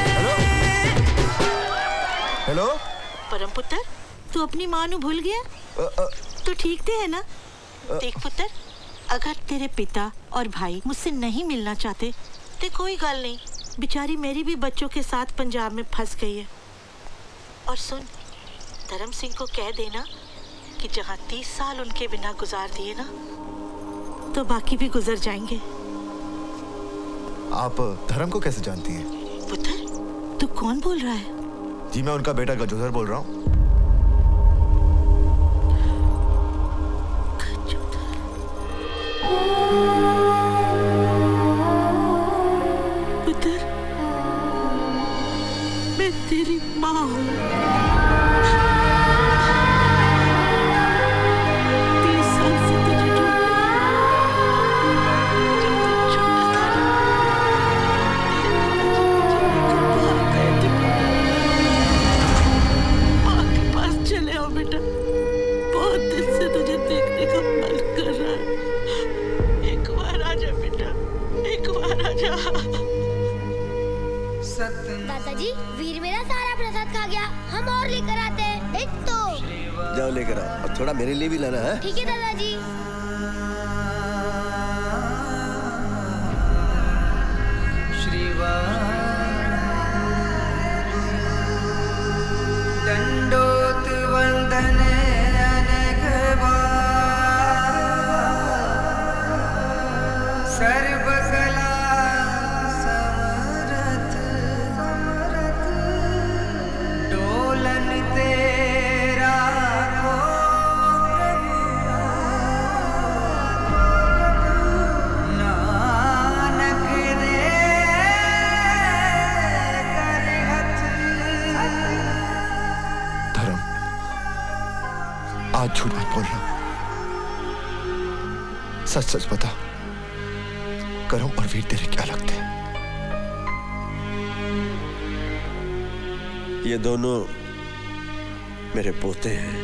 हेलो परम पुत्र, तू अपनी माँ नू भूल गया? तू ठीक थे है ना? देख पुत्र, अगर तेरे पिता और भाई मुझसे नहीं मिलना चाहते तो कोई गल नहीं, बेचारी मेरी भी बच्चों के साथ पंजाब में फंस गई है। और सुन, धर्म सिंह को कह देना कि जहाँ तीस साल उनके बिना गुजार दिए ना, तो बाकी भी गुजर जाएंगे। आप धर्म को कैसे जानती हैं? पुत्र, तू कौन बोल रहा है? जी मैं उनका बेटा गजोधर बोल रहा हूँ। पुत्र, मैं तेरी माँ हूँ। तीस साल से तुझे ढूंढ जब तू छोटा था बाहर गए थे। माँ के पास चले आओ बेटा, बहुत दिन से तुझे देखने का मन कर रहा है। एक बार आ जा बेटा, एक बार आ जा। दादाजी, वीर मेरा सारा प्रसाद खा गया, हम और लेकर आते हैं। एक तो जाओ लेकर आओ, और थोड़ा मेरे लिए भी लाना है। ठीक है दादाजी। दंडोत वंदन अनेक बार, सर्वकला समरथ समरथ, डोलन तेरा को नानक दे कर हथ। धर्म, आज झूठ मत बोलना, सच सच बता, करम और वीर तेरे क्या लगते हैं? ये दोनों मेरे पोते हैं।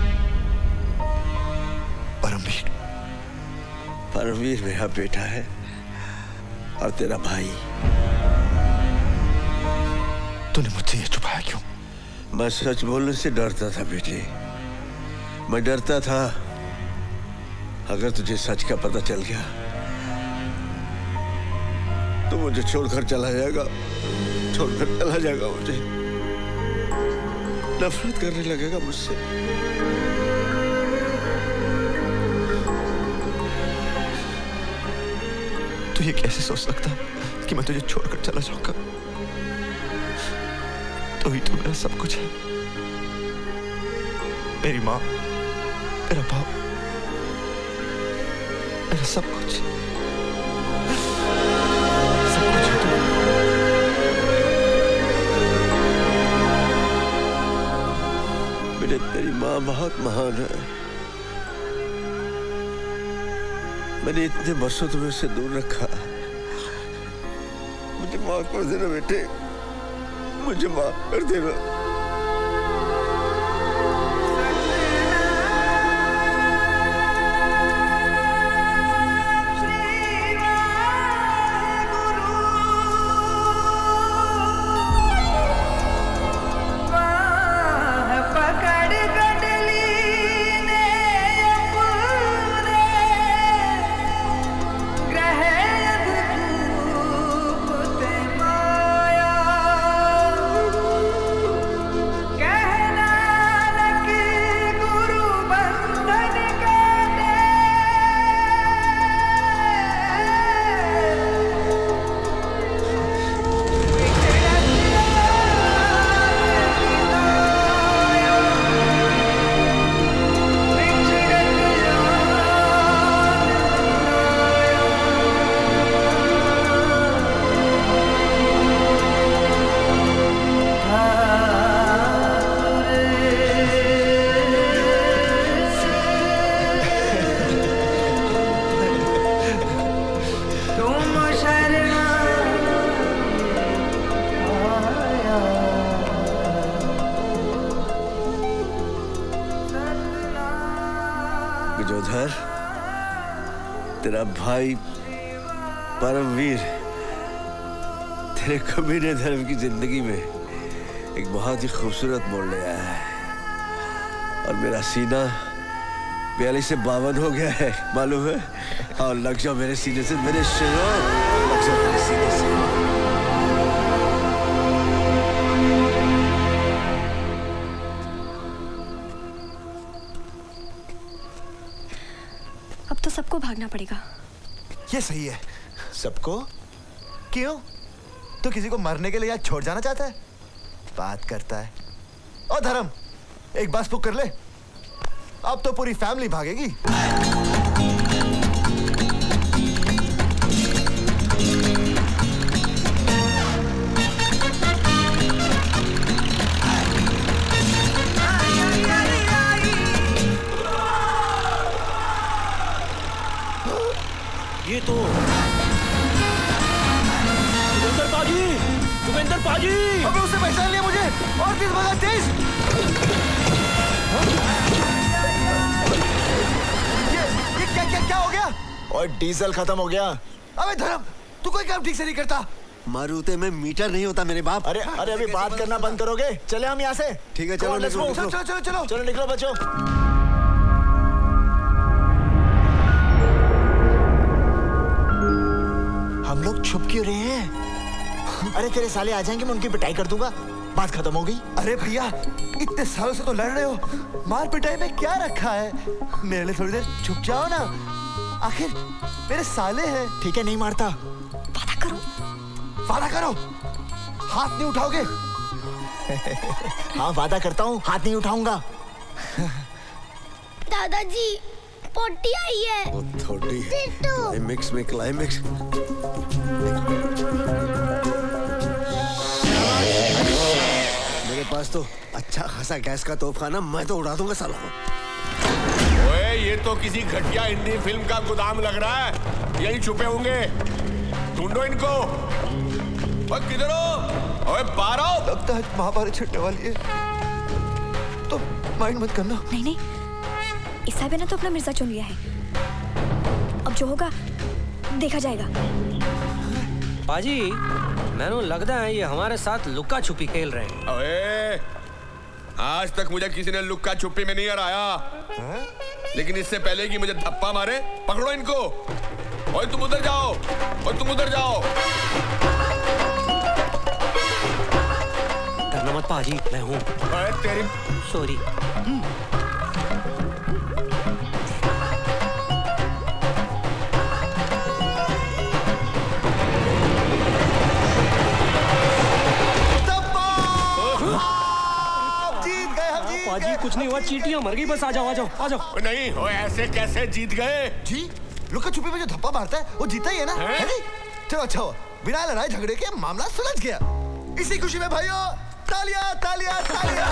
परमवीर? परमवीर मेरा बेटा है और तेरा भाई। तूने मुझसे ये छुपाया क्यों? मैं सच बोलने से डरता था बेटे। मैं डरता था अगर तुझे सच का पता चल गया तो मुझे छोड़कर चला जाएगा, छोड़कर चला जाएगा, मुझे नफरत करने लगेगा मुझसे। तू ये कैसे सोच सकता कि मैं तुझे छोड़कर चला जाऊंगा? तो ही तो मेरा सब कुछ है, मेरी माँ, मेरा बाप, मेरा सब कुछ, सब कुछ है तू। बेटे तेरी माँ बहुत महान है। मैंने इतने वर्षों तुम्हें उससे दूर रखा। मुझे माफ कर देना बेटे, मुझे माफ कर देना। गजोधर, तेरा भाई परमवीर तेरे कमीने धर्म की जिंदगी में एक बहुत ही खूबसूरत मोड़ ले आया है और मेरा सीना बयालीस से बावन हो गया है, मालूम है? और लग जाओ मेरे सीने से, मेरे शेरों, लग जाओ मेरे सीने से। अब तो सबको भागना पड़ेगा। ये सही है। सबको? क्यों? तो किसी को मरने के लिए यहाँ छोड़ जाना चाहता है? बात करता है। ओ धर्म, एक बस बुक कर ले, अब तो पूरी फैमिली भागेगी। ये तो जोगिंदर पाजी, जोगिंदर पाजी। अबे उसने पहचान लिया मुझे। और तेज भगा, तेज। ये ये क्या क्या क्या हो गया? और डीजल खत्म हो गया। अबे धर्म, तू कोई काम ठीक से नहीं करता। मारुति में मीटर नहीं होता मेरे बाप। अरे अरे अभी बात करना बंद करोगे? चले हम यहाँ से। ठीक है, चलो निकलो, चलो चलो चलो चलो चलो निकलो बच्चों। हम लोग छुप क्यों रहे हैं? अरे तेरे साले आ जाएंगे, मैं उनकी पिटाई कर दूंगा। बात खत्म हो गई। अरे भैया, इतने सालों से तो लड़ रहे हो, मार पिटाई में क्या रखा है? मेरे लिए थोड़ी देर छुप जाओ ना, आखिर मेरे साले हैं। ठीक है, नहीं मारता। वादा करो, वादा करो, हाथ नहीं उठाओगे? हाँ वादा करता हूँ, हाथ नहीं उठाऊंगा। दादाजी, पोटी आई है। वो थोड़ी टिट्टू। क्लाइमेक्स में क्लाइमेक्स। मेरे पास तो अच्छा खासा गैस का तोपखाना, मैं तो उड़ा दूंगा साला को। ओए, ये तो किसी घटिया हिंदी फिल्म का गोदाम लग रहा है। यहीं छुपे होंगे, ढूंढो इनको। ओए किधर हो? ओए बाहर आओ। लगता है महाभारत छुटने वाली है, तो माइंड मत करना। नहीं नहीं, इस साहब ने तो अपना मिर्जा चुन लिया है, अब जो होगा देखा जाएगा। पाजी, मैंने लगता है ये हमारे साथ लुक्का छुपी खेल रहे हैं। ओए, आज तक मुझे किसी ने लुक्का छुपी में नहीं हराया, लेकिन इससे पहले कि मुझे धप्पा मारे, पकड़ो इनको। ओए तुम उधर जाओ, ओए तुम उधर जाओ। डरना मत पाजी, मैं हूँ। ओए तेरी सॉरी। पाजी कुछ नहीं हुआ, चींटियां मर गई, बस आ जाओ आ जाओ आ जाओ। नहीं, ओए ऐसे कैसे जीत गए? जी, लुका छुपी में जो धप्पा मारता है वो जीता ही है ना? है? है जी? चलो अच्छा हुआ, बिना लड़ाई झगड़े के मामला सुलझ गया। इसी खुशी में भाइयों, तालियां तालियां तालियां।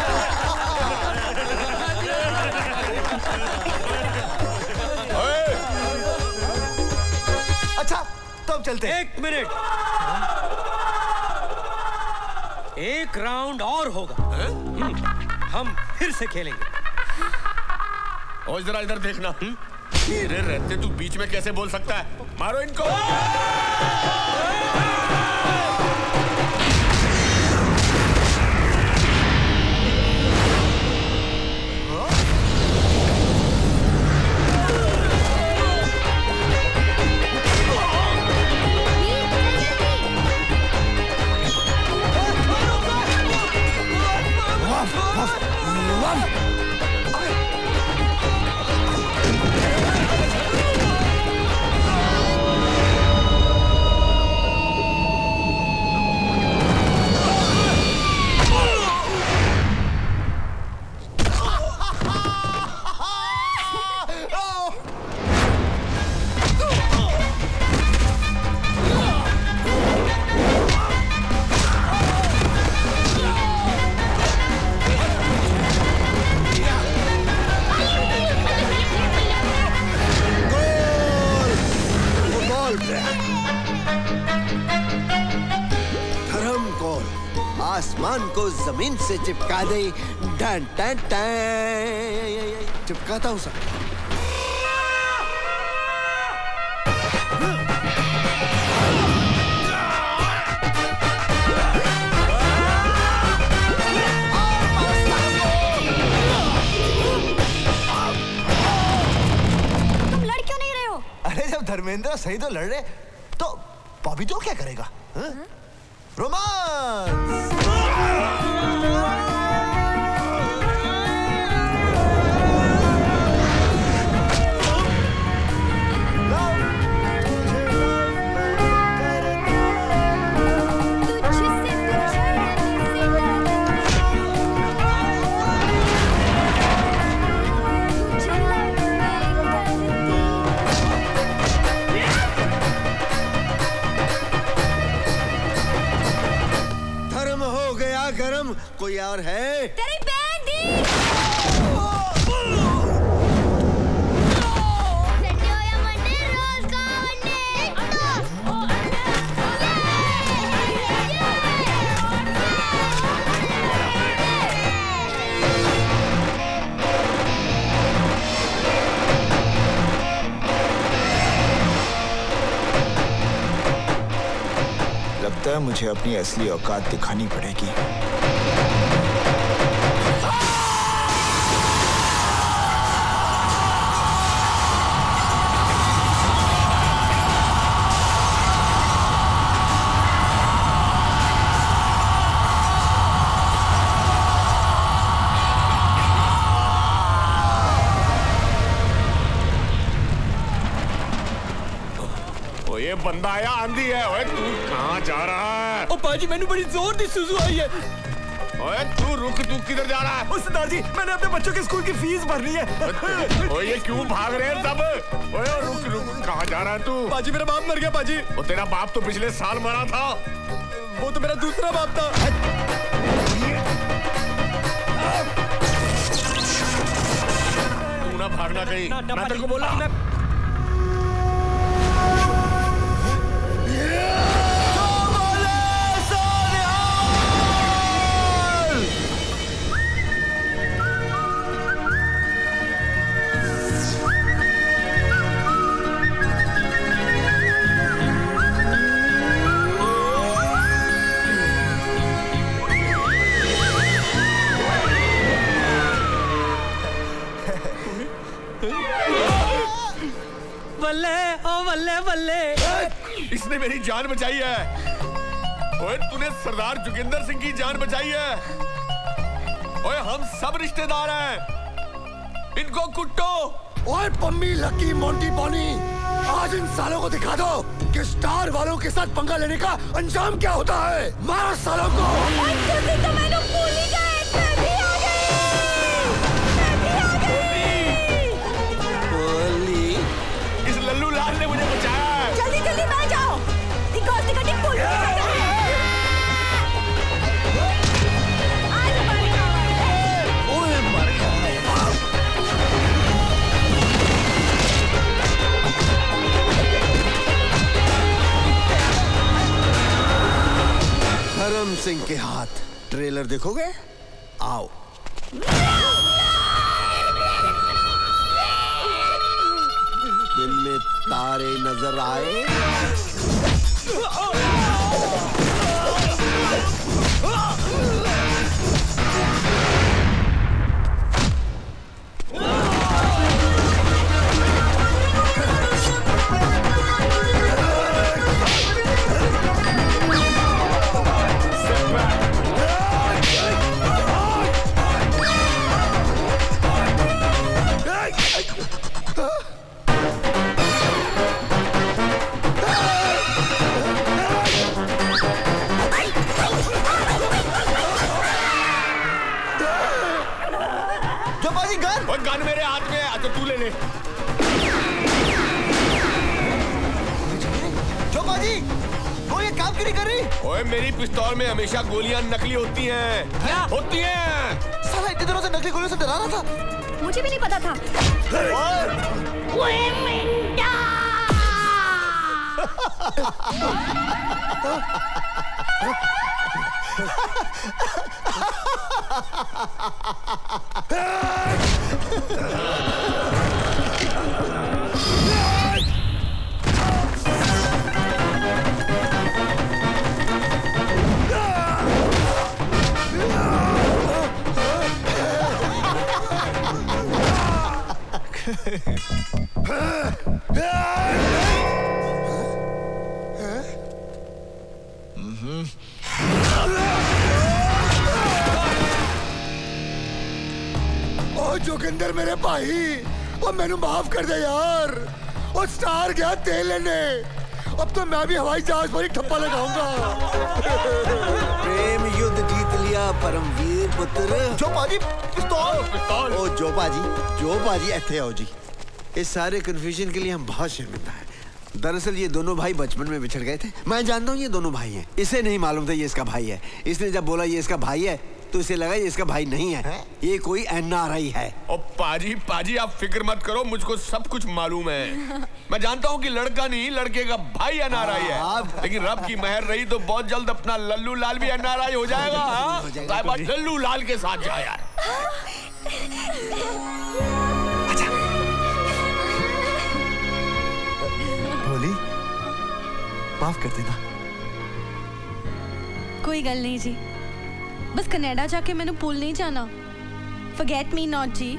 अच्छा, तो अब चलते हैं। एक मिनट, एक राउंड और होगा, हम फिर से खेलेंगे। और जरा इधर देखना। मेरे रहते तू बीच में कैसे बोल सकता है? मारो इनको। आसमान को जमीन से चिपका दे, डन डन डन। चिपकाता हूँ सर। तुम लड़ क्यों नहीं रहे हो? अरे जब धर्मेंद्र सही तो लड़ रहे, तो बॉबी तो क्या करेगा? रोमांस। कोई और है? तेरी बैंडी। लगता है मुझे अपनी असली औकात दिखानी पड़ेगी। ये बंदा आया आंधी है। ओए तू कहाँ जा रहा है? ओ पाजी मैंने बड़ी जोर दी सुसु आई है। ओए तू रुक, तू किधर जा रहा है? सरदार जी मैंने अपने बच्चों के स्कूल की फीस भरनी है। ओए ये क्यों भाग रहे हैं सब? ओए रुक रुक, कहाँ जा रहा है तू? पाजी मेरा बाप मर गया पाजी। वो तेरा बाप तो पिछले साल मरा था। वो तो मेरा दूसरा बाप था। तू ना भागना कहीं, मैं तेरे को बोला। बल्ले ओ बल्ले बल्ले, इसने मेरी जान बचाई है। ओए तूने सरदार जोगिंदर सिंह की जान बचाई है। ओए हम सब रिश्तेदार हैं, इनको कुट्टो। ओए पम्मी लकी मोंटी पॉनी, आज इन सालों को दिखा दो कि स्टार वालों के साथ पंगा लेने का अंजाम क्या होता है। मारो सालों को। तो मैंने भूल ही गए। मैं भी आ गई। मैं भी आ गई। बोली, इस लल्लू लाल ने मुझे बचाया। जल्दी जल्दी बैठ जाओ। निकोल टिकट फुल धर्म सिंह के हाथ ट्रेलर देखोगे? आओ। दिन में तारे नजर आए। गन मेरे हाथ में है, तो तू ले ले। जो बाजी, वो ये काम क्यों नहीं कर रही? ओए मेरी पिस्तौल में हमेशा गोलियां नकली होती हैं। क्या? होती हैं। साला इतने दिनों से नकली गोलियों से डरा रहा था। मुझे भी नहीं पता था। ओए मिंटा! ओ जोगिंदर मेरे भाई, ओ मैंने माफ कर दे यार। ओ स्टार गया तेल लेने, अब तो मैं भी हवाई जहाज पर ही ठप्पा लगाऊंगा। प्रेम युद्ध जीत लिया परमवीर पुत्र। जो बाजी पिस्तौल पिस्तौल। ओ जो बाजी, जो बाजी ऐसे आओ जी। इस सारे कन्फ्यूजन के लिए हम बहुत शर्मिंदा हैं। दरअसल ये दोनों भाई बचपन में बिछड़ गए थे। मैं जानता हूँ ये दोनों भाई हैं। इसे नहीं मालूम था ये इसका भाई है। इसने जब बोला ये इसका भाई है तो इसे लगा ये इसका भाई नहीं है, है? ये कोई एन आर आई है। ओ पाजी पाजी आप फिक्र मत करो, मुझको सब कुछ मालूम है। मैं जानता हूँ कि लड़का नहीं लड़के का भाई एन आर आई है, लेकिन रब की मेहर रही तो बहुत जल्द अपना लल्लू लाल भी एन आर आई हो जाएगा। साहिबा लल्लू लाल के साथ जा यार। भोली माफ कर देना। कोई गल नहीं जी, बस कनाडा जाके मैंने भूल नहीं जाना। फॉरगेट मी नॉट जी।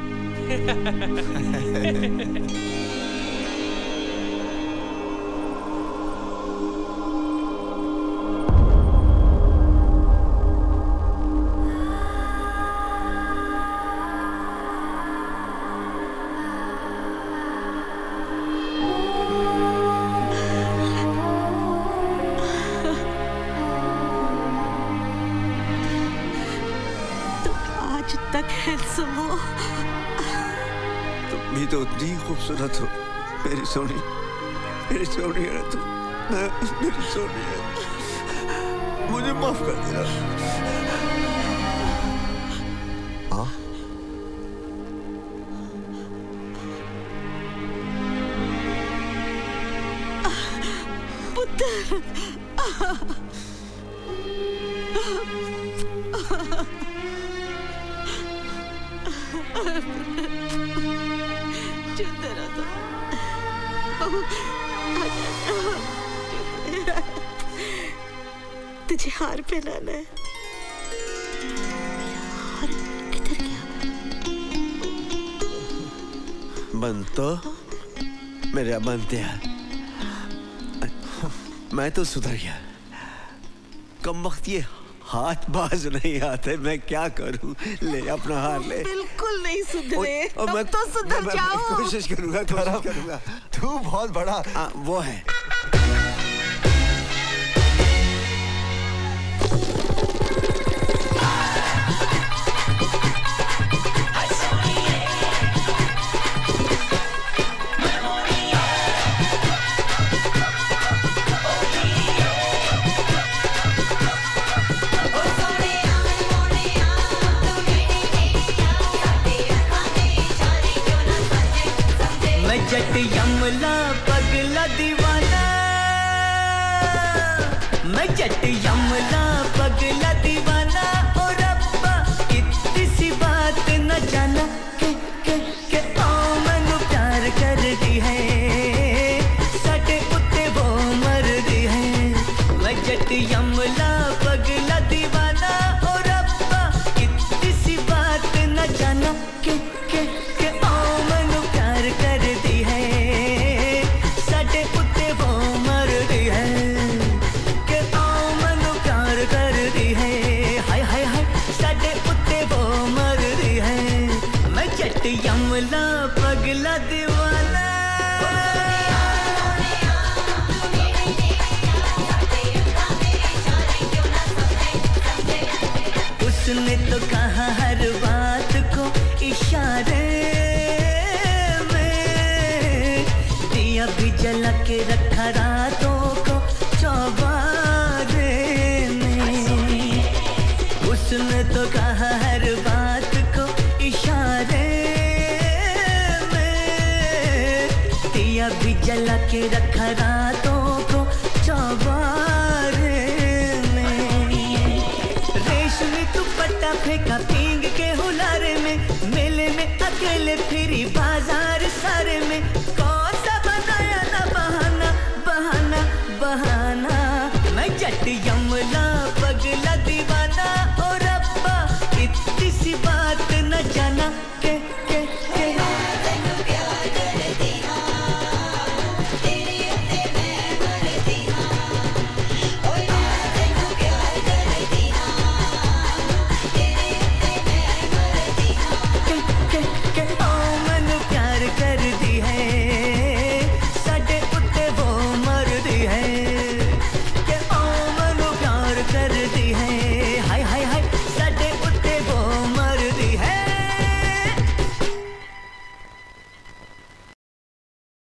तुम भी तो उतनी खूबसूरत हो मेरी सोनी, मेरी सोनी है तुम, मेरी सोनी है। मुझे माफ कर देना। हाँ पुत्र तुझे हार पहनाना है। हार किधर गया? बंतो मेरा बनते मैं तो सुधर गया। कम वक्त ये हाथ बाज नहीं आते, मैं क्या करूं? ले अपना हार ले। बिल्कुल नहीं सुधरे। अब मैं तो सुधर मैं, जाओ। मैं कोशिश करूंगा, कोशिश करूंगा। तू बहुत बड़ा आ, वो है। जट यमला पगला दीवाना, मैं जट यमला पगला दीवाना। और रब्बा इतनी सी बात न जाना के के के ओ मैनू प्यार कर दी है, साडे उत्ते वो मर दी है। मैं जट यमला पगला दीवाना। और रब्बा इतनी सी बात न जाना के के के ओ मैनू प्यार कर दी है, साडे उत्ते वो मर दी है। के ओ मैनू प्यार कर दी है, हाय हाय हाय साडे उत्ते वो मर दी है। मैं जट यमला पगला दीवाना। उसने तो कहा हर बात को इशारे में, दिया भी जला के रखा रातों को चौबारे में। उसने तो कहा हर बात को इशारे में, दिया भी जला के रखा रातों को चौबारे में। रेशमी दुपट्टा फेंका पींग के हुलारे में, मेले में अकेले फिरी बाजार सारे में। कौन सा बनाया ना बहाना बहाना बहाना, मैं जट यमला